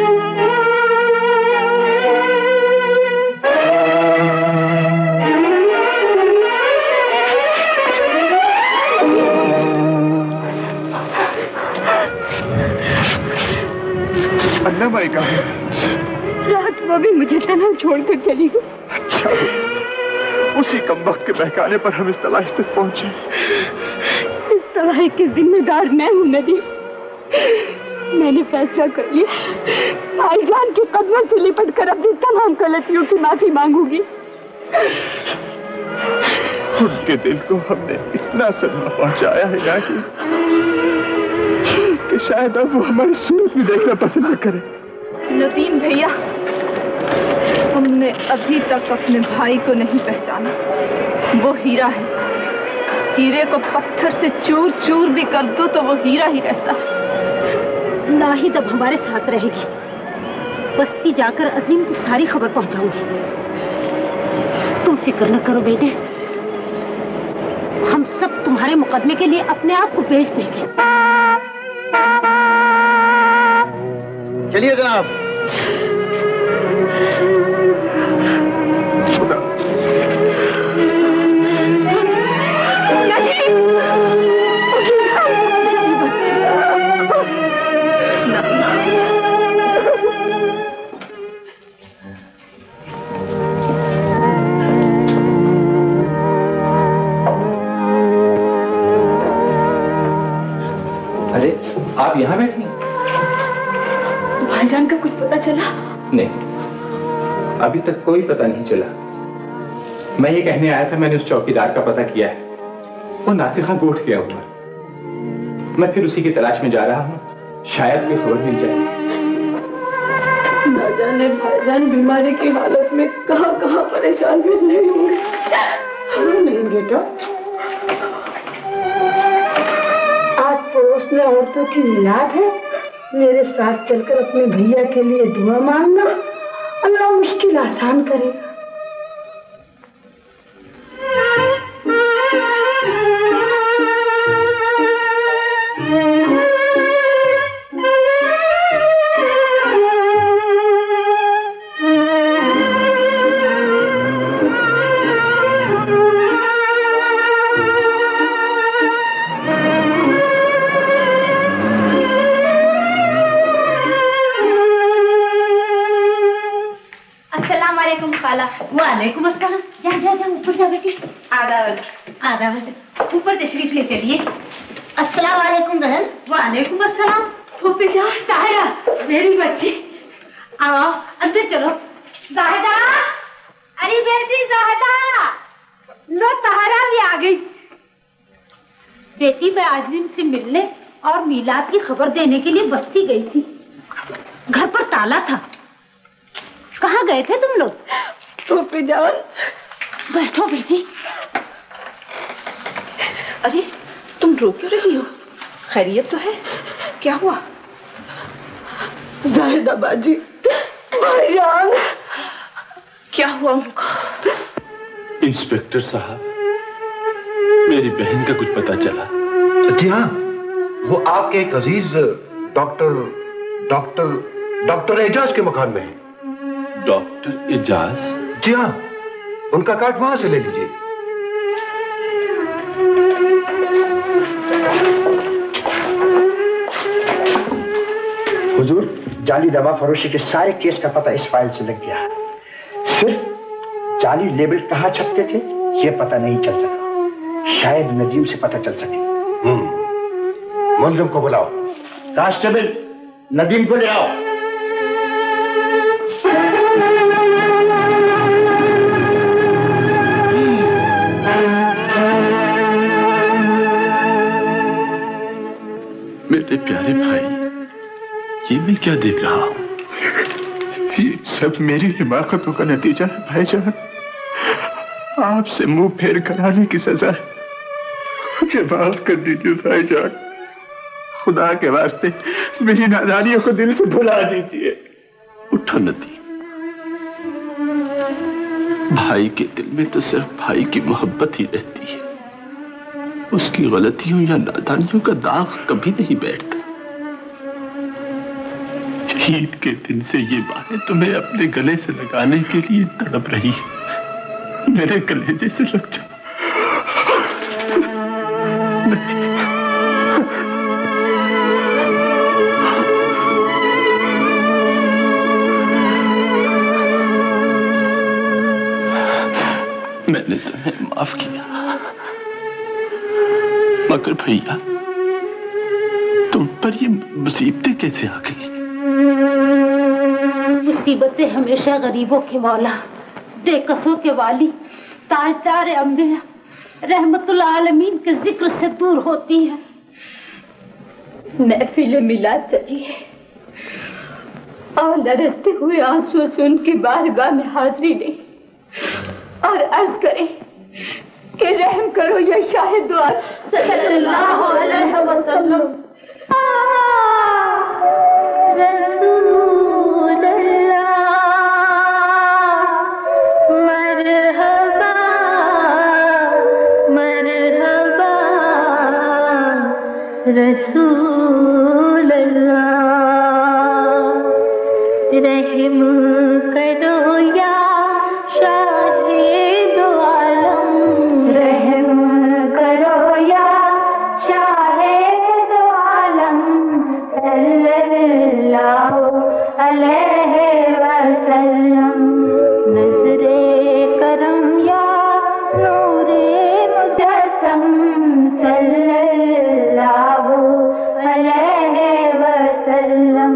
अन्ना माई का रात वो भी मुझे तनहा छोड़कर चली गई। अच्छा, उसी कमबख्त के बहकाने पर हम इस तलाश तक पहुंचे। इस तबाही की जिम्मेदार मैं हूं नदी। मैंने फैसला कर लिया, भाईजान के कदमों से लिपट कर अपनी तमाम गलतियों की माफी मांगूंगी। उनके दिल को हमने इतना सदमा पहुंचाया है यानी कि शायद अब वो हमारी सूरत भी देखना पसंद न करे। नदीम भैया, तुमने अभी तक अपने भाई को नहीं पहचाना। वो हीरा है। हीरे को पत्थर से चूर चूर भी कर दो तो वो हीरा ही रहता। नाहिद अब हमारे साथ रहेगी। बस्ती जाकर अजीम को सारी खबर पहुंचाऊंगी। तुम फिक्र न करो बेटे, हम सब तुम्हारे मुकदमे के लिए अपने आप को भेज देंगे। चलिए जनाब। अरे, आप यहाँ बैठी? भाईजान का कुछ पता चला? नहीं, अभी तक कोई पता नहीं चला। मैं ये कहने आया था, मैंने उस चौकीदार का पता किया है। वो नातिखा गोठ गया हुआ। मैं फिर उसी की तलाश में जा रहा हूँ, शायद कोई खबर मिल जाए। न जाने भाईजान बीमारी की हालत में कहाँ कहाँ परेशान भी नहीं होंगे। नहीं बेटा, आज पड़ोस में औरतों की मिलाद है। मेरे साथ चलकर अपने भैया के लिए दुआ मांगना, अल्लाह मुश्किल आसान करे। वालेकुम अस्सलाम। जा जा जा, ऊपर जा बेटी। आदाब आदाब, ऊपर तशरीफ ले चलिए। अस्सलाम वालेकुम बहन। वालेकुम अस्सलाम। फूफी जान, ताहिरा मेरी बच्ची, आओ अंदर चलो। ज़ाहिदा, अरे बेटी ज़ाहिदा, लो ताहिरा भी आ गई। बेटी मैं आजमीन से मिलने और मीलाद की खबर देने के लिए बस्ती गई थी। घर पर ताला था। कहाँ गए थे तुम लोग? फूफी जान, बैठो बेटी। अरे तुम रो क्यों रही हो? खैरियत तो है? क्या हुआ? जाहिदा बाजी, भाईजान, क्या हुआ उनको? इंस्पेक्टर साहब, मेरी बहन का कुछ पता चला? जी हाँ, वो आपके एक अजीज डॉक्टर एजाज के मकान में है। डॉक्टर एजाज? जी हाँ, उनका कार्ड वहां से ले लीजिए। हुजूर, जाली दवा फरोशी के सारे केस का पता इस फाइल से लग गया। सिर्फ जाली लेबल कहाँ छपते थे ये पता नहीं चल सका। शायद नदीम से पता चल सके। मुल्जिम को बुलाओ। कांस्टेबल, नदीम को ले आओ। मेरे प्यारे भाई, ये मैं क्या देख रहा हूं? ये सब मेरी हिमाकतों का नतीजा है भाईजान। आपसे मुंह फेर कराने की सजा है। मुझे माफ कर दीजिए भाईजान। खुदा के वास्ते मेरी नादानियों को दिल से भुला दीजिए। उठो नदी। भाई के दिल में तो सिर्फ भाई की मोहब्बत ही रहती है। उसकी गलतियों या नादानियों का दाग कभी नहीं बैठता। ईद के दिन से ये बातें तुम्हें अपने गले से लगाने के लिए तड़प रही है। मेरे कलेजे से लग जाओ। मैंने तुम्हें माफ किया, मगर भैया तुम पर ये मुसीबतें कैसे आ गई? मुसीबतें हमेशा गरीबों के मौला, बेकसों के वाली, ताजदार अंबिया, रहमतुल आलमीन के जिक्र से दूर होती है। महफिल मिलाद सजी है और लरसते हुए आंसुओं से उनकी बारगाह में हाजिरी दी और अर्ज करें कि रहम करो या शाहिद दुआ सल्लल्लाहु अलैहि वसल्लम। रसूल अल्लाह, रहम करो या शाहे दो आलम, रहम करो या शाहे दो आलम, सल्लल्लाहु अलैहि वसल्लम। नजरे करम या नूरे मुजस्सम, सल्लल्लाहु अलैहि वसल्लम।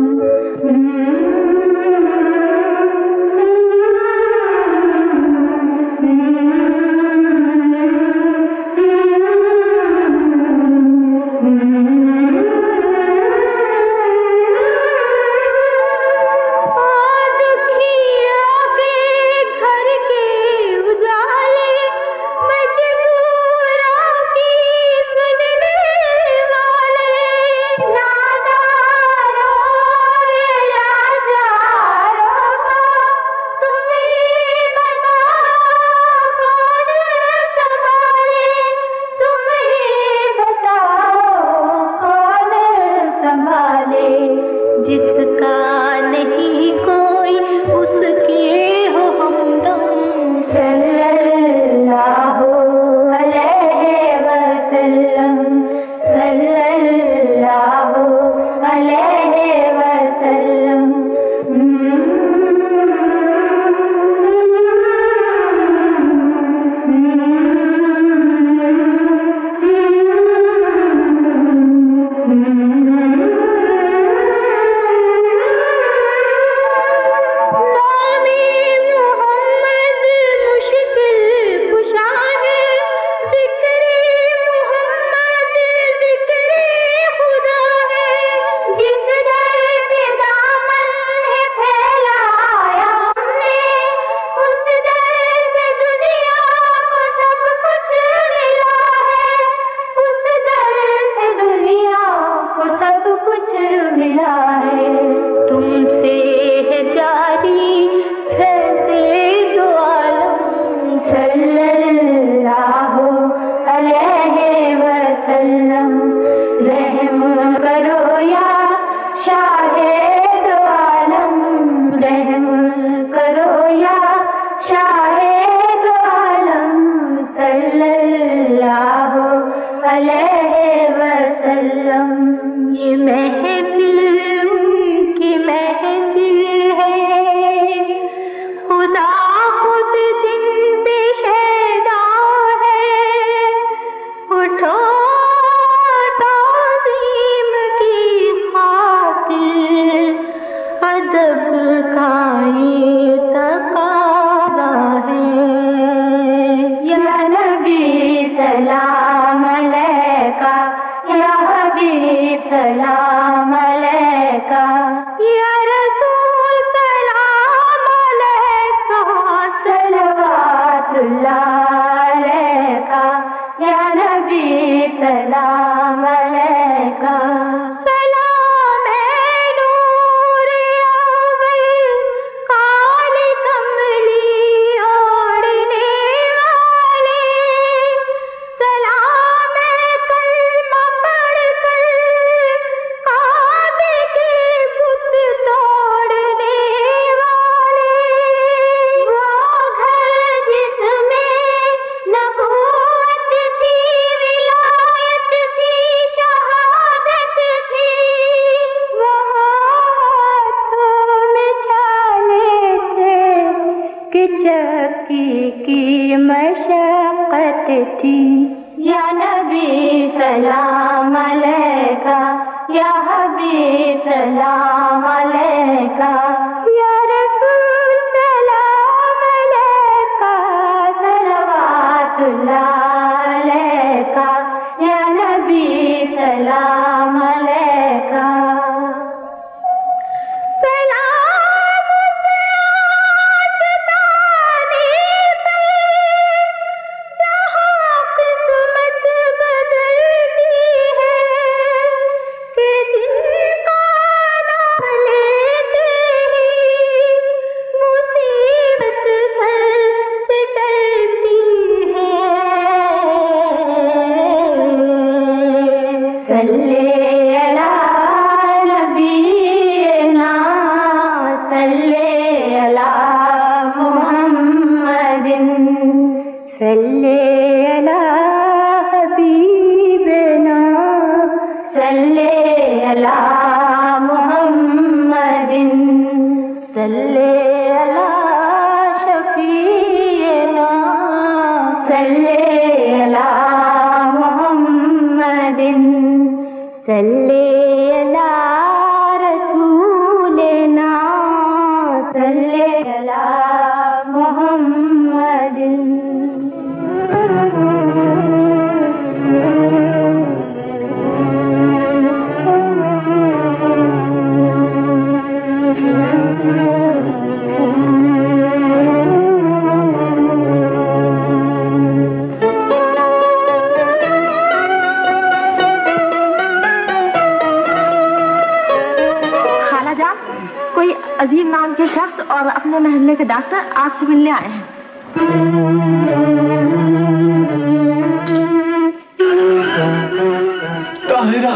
वसल्लम। ये महफिल की महफिल है, खुदा खुद जिन पे शैदा है। उठो ताज़ीम की खातिर, अदब का ये तकाज़ा है। या नबी सलाम अलैका, या हबीब सलाम अलैका, या रसूल सलाम अलैका, सलवातुल्लाह अलैका, या नबी सलाम अलैका। सलाम है नूर अव्वल, काली कमली ओढ़ने वाले। सलाम है कलमा पढ़कर काबे के बुत तोड़ने वाले। वो घर जिसमें नबूवत थी, विलायत थी, शहादत थी। वहाँ हाथों में छाले थे कि चक्की की मशक्कत थी। या नबी सलाम अलैका, या हबीब सलाम अलैका, या रसूल सलाम अलैका, सलवातुल्लाह अलैका, या नबी सलाम अलैका। सलाम से आसमानी पर, जहाँ किस्मत बदलती है, कि जिनका नाम लेते ही मुसीबत सर से टलती है। सल्ले अला नबीना, सल्ले अला मुहम्मदिन, सल्ले अला हबीबना, सल्ले अला मुहम्मदिन, सल्ले अला शफीना, सल्ले अला मुहम्मदिन, सल्ले अला रसूलना, सल्ले अला मुहम्मदिन। खाला जान, कोई अजीब नाम के शख्स और अपने मोहल्ले के डॉक्टर आपसे मिलने आए हैं। ताहिरा,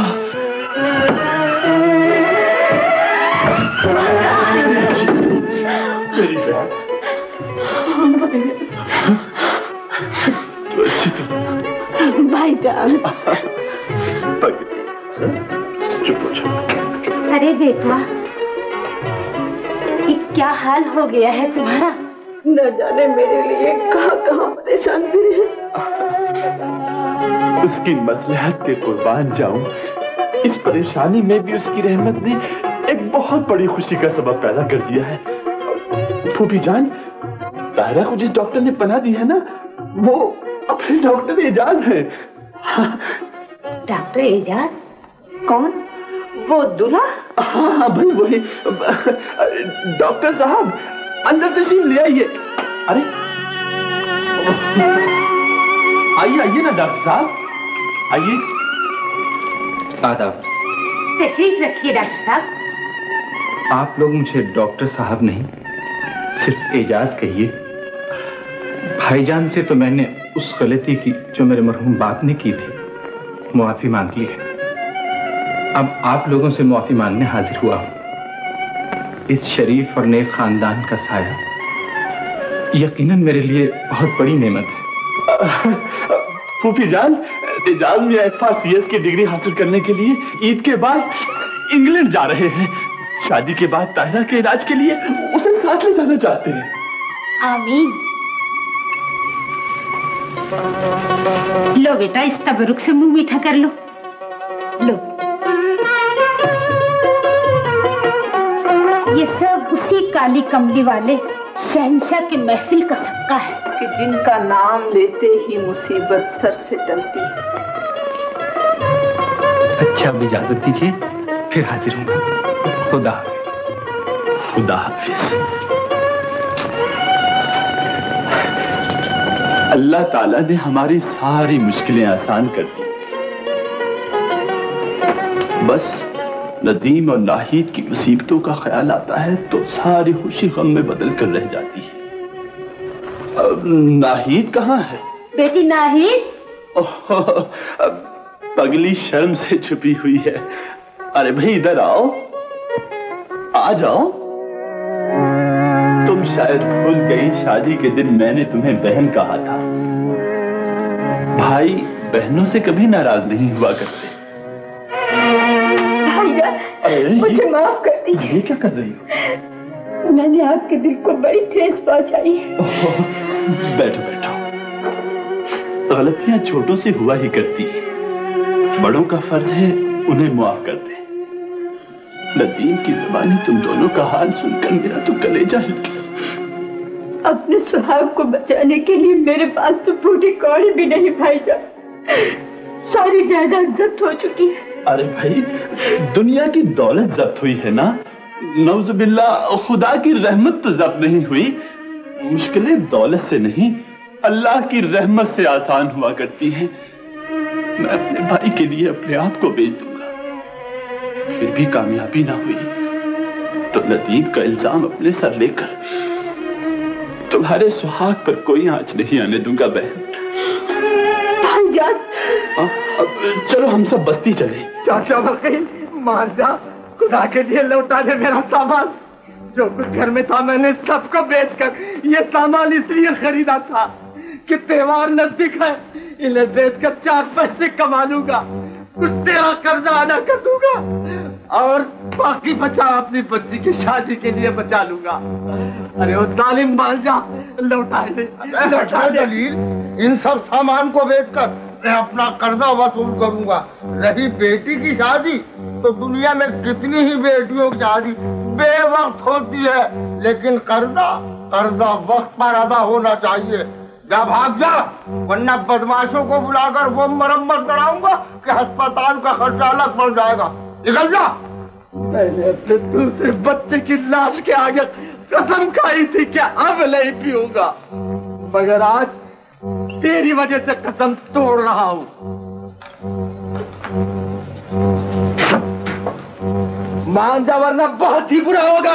मेरी बहन, तो अच्छी तो भाईजान। चुप हो जाओ। अरे बेटा, ये क्या हाल हो गया है तुम्हारा? न जाने मेरे लिए कहाँ कहाँ परेशान फिरे हैं। उसकी मसलहत के कुर्बान जाऊं, इस परेशानी में भी उसकी रहमत ने एक बहुत बड़ी खुशी का सबब पैदा कर दिया है। फूफी जान, ताहिरा को जिस डॉक्टर ने पनाह दी है ना, वो अपने डॉक्टर एजाज है। डॉक्टर एजाज? कौन? वो दूल्हा? हाँ भाई वही। डॉक्टर साहब, अंदर तशरीफ ले आइए। अरे आइए आइए ना डॉक्टर साहब, आइए। आदाब। तशरीफ रखिए डॉक्टर साहब। आप लोग मुझे डॉक्टर साहब नहीं, सिर्फ एजाज कहिए। भाईजान से तो मैंने उस गलती की जो मेरे मरहूम बाप ने की थी, मुआफी मांग ली है। अब आप लोगों से मुआफी मांगने हाजिर हुआ हूं। इस शरीफ और नेक खानदान का साया यकीनन मेरे लिए बहुत बड़ी नेमत है। फूफी जान, तेजाज में FRCS की डिग्री हासिल करने के लिए ईद के बाद इंग्लैंड जा रहे हैं। शादी के बाद ताहिरा के इलाज के लिए उसे साथ ले जाना चाहते हैं। आमीन। लो बेटा, इस तबरुक से मुंह मीठा कर लो। लो, ये सब उसी काली कमली वाले शहंशाह के महफिल का सबका है कि जिनका नाम लेते ही मुसीबत सर से टलती है। अच्छा, अब इजाजत दीजिए, फिर हाजिर हूँ। खुदा हाफिज। खुदा हाफिज। अल्लाह ताला ने हमारी सारी मुश्किलें आसान कर दी। बस नदीम और नाहिद की मुसीबतों का ख्याल आता है तो सारी खुशी गम में बदल कर रह जाती है। नाहिद कहाँ है? बेटी नाहिद पगली शर्म से छुपी हुई है। अरे भाई इधर आओ, आ जाओ। तुम शायद भूल गई, शादी के दिन मैंने तुम्हें बहन कहा था। भाई बहनों से कभी नाराज नहीं हुआ करते। भैया, मुझे माफ कर दीजिए। ये क्या कर रही हो? मैंने आपके दिल को बड़ी ठेस पहुंचाई है। बैठो बैठो। गलतियां छोटों से हुआ ही करती है, बड़ों का फर्ज है उन्हें माफ कर दे। नदीम की ज़बानी तुम दोनों का हाल सुनकर मेरा तो कलेजा हिल गया। अपने सुहाग को बचाने के लिए मेरे पास तो फूटी कौड़ी भी नहीं भाईजान। सारी जायदाद जब्त हो चुकी है। अरे भाई, दुनिया की दौलत जब्त हुई है ना, नौजुबिल्लाह, खुदा की रहमत तो जब्त नहीं हुई। मुश्किलें दौलत से नहीं, अल्लाह की रहमत से आसान हुआ करती हैं। मैं अपने भाई के लिए अपने आप को बेच दूंगा, फिर भी कामयाबी ना हुई तो नदीम का इल्जाम अपने सर लेकर तुम्हारे सुहाग पर कोई आंच नहीं आने दूंगा बहन। भाईजान, चलो हम सब बस्ती चले। चाचा वकील, मान जा, खुदा के लिए लौटा दे मेरा सामान। जो कुछ घर में था मैंने सबको बेचकर ये सामान इसलिए खरीदा था कि त्योहार नजदीक है, इन्हें बेचकर 4 पैसे कमा लूंगा, कुछ तेरा कर्जा अदा कर दूंगा और बाकी बचा अपनी बच्ची की शादी के लिए बचा लूंगा। अरे वो जालिम, मान जा, लौटा दे, लौटा दे। इन सब सामान को बेचकर मैं अपना कर्जा वसूल करूंगा। रही बेटी की शादी तो दुनिया में कितनी ही बेटियों की शादी बेवक्त होती है, लेकिन कर्जा वक्त पर अदा होना चाहिए। जा, भाग जा, वरना बदमाशों को बुलाकर वो मरम्मत कराऊंगा कि अस्पताल का खर्चा अलग पड़ जाएगा। निकल जा। मैंने अपने दूसरे बच्चे की लाश के आगे कसम खाई थी कि अब नहीं पीऊंगा, मगर आज तेरी वजह से कसम तोड़ रहा हूँ। मान जा, वरना बहुत ही बुरा होगा।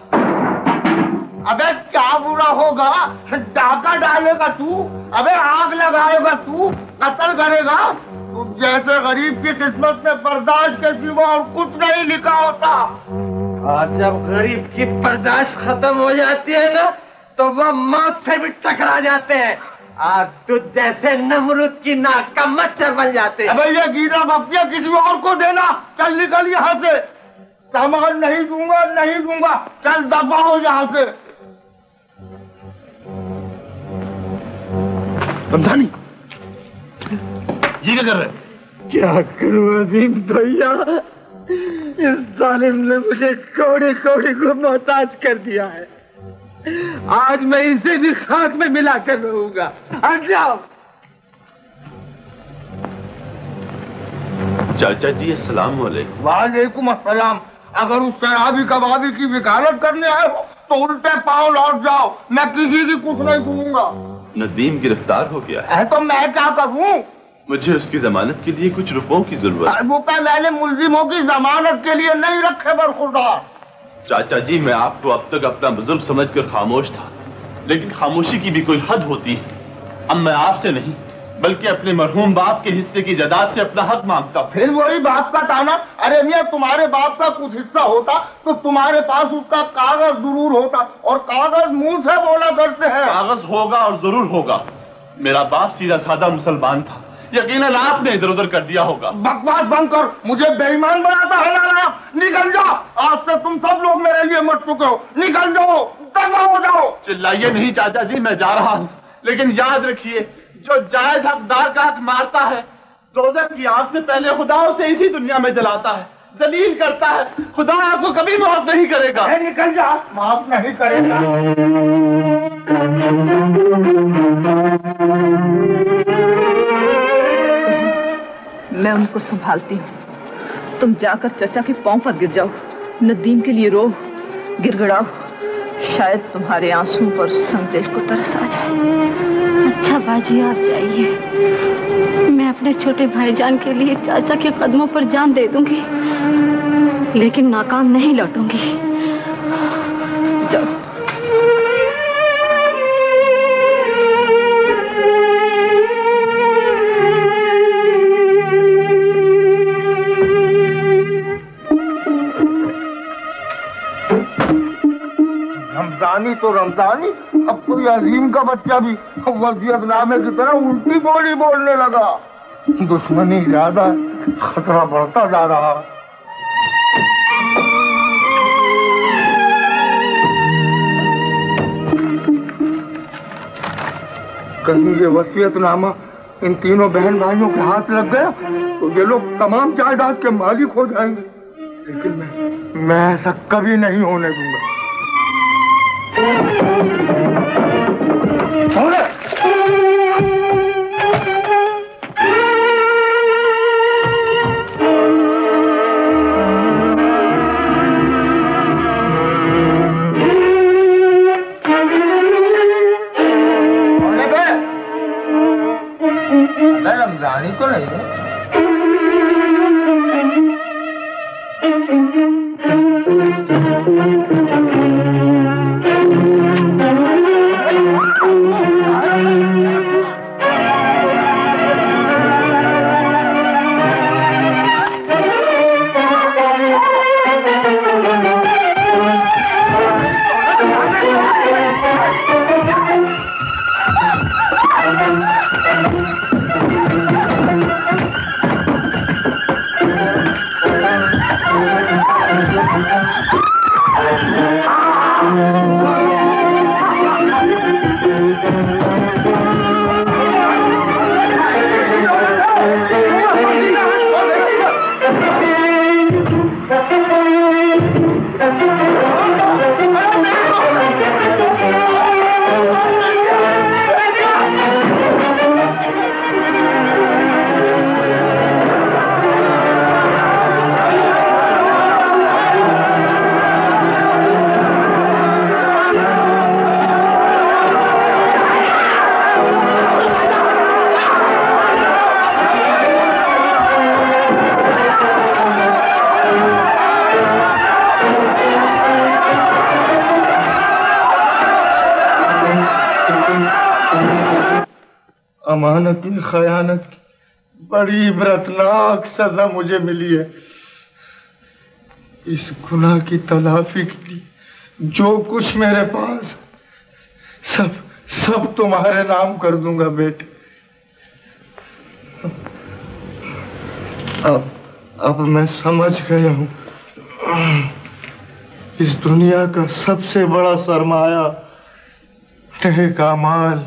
अबे क्या बुरा होगा? डाका डालेगा तू, अबे आग लगाएगा तू, कत्ल करेगा। तू जैसे गरीब की किस्मत में बर्दाश्त के सिवा और कुछ नहीं लिखा होता। और जब गरीब की बर्दाश्त खत्म हो जाती है ना, तो वह मौत से भी टकरा जाते हैं और तुझ जैसे नमरूद की नाक का मच्छर बन जाते हैं। अबे ये गीला बफ्तिया किसी और को देना। चल निकल यहाँ से। सामान नहीं दूंगा, नहीं दूंगा। चल दफा हो यहाँ से। रमजानी, ये क्या कर रहे? क्या करूं अजीम भैया, इस जालिम ने मुझे कौड़ी कौड़ी को मोहताज कर दिया है। आज मैं इसे भी खाक में मिला कर रहूंगा। हट जाओ। चाचा जी, अस्सलाम वालेकुम। वालेकुम अस्सलाम। अगर उस शराबी कबाबी की वकालत करने आए हो तो उल्टे पांव लौट जाओ। मैं किसी की कुछ नहीं सुनूंगा। नदीम गिरफ्तार हो गया है तो मैं क्या करूं? मुझे उसकी जमानत के लिए कुछ रुपयों की जरूरत है। रुपए मैंने मुल्जिमों की जमानत के लिए नहीं रखे बरखुरदार। चाचा जी, मैं आपको अब तक अपना बुजुर्ग समझकर खामोश था, लेकिन खामोशी की भी कोई हद होती है। अब मैं आपसे नहीं बल्कि अपने मरहूम बाप के हिस्से की जायदाद से अपना हक मांगता हूं। फिर वही बाप का ताना। अरे मियां, तुम्हारे बाप का कुछ हिस्सा होता तो तुम्हारे पास उसका कागज जरूर होता, और कागज मुंह से बोला करते हैं। कागज होगा और जरूर होगा। मेरा बाप सीधा साधा मुसलमान था, यकीनन आपने इधर उधर कर दिया होगा। बकवास बंद कर, मुझे बेईमान बनाता है ना। निकल जाओ, आज से तुम सब लोग मेरे लिए मर चुके हो। निकल जाओ, दफा हो जाओ। चिल्लाइए नहीं चाचा जी, मैं जा रहा हूँ, लेकिन याद रखिए जो जायज हकदार का हक मारता है दोज़ख की आग से पहले खुदा उसे इसी दुनिया में जलाता है, जलील करता है। खुदा आपको कभी माफ नहीं करेगा। निकल जा, माफ नहीं करेगा। मैं उनको संभालती हूँ, तुम जाकर चचा के पांव पर गिर जाओ, नदीम के लिए रो, गिड़गिड़ाओ, शायद तुम्हारे आंसुओं पर संदिल को तरस आ जाए। अच्छा बाजी, आप जाइए, मैं अपने छोटे भाईजान के लिए चाचा के कदमों पर जान दे दूंगी, लेकिन नाकाम नहीं लौटूंगी। जाओ। रमजानी तो रमजानी, अब कोई अजीम का बच्चा भी वसीयतनामे की तरह उल्टी बोली बोलने लगा। दुश्मनी ज्यादा, खतरा बढ़ता जा रहा। कहीं ये वसीयतनामा इन तीनों बहन भाइयों के हाथ लग गया तो ये लोग तमाम जायदाद के मालिक हो जाएंगे, लेकिन मैं ऐसा कभी नहीं होने दूंगा। रमजानी तो नहीं है। अमानत में खयानत की बड़ी इबरतनाक सजा मुझे मिली है। इस गुनाह की तलाफी के लिए जो कुछ मेरे पास सब तुम्हारे नाम कर दूंगा बेटे। अब मैं समझ गया हूँ, इस दुनिया का सबसे बड़ा सरमाया नेक अमाल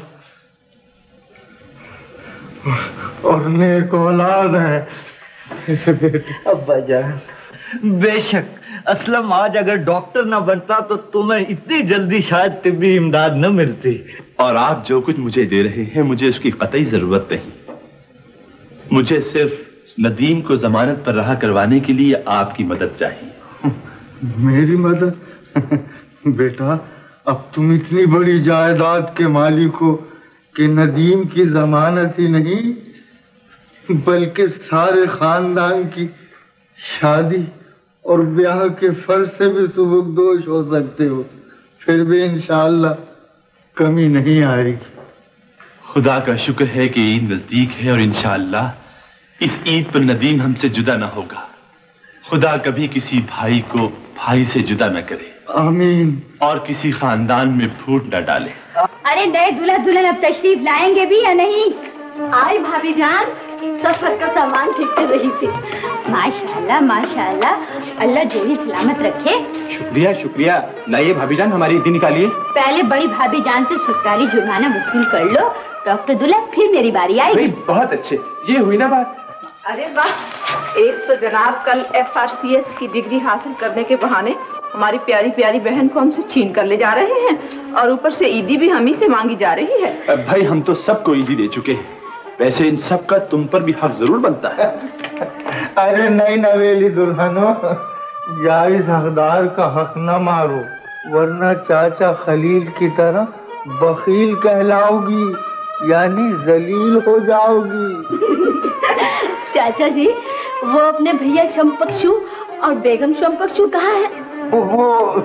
और नेक औलाद है। अब्बा जान, बेशक असलम आज अगर डॉक्टर न बनता तो तुम्हें इतनी जल्दी शायद तिब्बी इमदाद न मिलती। और आप जो कुछ मुझे दे रहे हैं मुझे उसकी कतई जरूरत नहीं। मुझे सिर्फ नदीम को जमानत पर रहा करवाने के लिए आपकी मदद चाहिए। मेरी मदद? बेटा, अब तुम इतनी बड़ी जायदाद के मालिक हो कि नदीम की जमानत ही नहीं बल्कि सारे खानदान की शादी और ब्याह के फर्ज से भी सुबुकदोश हो सकते हो। फिर भी इंशाअल्लाह कमी नहीं आएगी। खुदा का शुक्र है कि ईद नजदीक है और इंशाअल्लाह इस ईद पर नदीम हमसे जुदा न होगा। खुदा कभी किसी भाई को भाई से जुदा न करे। आमीन। और किसी खानदान में फूट न डाले। अरे नए दूल्हा दुल्हन अब तशरीफ लाएंगे भी या नहीं? आए भाभी जान, सफर का सामान ठीक कर रही थी। माशाल्लाह माशाल्लाह, अल्लाह जोड़ी सलामत रखे। शुक्रिया शुक्रिया। लाइए भाभी जान, हमारी ईदी निकालिए। पहले बड़ी भाभी जान से ससुराली जुर्माना वसूल कर लो डॉक्टर दुल्ला, फिर मेरी बारी आएगी। बहुत अच्छे, ये हुई ना बात। अरे वाह, एक तो जनाब कल FRCS की डिग्री हासिल करने के बहाने हमारी प्यारी प्यारी बहन को हमसे छीन कर ले जा रहे हैं, और ऊपर से ईदी भी हम ही से मांगी जा रही है। भाई हम तो सबको ईदी दे चुके हैं, वैसे इन सब का तुम पर भी हक जरूर बनता है। अरे नहीं नवेली दुल्हनों, जायज हकदार का हक न मारो, वरना चाचा खलील की तरह बखील कहलाओगी, यानी जलील हो जाओगी। चाचा जी, वो अपने भैया शंपकशु और बेगम शंपकशु कहाँ है? वो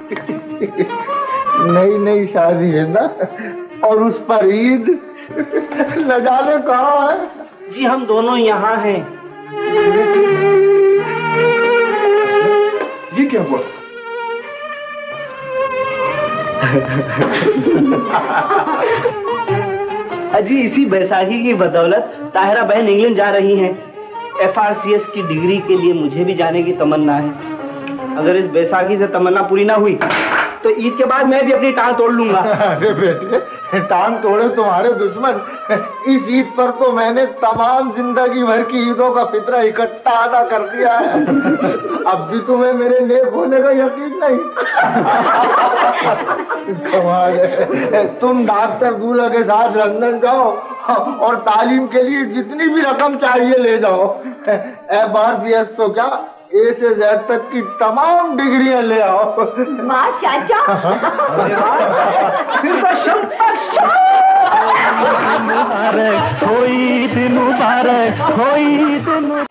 नई शादी है ना, और उस पर ईद न जाने कहाँ है। जी हम दोनों यहाँ हैं। ये क्या हुआ? अजी इसी बैसाखी की बदौलत ताहिरा बहन इंग्लैंड जा रही हैं। FRCS की डिग्री के लिए मुझे भी जाने की तमन्ना है। अगर इस बैसाखी से तमन्ना पूरी ना हुई तो ईद के बाद मैं भी अपनी टांग तोड़ लूंगा। अरे बेटे, टांग तोड़े तुम्हारे दुश्मन। इस ईद पर तो मैंने तमाम जिंदगी भर की ईदों का फितरा इकट्ठा अदा कर दिया है। अब भी तुम्हें मेरे नेक होने का यकीन नहीं? कमाल है। तुम डॉक्टर दूल्हा के साथ लंदन जाओ और तालीम के लिए जितनी भी रकम चाहिए ले जाओ। FRCS तो क्या, A से Z तक की तमाम डिग्रियां ले आओ। माँ चाचा, फिर मुबारक, कोई दिन मुबारक, कोई दिन